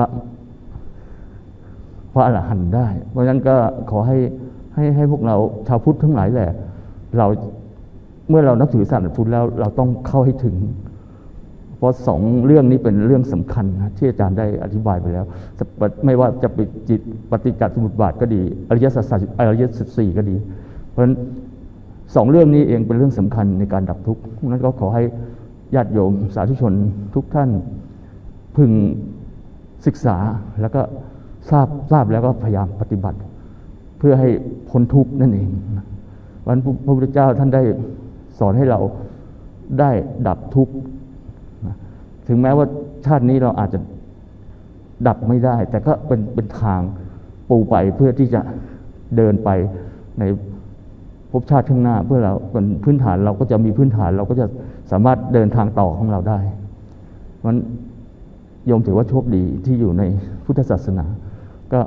Speaker 1: ระอรหันต์ได้เพราะฉะนั้นก็ขอให้พวกเราชาวพุทธทั้งหลายแหละเราเมื่อเรานับถือศาสนาพุทธแล้วเราต้องเข้าให้ถึงเพราะ2เรื่องนี้เป็นเรื่องสำคัญนะที่อาจารย์ได้อธิบายไปแล้วไม่ว่าจะเป็นจิตปฏิจจสมุปบาทก็ดีอริยสัจสี่ก็ดีเพราะฉะนั้น2เรื่องนี้เองเป็นเรื่องสำคัญในการดับทุกข์นั้นก็ขอให้ญาติโยมสาธุชนทุกท่านพึงศึกษาแล้วก็ทราบแล้วก็พยายามปฏิบัติเพื่อให้พ้นทุกข์นั่นเองวันพระพุทธเจ้าท่านได้สอนให้เราได้ดับทุกข์ถึงแม้ว่าชาตินี้เราอาจจะดับไม่ได้แต่ก็เป็นทางปูไปเพื่อที่จะเดินไปในภพชาติข้างหน้าเพื่อเราเป็นพื้นฐานเราก็จะมีพื้นฐานเราก็จะสามารถเดินทางต่อของเราได้มันโยมถือว่าโชคดีที่อยู่ในพุทธศาสนาก็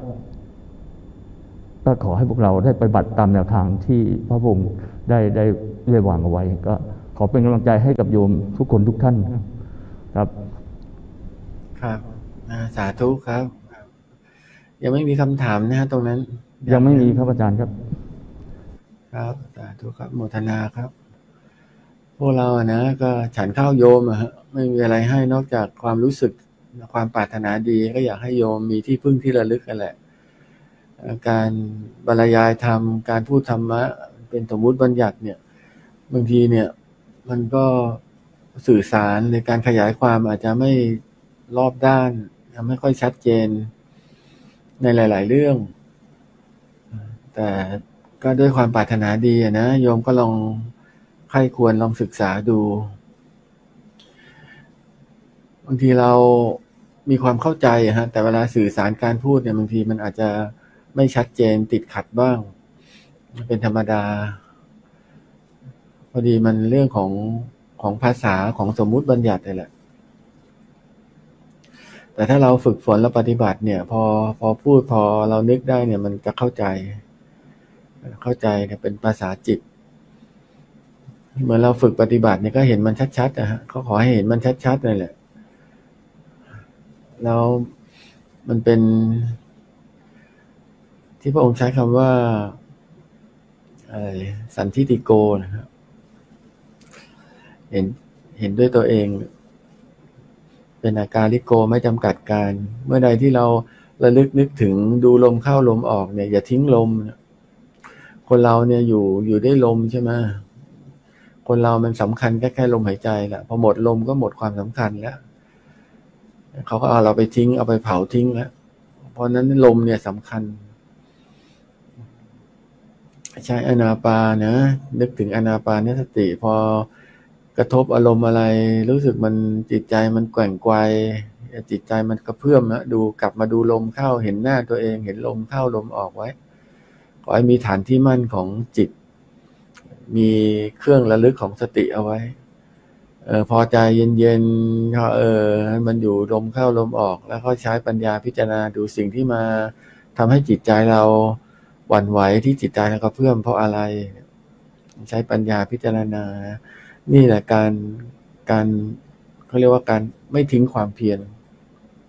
Speaker 1: ขอให้พวกเราได้ไปบัติตามแนวทางที่พระองค์ได้วางเอาไว้ก็ขอเป็นกำลังใจให้กับโยมทุกคนทุกท่านครับ
Speaker 2: ครับสาธุครับยังไม่มีคำถามนะฮะตรงนั้น
Speaker 1: ยังไม่มีครับอาจารย์ครับ
Speaker 2: ครับสาธุครับโมทนาครับพวกเรานะก็ฉันข้าวโยมฮะไม่มีอะไรให้นอกจากความรู้สึกความปรารถนาดีก็อยากให้โยมมีที่พึ่งที่ระลึกกันแหละการบรรยายธรรมการพูดธรรมะเป็นสมมุติบัญญัติเนี่ยบางทีเนี่ยมันก็สื่อสารในการขยายความอาจจะไม่รอบด้านไม่ค่อยชัดเจนในหลายๆเรื่องแต่ก็ด้วยความปรารถนาดีนะโยมก็ลองใคร่ควรลองศึกษาดูบางทีเรามีความเข้าใจฮะแต่เวลาสื่อสารการพูดเนี่ยบางทีมันอาจจะไม่ชัดเจนติดขัดบ้างเป็นธรรมดาพอดีมันเรื่องของภาษาของสมมุติบัญญัตินี่แหละแต่ถ้าเราฝึกฝนและปฏิบัติเนี่ยพอพูดพอเรานึกได้เนี่ยมันจะเข้าใจเนี่ยเป็นภาษาจิตเหมือนเราฝึกปฏิบัติเนี่ยก็เห็นมันชัดๆนะฮะเขาขอให้เห็นมันชัดๆเลยแหละแล้วมันเป็นที่พระองค์ใช้คำว่าสันทิติโกนะครับเห็นด้วยตัวเองเป็นอาการลิโกไม่จำกัดการเมื่อใดที่เราระลึกนึกถึงดูลมเข้าลมออกเนี่ยอย่าทิ้งลมคนเราเนี่ยอยู่ได้ลมใช่ไหมคนเรามันสำคัญแค่ลมหายใจแหละพอหมดลมก็หมดความสำคัญแล้วเขาก็เอาเราไปทิ้งเอาไปเผาทิ้งแล้วเพราะนั้นลมเนี่ยสำคัญใช้อานาปานนะนึกถึงอานาปานสติพอกระทบอารมณ์อะไรรู้สึกมันจิตใจมันแกว่งไกวจิตใจมันกระเพื่อมนะดูกลับมาดูลมเข้าเห็นหน้าตัวเองเห็นลมเข้าลมออกไว้ขอให้มีฐานที่มั่นของจิตมีเครื่องระลึกของสติเอาไว้พอใจเย็นๆมันอยู่ลมเข้าลมออกแล้วก็ใช้ปัญญาพิจารณาดูสิ่งที่มาทำให้จิตใจเราหวั่นไหวที่จิตใจเรากระเพื่อมเพราะอะไรใช้ปัญญาพิจารณานี่แหละการเขาเรียกว่าการไม่ทิ้งความเพียร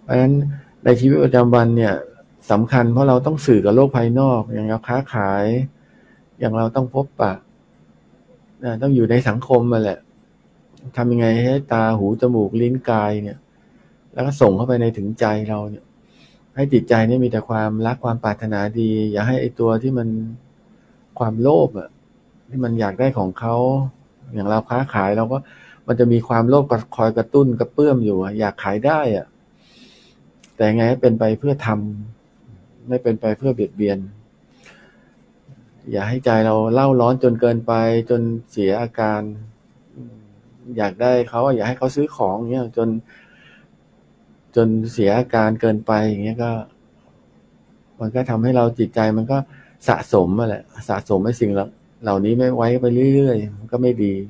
Speaker 2: ราะฉะนั้นในชีวิตประจำวันเนี่ยสำคัญเพราะเราต้องสื่อกับโลกภายนอกอย่างเราค้าขายอย่างเราต้องพบปะต้องอยู่ในสังคมมาแหละทำยังไงให้ตาหูจมูกลิ้นกายเนี่ยแล้วก็ส่งเข้าไปในถึงใจเราเนี่ยให้จิตใจเนี่ยมีแต่ความรักความปรารถนาดีอย่าให้ไอ้ตัวที่มันความโลภอ่ะที่มันอยากได้ของเขาอย่างเราค้าขายเราก็มันจะมีความโลภคอยกระตุ้นกระเพื่อมอยู่อยากขายได้อ่ะแต่ไงให้เป็นไปเพื่อทำไม่เป็นไปเพื่อเบียดเบียนอย่าให้ใจเราเล่าร้อนจนเกินไปจนเสียอาการอยากได้เขาอยากให้เขาซื้อของเงี้ยจนเสียอาการเกินไปอย่างเงี้ยก็มันก็ทำให้เราจิตใจมันก็สะสมมาแหละสะสมไอ้สิ่งเหล่านี้ไม่ไว้ไปเรื่อยๆมันก็ไม่ดี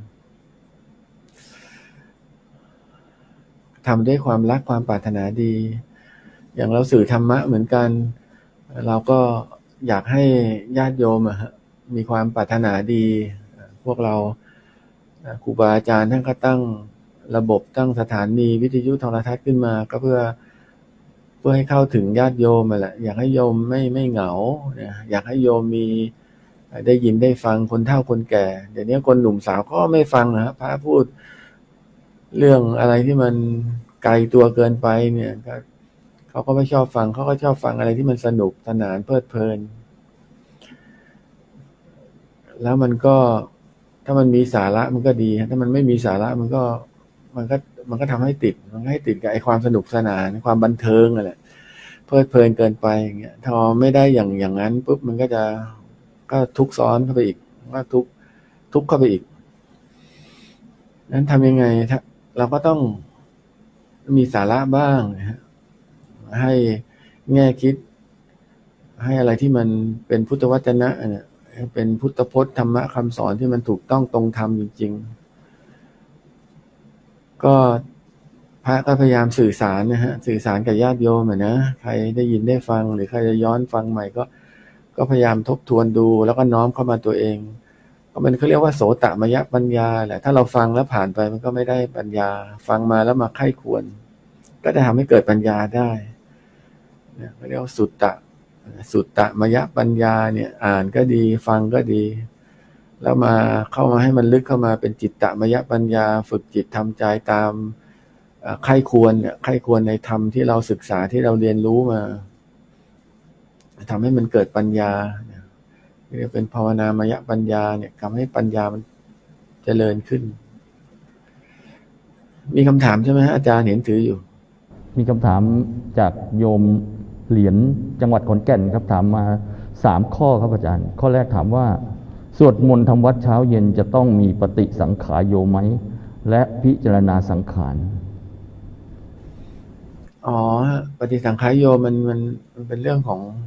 Speaker 2: ทำด้วยความรักความปรารถนาดีอย่างเราสื่อธรรมะเหมือนกันเราก็อยากให้ญาติโยมมีความปรารถนาดีพวกเราครูบาอาจารย์ท่านก็ตั้งระบบตั้งสถานีวิทยุโทรทัศน์ขึ้นมาก็เพื่อให้เข้าถึงญาติโยมแหละอยากให้โยมไม่เหงาอยากให้โยมมีได้ยินได้ฟังคนเฒ่าคนแก่เดี๋ยวนี้คนหนุ่มสาวก็ไม่ฟังนะพระพูดเรื่องอะไรที่มันไกลตัวเกินไปเนี่ยเขาก็ไม่ชอบฟังเขาก็ชอบฟังอะไรที่มันสนุกสนานเพลิดเพลินแล้วมันก็ถ้ามันมีสาระมันก็ดีถ้ามันไม่มีสาระมันก็ทำให้ติดมันให้ติดกับไอ้ความสนุกสนานความบันเทิงอะไรเพลิดเพลินเกินไปอย่างเงี้ยถ้าไม่ได้อย่างนั้นปุ๊บมันก็ทุกข์ซ้อนเข้าไปอีกก็ทุกข์เข้าไปอีกนั้นทำยังไงเราก็ต้องมีสาระบ้างให้แง่คิดให้อะไรที่มันเป็นพุทธวจนะเนี่ยเป็นพุทธพจน์ธรรมะคำสอนที่มันถูกต้องตรงธรรมจริงๆก็พระก็พยายามสื่อสารนะฮะสื่อสารกับญาติโยมนะใครได้ยินได้ฟังหรือใครจะย้อนฟังใหม่ก็พยายามทบทวนดูแล้วก็น้อมเข้ามาตัวเองก็มันเขาเรียกว่าโสตมยปัญญาแหละถ้าเราฟังแล้วผ่านไปมันก็ไม่ได้ปัญญาฟังมาแล้วมาไข้ควรก็จะทำให้เกิดปัญญาได้เนี่ยเขาเรียกว่าสุตตมยปัญญาเนี่ยอ่านก็ดีฟังก็ดีแล้วมาเข้ามาให้มันลึกเข้ามาเป็นจิตตมยปัญญาฝึกจิตทำใจตามไข้ควรเนี่ยไข้ควรในธรรมที่เราศึกษาที่เราเรียนรู้มาทำให้มันเกิดปัญญาเรียกเป็นภาวนามยปัญญาเนี่ยทำให้ปัญญามันเจริญขึ้นมีคำถามใช่ไหมฮะอาจารย์เห็นถืออยู่
Speaker 1: มีคำถามจากโยมเหรียญจังหวัดขอนแก่นครับถามมา3ข้อครับอาจารย์ข้อแรกถามว่าสวดมนต์ทำวัดเช้าเย็นจะต้องมีปฏิสังขารโยไหมและพิจารณาสังขาร
Speaker 2: ปฏิสังขารโยมันเป็นเรื่อง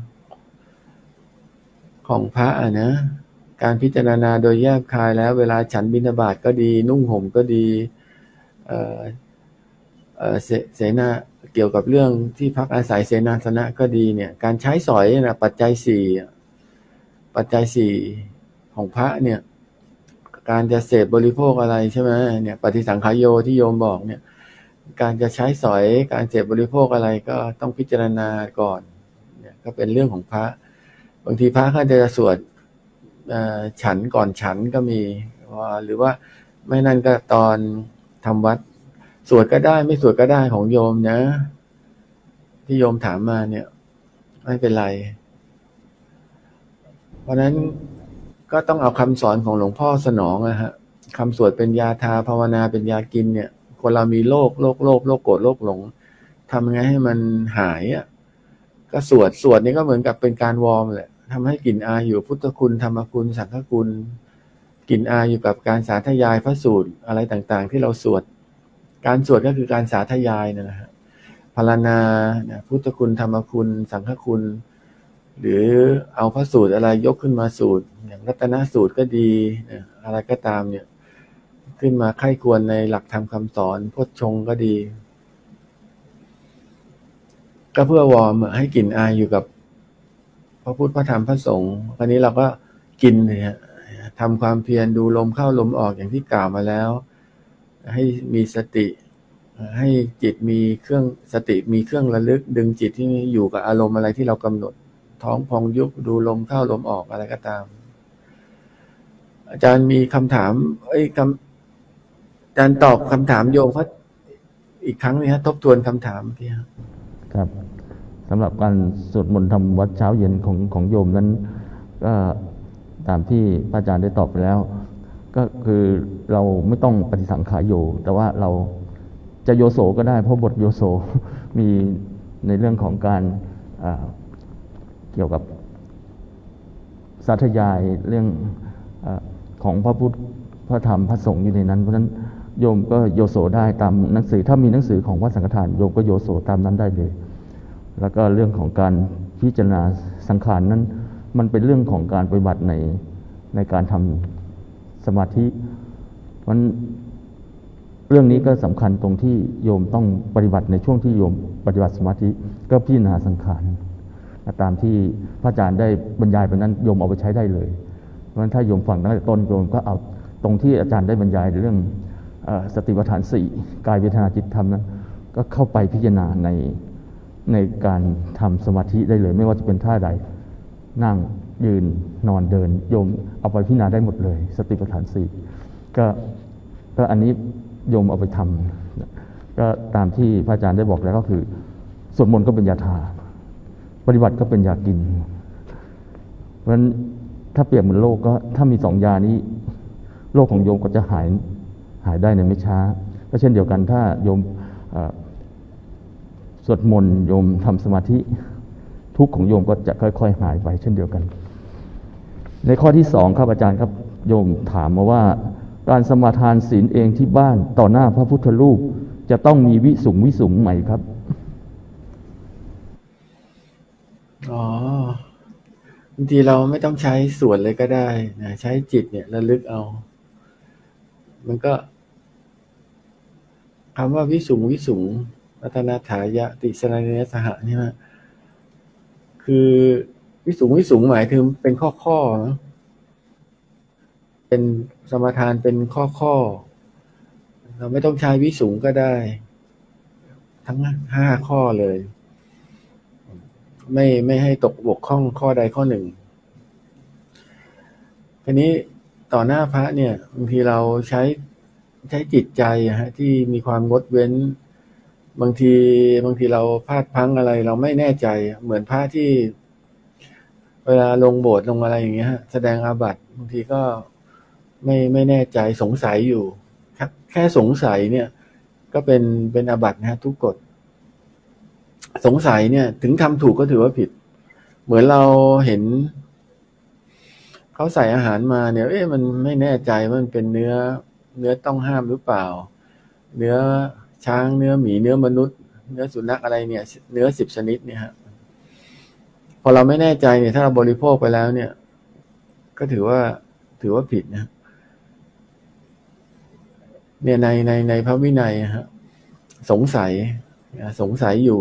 Speaker 2: ของพระนะการพิจารณาโดยแยบคายแล้วเวลาฉันบิณฑบาตก็ดีนุ่งห่มก็ดีเสนาเกี่ยวกับเรื่องที่พักอาศัยเสนาสนะก็ดีเนี่ยการใช้สอยนะปัจจัย4ของพระเนี่ยการจะเสพบริโภคอะไรใช่ไหมเนี่ยปฏิสังขารโยที่โยมบอกเนี่ยการจะใช้สอยการเสพบริโภคอะไรก็ต้องพิจารณาก่อนเนี่ยก็เป็นเรื่องของพระบางทีพระเขาจะสวดฉันก่อนฉันก็มีหรือว่าไม่นั่นก็ตอนทำวัดสวดก็ได้ไม่สวดก็ได้ของโยมนะที่โยมถามมาเนี่ยไม่เป็นไรเพราะนั้นก็ต้องเอาคำสอนของหลวงพ่อสนองคำสวดเป็นยาทาภาวนาเป็นยากินเนี่ยคนเรามีโรคโกรธโรคหลงทำยังไงให้มันหายก็สวดนี่ก็เหมือนกับเป็นการวอร์มแหละทำให้กลิ่นอายอยู่พุทธคุณธรรมคุณสังฆคุณกลิ่นอายอยู่กับการสาธยายพระสูตรอะไรต่างๆที่เราสวดการสวดก็คือการสาธยายนะฮะพรรณนาพุทธคุณธรรมคุณสังฆคุณหรือเอาพระสูตรอะไรยกขึ้นมาสูตรอย่างรัตนสูตรก็ดีอะไรก็ตามเนี่ยขึ้นมาไข้ควรในหลักธรรมคำสอนโพชฌงค์ก็ดีก็เพื่อวอร์มให้กลิ่นอายอยู่กับพระพุทธพระธรรมพระสงฆ์คราวนี้เราก็กินเนี่ยทำความเพียรดูลมเข้าลมออกอย่างที่กล่าวมาแล้วให้มีสติให้จิตมีเครื่องสติมีเครื่องระลึกดึงจิตที่อยู่กับอารมณ์อะไรที่เรากำหนดท้องพองยุบดูลมเข้าลมออกอะไรก็ตามอาจารย์มีคำถามอาจารย์ตอบคำถามโยมเขาอีกครั้งนึงฮะทบทวนคำถามที่
Speaker 1: ครับสำหรับการสวดมนต์ทำวัดเช้าเย็นของโยมนั้นก็ตามที่พระอาจารย์ได้ตอบไปแล้วก็คือเราไม่ต้องปฏิสังขารโยแต่ว่าเราจะโยโสก็ได้เพราะบทโยโสมีในเรื่องของการเกี่ยวกับสาธยายเรื่องของพระพุทธพระธรรมพระสงฆ์อยู่ในนั้นเพราะฉะนั้นโยมก็โยโสได้ตามหนังสือถ้ามีหนังสือของวัดสังฆทานโยมก็โยโสตามนั้นได้เลยแล้วก็เรื่องของการพิจารณาสังขารนั้นมันเป็นเรื่องของการปฏิบัติในการทำสมาธิเพราะฉะนั้นเรื่องนี้ก็สำคัญตรงที่โยมต้องปฏิบัติในช่วงที่โยมปฏิบัติสมาธิก็พิจารณาสังขารตามที่พระอาจารย์ได้บรรยายไปนั้นโยมเอาไปใช้ได้เลยเพราะฉะนั้นถ้าโยมฟังตั้งแต่ต้นโยมก็เอาตรงที่อาจารย์ได้บรรยายเรื่องสติปัฏฐาน4กายเวทนาจิตธรรมนั้นก็เข้าไปพิจารณาในการทำสมาธิได้เลยไม่ว่าจะเป็นท่าใดนั่งยืนนอนเดินโยมเอาไปพิจารณาได้หมดเลยสติปัฏฐาน4ก็อันนี้โยมเอาไปทำก็ตามที่พระอาจารย์ได้บอกแล้วก็คือสวดมนต์ก็เป็นยาทาปฏิบัติก็เป็นยากินเพราะฉะนั้นถ้าเปรียบเหมือนโรคก็ถ้ามี2 ยานี้โรคของโยมก็จะหายได้ในไม่ช้าก็เช่นเดียวกันถ้าโยมสวดมนต์โยมทำสมาธิทุกข์ของโยมก็จะค่อยๆหายไปเช่นเดียวกันในข้อที่2ครับอาจารย์ครับโยมถามมาว่าการสมาทานศีลเองที่บ้านต่อหน้าพระพุทธรูปจะต้องมีวิสุงไหมครับ
Speaker 2: บางทีเราไม่ต้องใช้สวดเลยก็ได้นะใช้จิตเนี่ยระลึกเอามันก็คำว่าวิสุงรัตนาถายะติสรณเนสหะนี่นะคือวิสุงหมายถึงเป็นข้อนะเป็นสมทานเป็นข้อเราไม่ต้องใช้วิสุงก็ได้ทั้ง5 ข้อเลยไม่ให้ตกบกพร่องข้อใดข้อหนึ่งทีนี้ต่อหน้าพระเนี่ยบางทีเราใช้จิตใจที่มีความงดเว้นบางทีเราพลาดพลั้งอะไรเราไม่แน่ใจเหมือนพระที่เวลาลงโบสถ์ลงอะไรอย่างเงี้ยแสดงอาบัติบางทีก็ไม่แน่ใจสงสัยอยู่แค่สงสัยเนี่ยก็เป็นอาบัตินะทุกกฎสงสัยเนี่ยถึงทำถูกก็ถือว่าผิดเหมือนเราเห็นเขาใส่อาหารมาเนี่ยมันไม่แน่ใจว่ามันเป็นเนื้อต้องห้ามหรือเปล่าเนื้อช้างเนื้อหมีเนื้อมนุษย์เนื้อสุนัขอะไรเนี่ยเนื้อ10 ชนิดเนี่ยฮะพอเราไม่แน่ใจเนี่ยถ้าเราบริโภคไปแล้วเนี่ยก็ถือว่าผิดนะเนี่ยในพระวินัยฮะสงสัยอยู่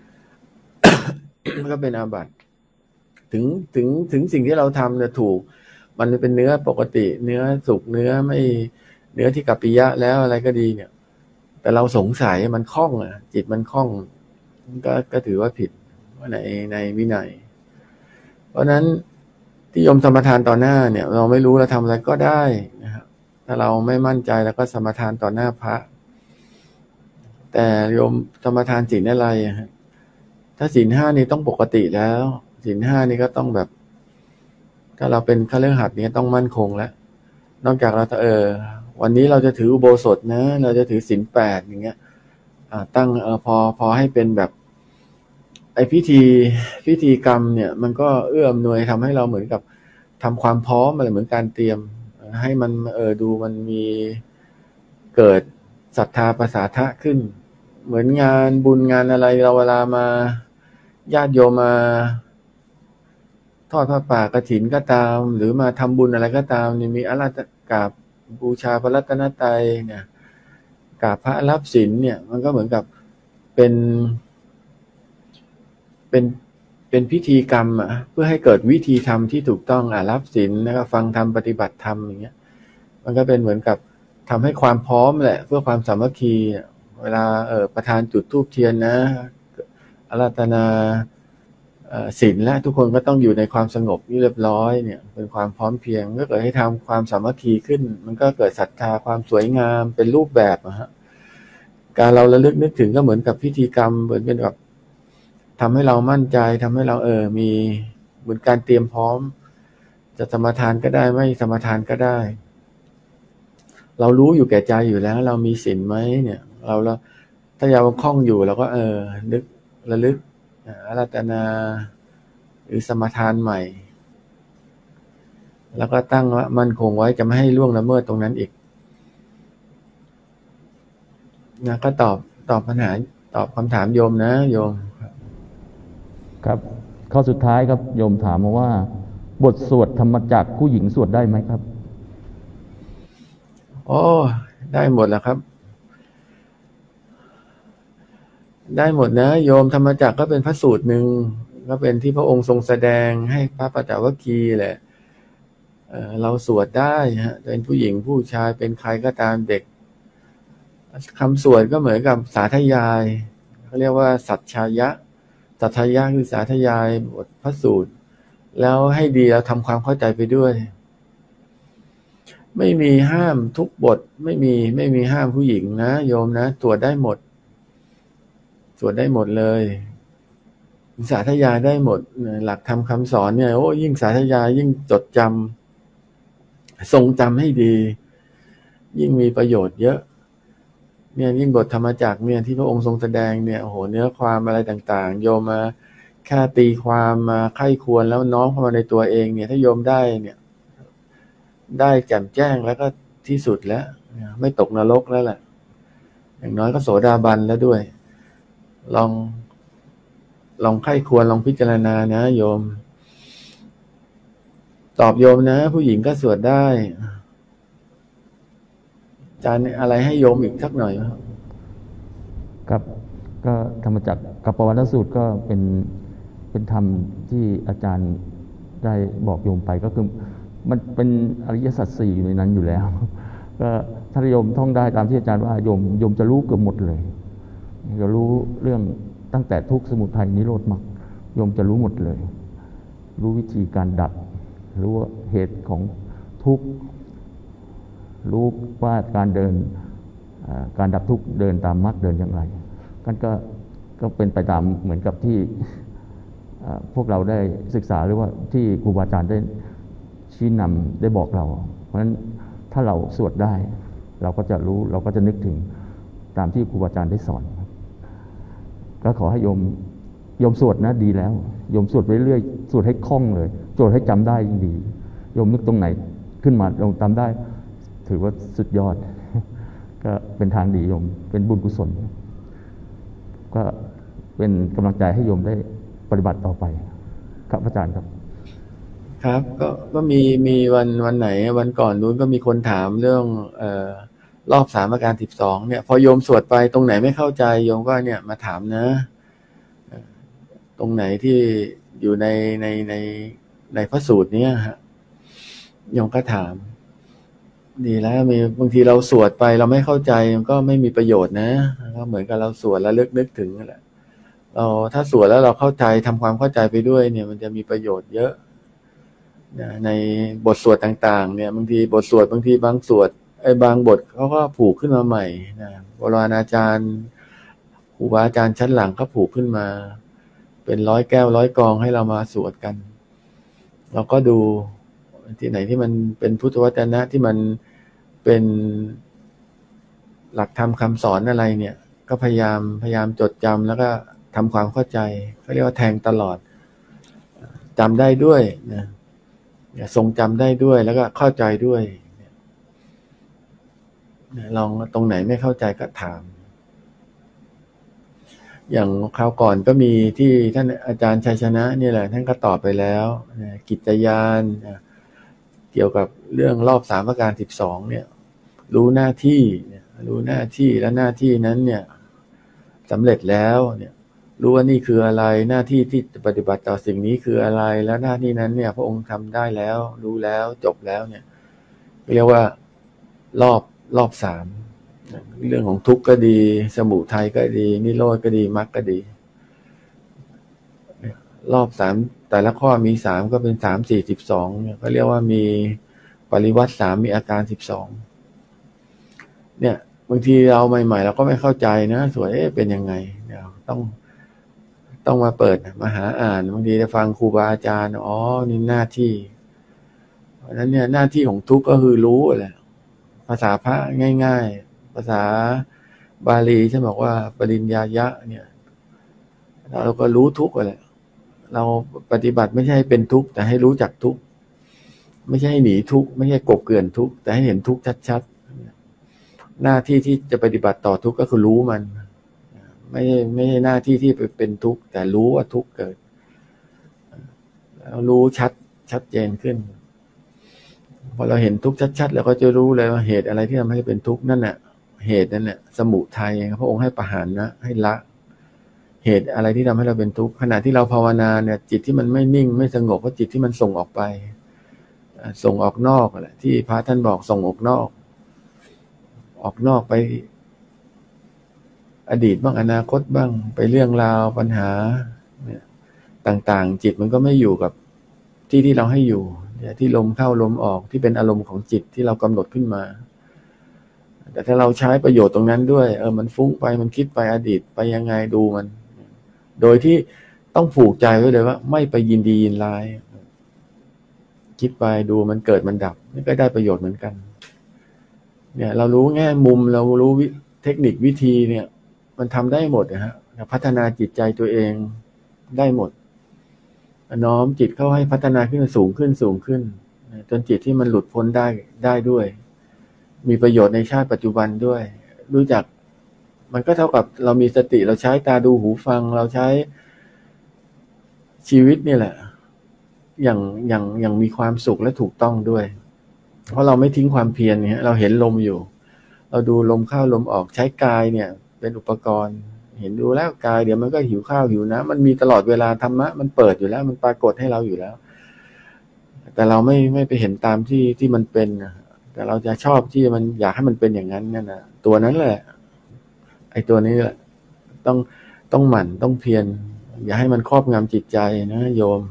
Speaker 2: มันก็เป็นอาบัติถึงสิ่งที่เราทำเนี่ยถูกมันเป็นเนื้อปกติเนื้อสุกเนื้อไม่เนื้อที่กัปปิยะแล้วอะไรก็ดีเนี่ยแต่เราสงสัยมันคล่องจิตมันคล่องก็ถือว่าผิดว่าในวินัยเพราะนั้นที่โยมสมทานต่อหน้าเนี่ยเราไม่รู้เราทำอะไรก็ได้นะครับถ้าเราไม่มั่นใจแล้วก็สมทานต่อหน้าพระแต่โยมสมทานศีลอะไรถ้าศีล 5นี่ต้องปกติแล้วศีล 5นี่ก็ต้องแบบถ้าเราเป็นฆราวาสเนี่ยต้องมั่นคงแล้วนอกจากเราวันนี้เราจะถืออุโบสถนะเราจะถือศีล 8อย่างเงี้ยตั้งพอให้เป็นแบบไอ้พิธีกรรมเนี่ยมันก็เอื้ออำนวยทำให้เราเหมือนกับทำความพร้อมอะไรเหมือนการเตรียมให้มันดูมันมีเกิดศรัทธาประสาทะขึ้นเหมือนงานบุญงานอะไรเราเวลามาญาติโยมมาทอดผ้าป่ากฐินก็ตามหรือมาทำบุญอะไรก็ตามนี่มีกราบบูชาพระรัตนตรัยเนี่ยกราบพระรับศีลเนี่ยมันก็เหมือนกับเป็นพิธีกรรมเพื่อให้เกิดวิธีธรรมที่ถูกต้องรับศีลแล้วก็ฟังธรรมปฏิบัติธรรมอย่างเงี้ยมันก็เป็นเหมือนกับทำให้ความพร้อมแหละเพื่อความสามัคคีเพเวลาประธานจุดธูปเทียนนะอาราธนาศีลและทุกคนก็ต้องอยู่ในความสงบเรียบร้อยเนี่ยเป็นความพร้อมเพรียงก็เกิดให้ทำความสามัคคีขึ้นมันก็เกิดศรัทธาความสวยงามเป็นรูปแบบนะฮะการเราระลึกนึกถึงก็เหมือนกับพิธีกรรมเหมือนเป็นแบบทำให้เรามั่นใจทำให้เรามีเหมือนการเตรียมพร้อมจะสมาทานก็ได้ไม่สมาทานก็ได้เรารู้อยู่แก่ใจอยู่แล้วเรามีศีลไหมเนี่ยเราถ้ายังคล่องอยู่เราก็นึกระลึกอาราธนาหรือสมาทานใหม่แล้วก็ตั้งว่ามั่นคงไว้จะไม่ให้ล่วงละเมิดตรงนั้นอีกนะก็ตอบปัญหาตอบคำถามโยมนะโยม
Speaker 1: ครับข้อสุดท้ายครับโยมถามมาว่าบทสวดธรรมจักรผู้หญิงสวดได้ไหมครับ
Speaker 2: ได้หมดแหละครับได้หมดนะโยมธรรมจักรก็เป็นพระสูตรหนึ่งก็เป็นที่พระองค์ทรงแสดงให้พระปัญจวัคคีย์แหละเราสวดได้ฮะเป็นผู้หญิงผู้ชายเป็นใครก็ตามเด็กคำสวดก็เหมือนกับสาธยายเขาเรียกว่าสัจฉายะสัจฉายะคือสาธยายบทพระสูตรแล้วให้ดีเราทำความเข้าใจไปด้วยไม่มีห้ามทุกบทไม่มีห้ามผู้หญิงนะโยมนะสวดได้หมดสวดได้หมดเลยสาธยายได้หมดหลักธรรมคำสอนเนี่ยยิ่งสาธยายยิ่งจดจำทรงจำให้ดียิ่งมีประโยชน์เยอะเนี่ยยิ่งบทธรรมจักรเนี่ยที่พระองค์ทรงแสดงเนี่ยเนื้อความอะไรต่างๆโยมมาแค่ตีความมาไข้ควรแล้วน้อมเข้ามาในตัวเองเนี่ยถ้าโยมได้เนี่ยได้แจ่มแจ้งแล้วก็ที่สุดแล้วไม่ตกนรกแล้วแหละอย่างน้อยก็โสดาบันแล้วด้วยลองไข้ควรลองพิจารณานะโยมตอบโยมนะผู้หญิงก็สวดได้อาจารย์อะไรให้โยมอีกสักหน่อย
Speaker 1: ครับก็ธรรมจักรกับปวัตนสูตรก็เป็นธรรมที่อาจารย์ได้บอกโยมไปก็คือมันเป็นอริยสัจสี่อยู่ในนั้นอยู่แล้วก็ถ้าโยมท่องได้ตามที่อาจารย์ว่าโยมจะรู้เกือบหมดเลยจะรู้เรื่องตั้งแต่ทุกข์สมุทัยนิโรธมรรคโยมจะรู้หมดเลยรู้วิธีการดับรู้เหตุของทุกข์รู้ว่าการดับทุกข์เดินตามมรรคเดินอย่างไรกันก็เป็นไปตามเหมือนกับที่พวกเราได้ศึกษาหรือว่าที่ครูบาอาจารย์ได้ชี้นำได้บอกเราเพราะฉะนั้นถ้าเราสวดได้เราก็จะรู้เราก็จะนึกถึงตามที่ครูบาอาจารย์ได้สอนก็ขอให้โยมสวดนะดีแล้วโยมสวดไปเรื่อยสวดให้คล่องเลยโจทย์ให้จำได้ยิ่งดีโยมนึกตรงไหนขึ้นมาโยมจำได้ถือว่าสุดยอดก็เป็นทางดีโยมเป็นบุญกุศลก็เป็นกำลังใจให้โยมได้ปฏิบัติต่อไปครับอาจารย์ครับ
Speaker 2: ครับก็มีวันไหนวันก่อนนู้นก็มีคนถามเรื่องรอบ3 อาการ 12เนี่ยพอโยมสวดไปตรงไหนไม่เข้าใจโยมก็เนี่ยมาถามนะตรงไหนที่อยู่ในพระสูตรนี้ฮะโยมก็ถามดีแล้วมีบางทีเราสวดไปเราไม่เข้าใจมันก็ไม่มีประโยชน์นะก็เหมือนกับเราสวดแล้วนึกถึงนั่นแหละเราถ้าสวดแล้วเราเข้าใจทำความเข้าใจไปด้วยเนี่ยมันจะมีประโยชน์เยอะในบทสวดต่างๆเนี่ยบางทีบทสวดบางทีบางสวดบางบทเขาก็ผูกขึ้นมาใหม่นะโบราณอาจารย์ครูบาอาจารย์ชั้นหลังก็ผูกขึ้นมาเป็น100 แก้ว100 กองให้เรามาสวดกันเราก็ดูที่ไหนที่มันเป็นพุทธวจนะที่มันเป็นหลักธรรมคำสอนอะไรเนี่ยก็พยายามจดจำแล้วก็ทำความเข้าใจเขาเรียกว่าแทงตลอดจำได้ด้วยนะทรงจำได้ด้วยแล้วก็เข้าใจด้วยลองตรงไหนไม่เข้าใจก็ถามอย่างคราวก่อนก็มีที่ท่านอาจารย์ชัยชนะนี่แหละท่านก็ตอบไปแล้วกิจยานเกี่ยวกับเรื่องรอบ3 อาการ 12เนี่ยรู้หน้าที่และหน้าที่นั้นเนี่ยสำเร็จแล้วเนี่ยรู้ว่านี่คืออะไรหน้าที่ที่ปฏิบัติต่อสิ่งนี้คืออะไรแล้วหน้าที่นั้นเนี่ยพระองค์ทำได้แล้วรู้แล้วจบแล้วเนี่ยเรียกว่ารอบ3 เรื่องของทุกข์ก็ดีสมุทัยก็ดีนิโรธก็ดีมรรคก็ดีรอบสามแต่ละข้อมี3ก็เป็น3 4 12เนี่ยเขาเรียกว่ามีปริวัติ3มีอาการ12เนี่ยบางทีเราใหม่ๆเราก็ไม่เข้าใจนะสวยเป็นยังไงเดี๋ยวต้องมาเปิดมาหาอ่านบางทีจะฟังครูบาอาจารย์อ๋อนี่หน้าที่เพราะฉะนั้นเนี่ยหน้าที่ของทุกข์ก็คือรู้แหละภาษาพระง่ายๆภาษาบาลีฉันบอกว่าปริญญายะเนี่ยเราก็รู้ทุกข์แหละเราปฏิบัติไม่ใช่เป็นทุกข์แต่ให้รู้จักทุกข์ไม่ใช่ให้หนีทุกข์ไม่ใช่กบเกลื่อนทุกข์แต่ให้เห็นทุกข์ชัดๆหน้าที่ที่จะปฏิบัติต่อทุกข์ก็คือรู้มันไม่ใช่หน้าที่ที่เป็นทุกข์แต่รู้ว่าทุกข์เกิดแล้วรู้ชัดเจนขึ้นพอเราเห็นทุกข์ชัดๆแล้วก็จะรู้เลยว่าเหตุอะไรที่ทำให้เป็นทุกข์นั่นแหละเหตุนั่นแหละสมุทัยพระองค์ให้ประหารนะให้ละเหตุอะไรที่ทำให้เราเป็นทุกข์ขณะที่เราภาวนาเนี่ยจิตที่มันไม่นิ่งไม่สงบเพราะจิตที่มันส่งออกไปส่งออกนอกแหละที่พระท่านบอกส่งออกนอกไปอดีตบ้างอนาคตบ้างไปเรื่องราวปัญหาเนี่ยต่างๆจิตมันก็ไม่อยู่กับที่เราให้อยู่เนี่ยที่ลมเข้าลมออกที่เป็นอารมณ์ของจิตที่เรากำหนดขึ้นมาแต่ถ้าเราใช้ประโยชน์ตรงนั้นด้วยมันฟุ้งไปมันคิดไปอดีตไปยังไงดูมันโดยที่ต้องผูกใจไว้เลยว่าไม่ไปยินดียินร้ายคิดไปดูมันเกิดมันดับนี่ก็ได้ประโยชน์เหมือนกันเนี่ยเรารู้แง่มุมเรารู้เทคนิควิธีเนี่ยมันทำได้หมดนะฮะพัฒนาจิตใจตัวเองได้หมดน้อมจิตเข้าให้พัฒนาขึ้นสูงขึ้นจนจิตที่มันหลุดพ้นได้ด้วยมีประโยชน์ในชาติปัจจุบันด้วยรู้จักมันก็เท่ากับเรามีสติเราใช้ตาดูหูฟังเราใช้ชีวิตนี่แหละอย่างมีความสุขและถูกต้องด้วยเพราะเราไม่ทิ้งความเพียรเนี่ยเราเห็นลมอยู่เราดูลมเข้าลมออกใช้กายเนี่ยเป็นอุปกรณ์เห็นดูแล้วกายเดี๋ยวมันก็หิวข้าวหิวน้ำมันมีตลอดเวลาธรรมะมันเปิดอยู่แล้วมันปรากฏให้เราอยู่แล้วแต่เราไม่ไปเห็นตามที่มันเป็นแต่เราจะชอบที่มันอยากให้มันเป็นอย่างนั้นนั่นนะตัวนั้นแหละไอ้ตัวนี้แหละต้องหมั่นต้องเพียรอย่าให้มันครอบงำจิตใจนะโยม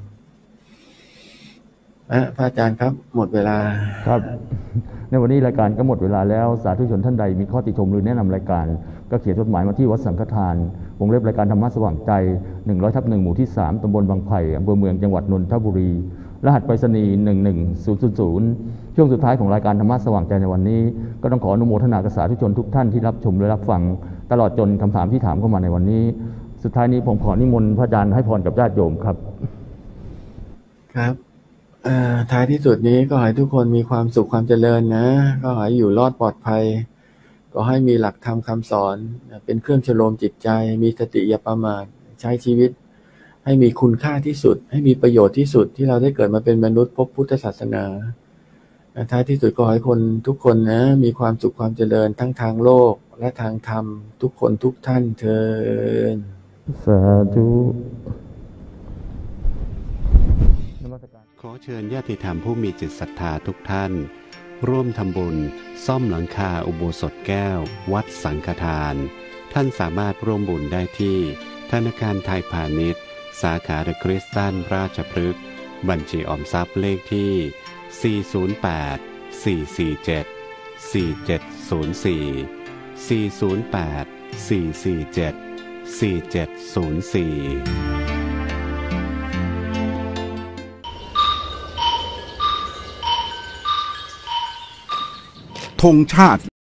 Speaker 2: พระอาจารย์ครับหมดเวลา
Speaker 1: ครับในวันนี้รายการก็หมดเวลาแล้วสาธุชนท่านใดมีข้อติชมหรือแนะนำรายการก็เขียนจดหมายมาที่วัดสังฆทานวงเล็บรายการธรรมะสว่างใจ100/1หมู่ที่3ตำบลบางไผ่อำเภอเมืองจังหวัดนนทบุรีรหัสไปรษณีย์11000ช่วงสุดท้ายของรายการธรรมะสว่างใจในวันนี้ก็ต้องขออนุโมทนากับสาธุชนทุกท่านที่รับชมและรับฟังตลอดจนคำถามที่ถามเข้ามาในวันนี้สุดท้ายนี้ผมขอนิมนต์พระอาจารย์ให้พรกับญาติโยมครับ
Speaker 2: ครับท้ายที่สุดนี้ก็ให้ทุกคนมีความสุขความเจริญนะก็ให้อยู่รอดปลอดภัยก็ให้มีหลักธรรมคำสอนเป็นเครื่องชโลมจิตใจมีสติอย่าประมาทใช้ชีวิตให้มีคุณค่าที่สุดให้มีประโยชน์ที่สุดที่เราได้เกิดมาเป็นมนุษย์พบพุทธศาสนาท้ายที่สุดก็ให้คนทุกคนนะมีความสุขความเจริญทั้งทางโลกและทางธรรมทุกคนทุกท่านเทอญ
Speaker 1: สาธุ
Speaker 6: ขอเชิญญาติธรรมผู้มีจิตศรัทธาทุกท่านร่วมทำบุญซ่อมหลังคาอุโบสถแก้ววัดสังฆทานท่านสามารถร่วมบุญได้ที่ธนาคารไทยพาณิชย์สาขาเดอะคริสตัลราชพฤกษ์บัญชีออมทรัพย์เลขที่408-447-4704
Speaker 7: ธงชาติ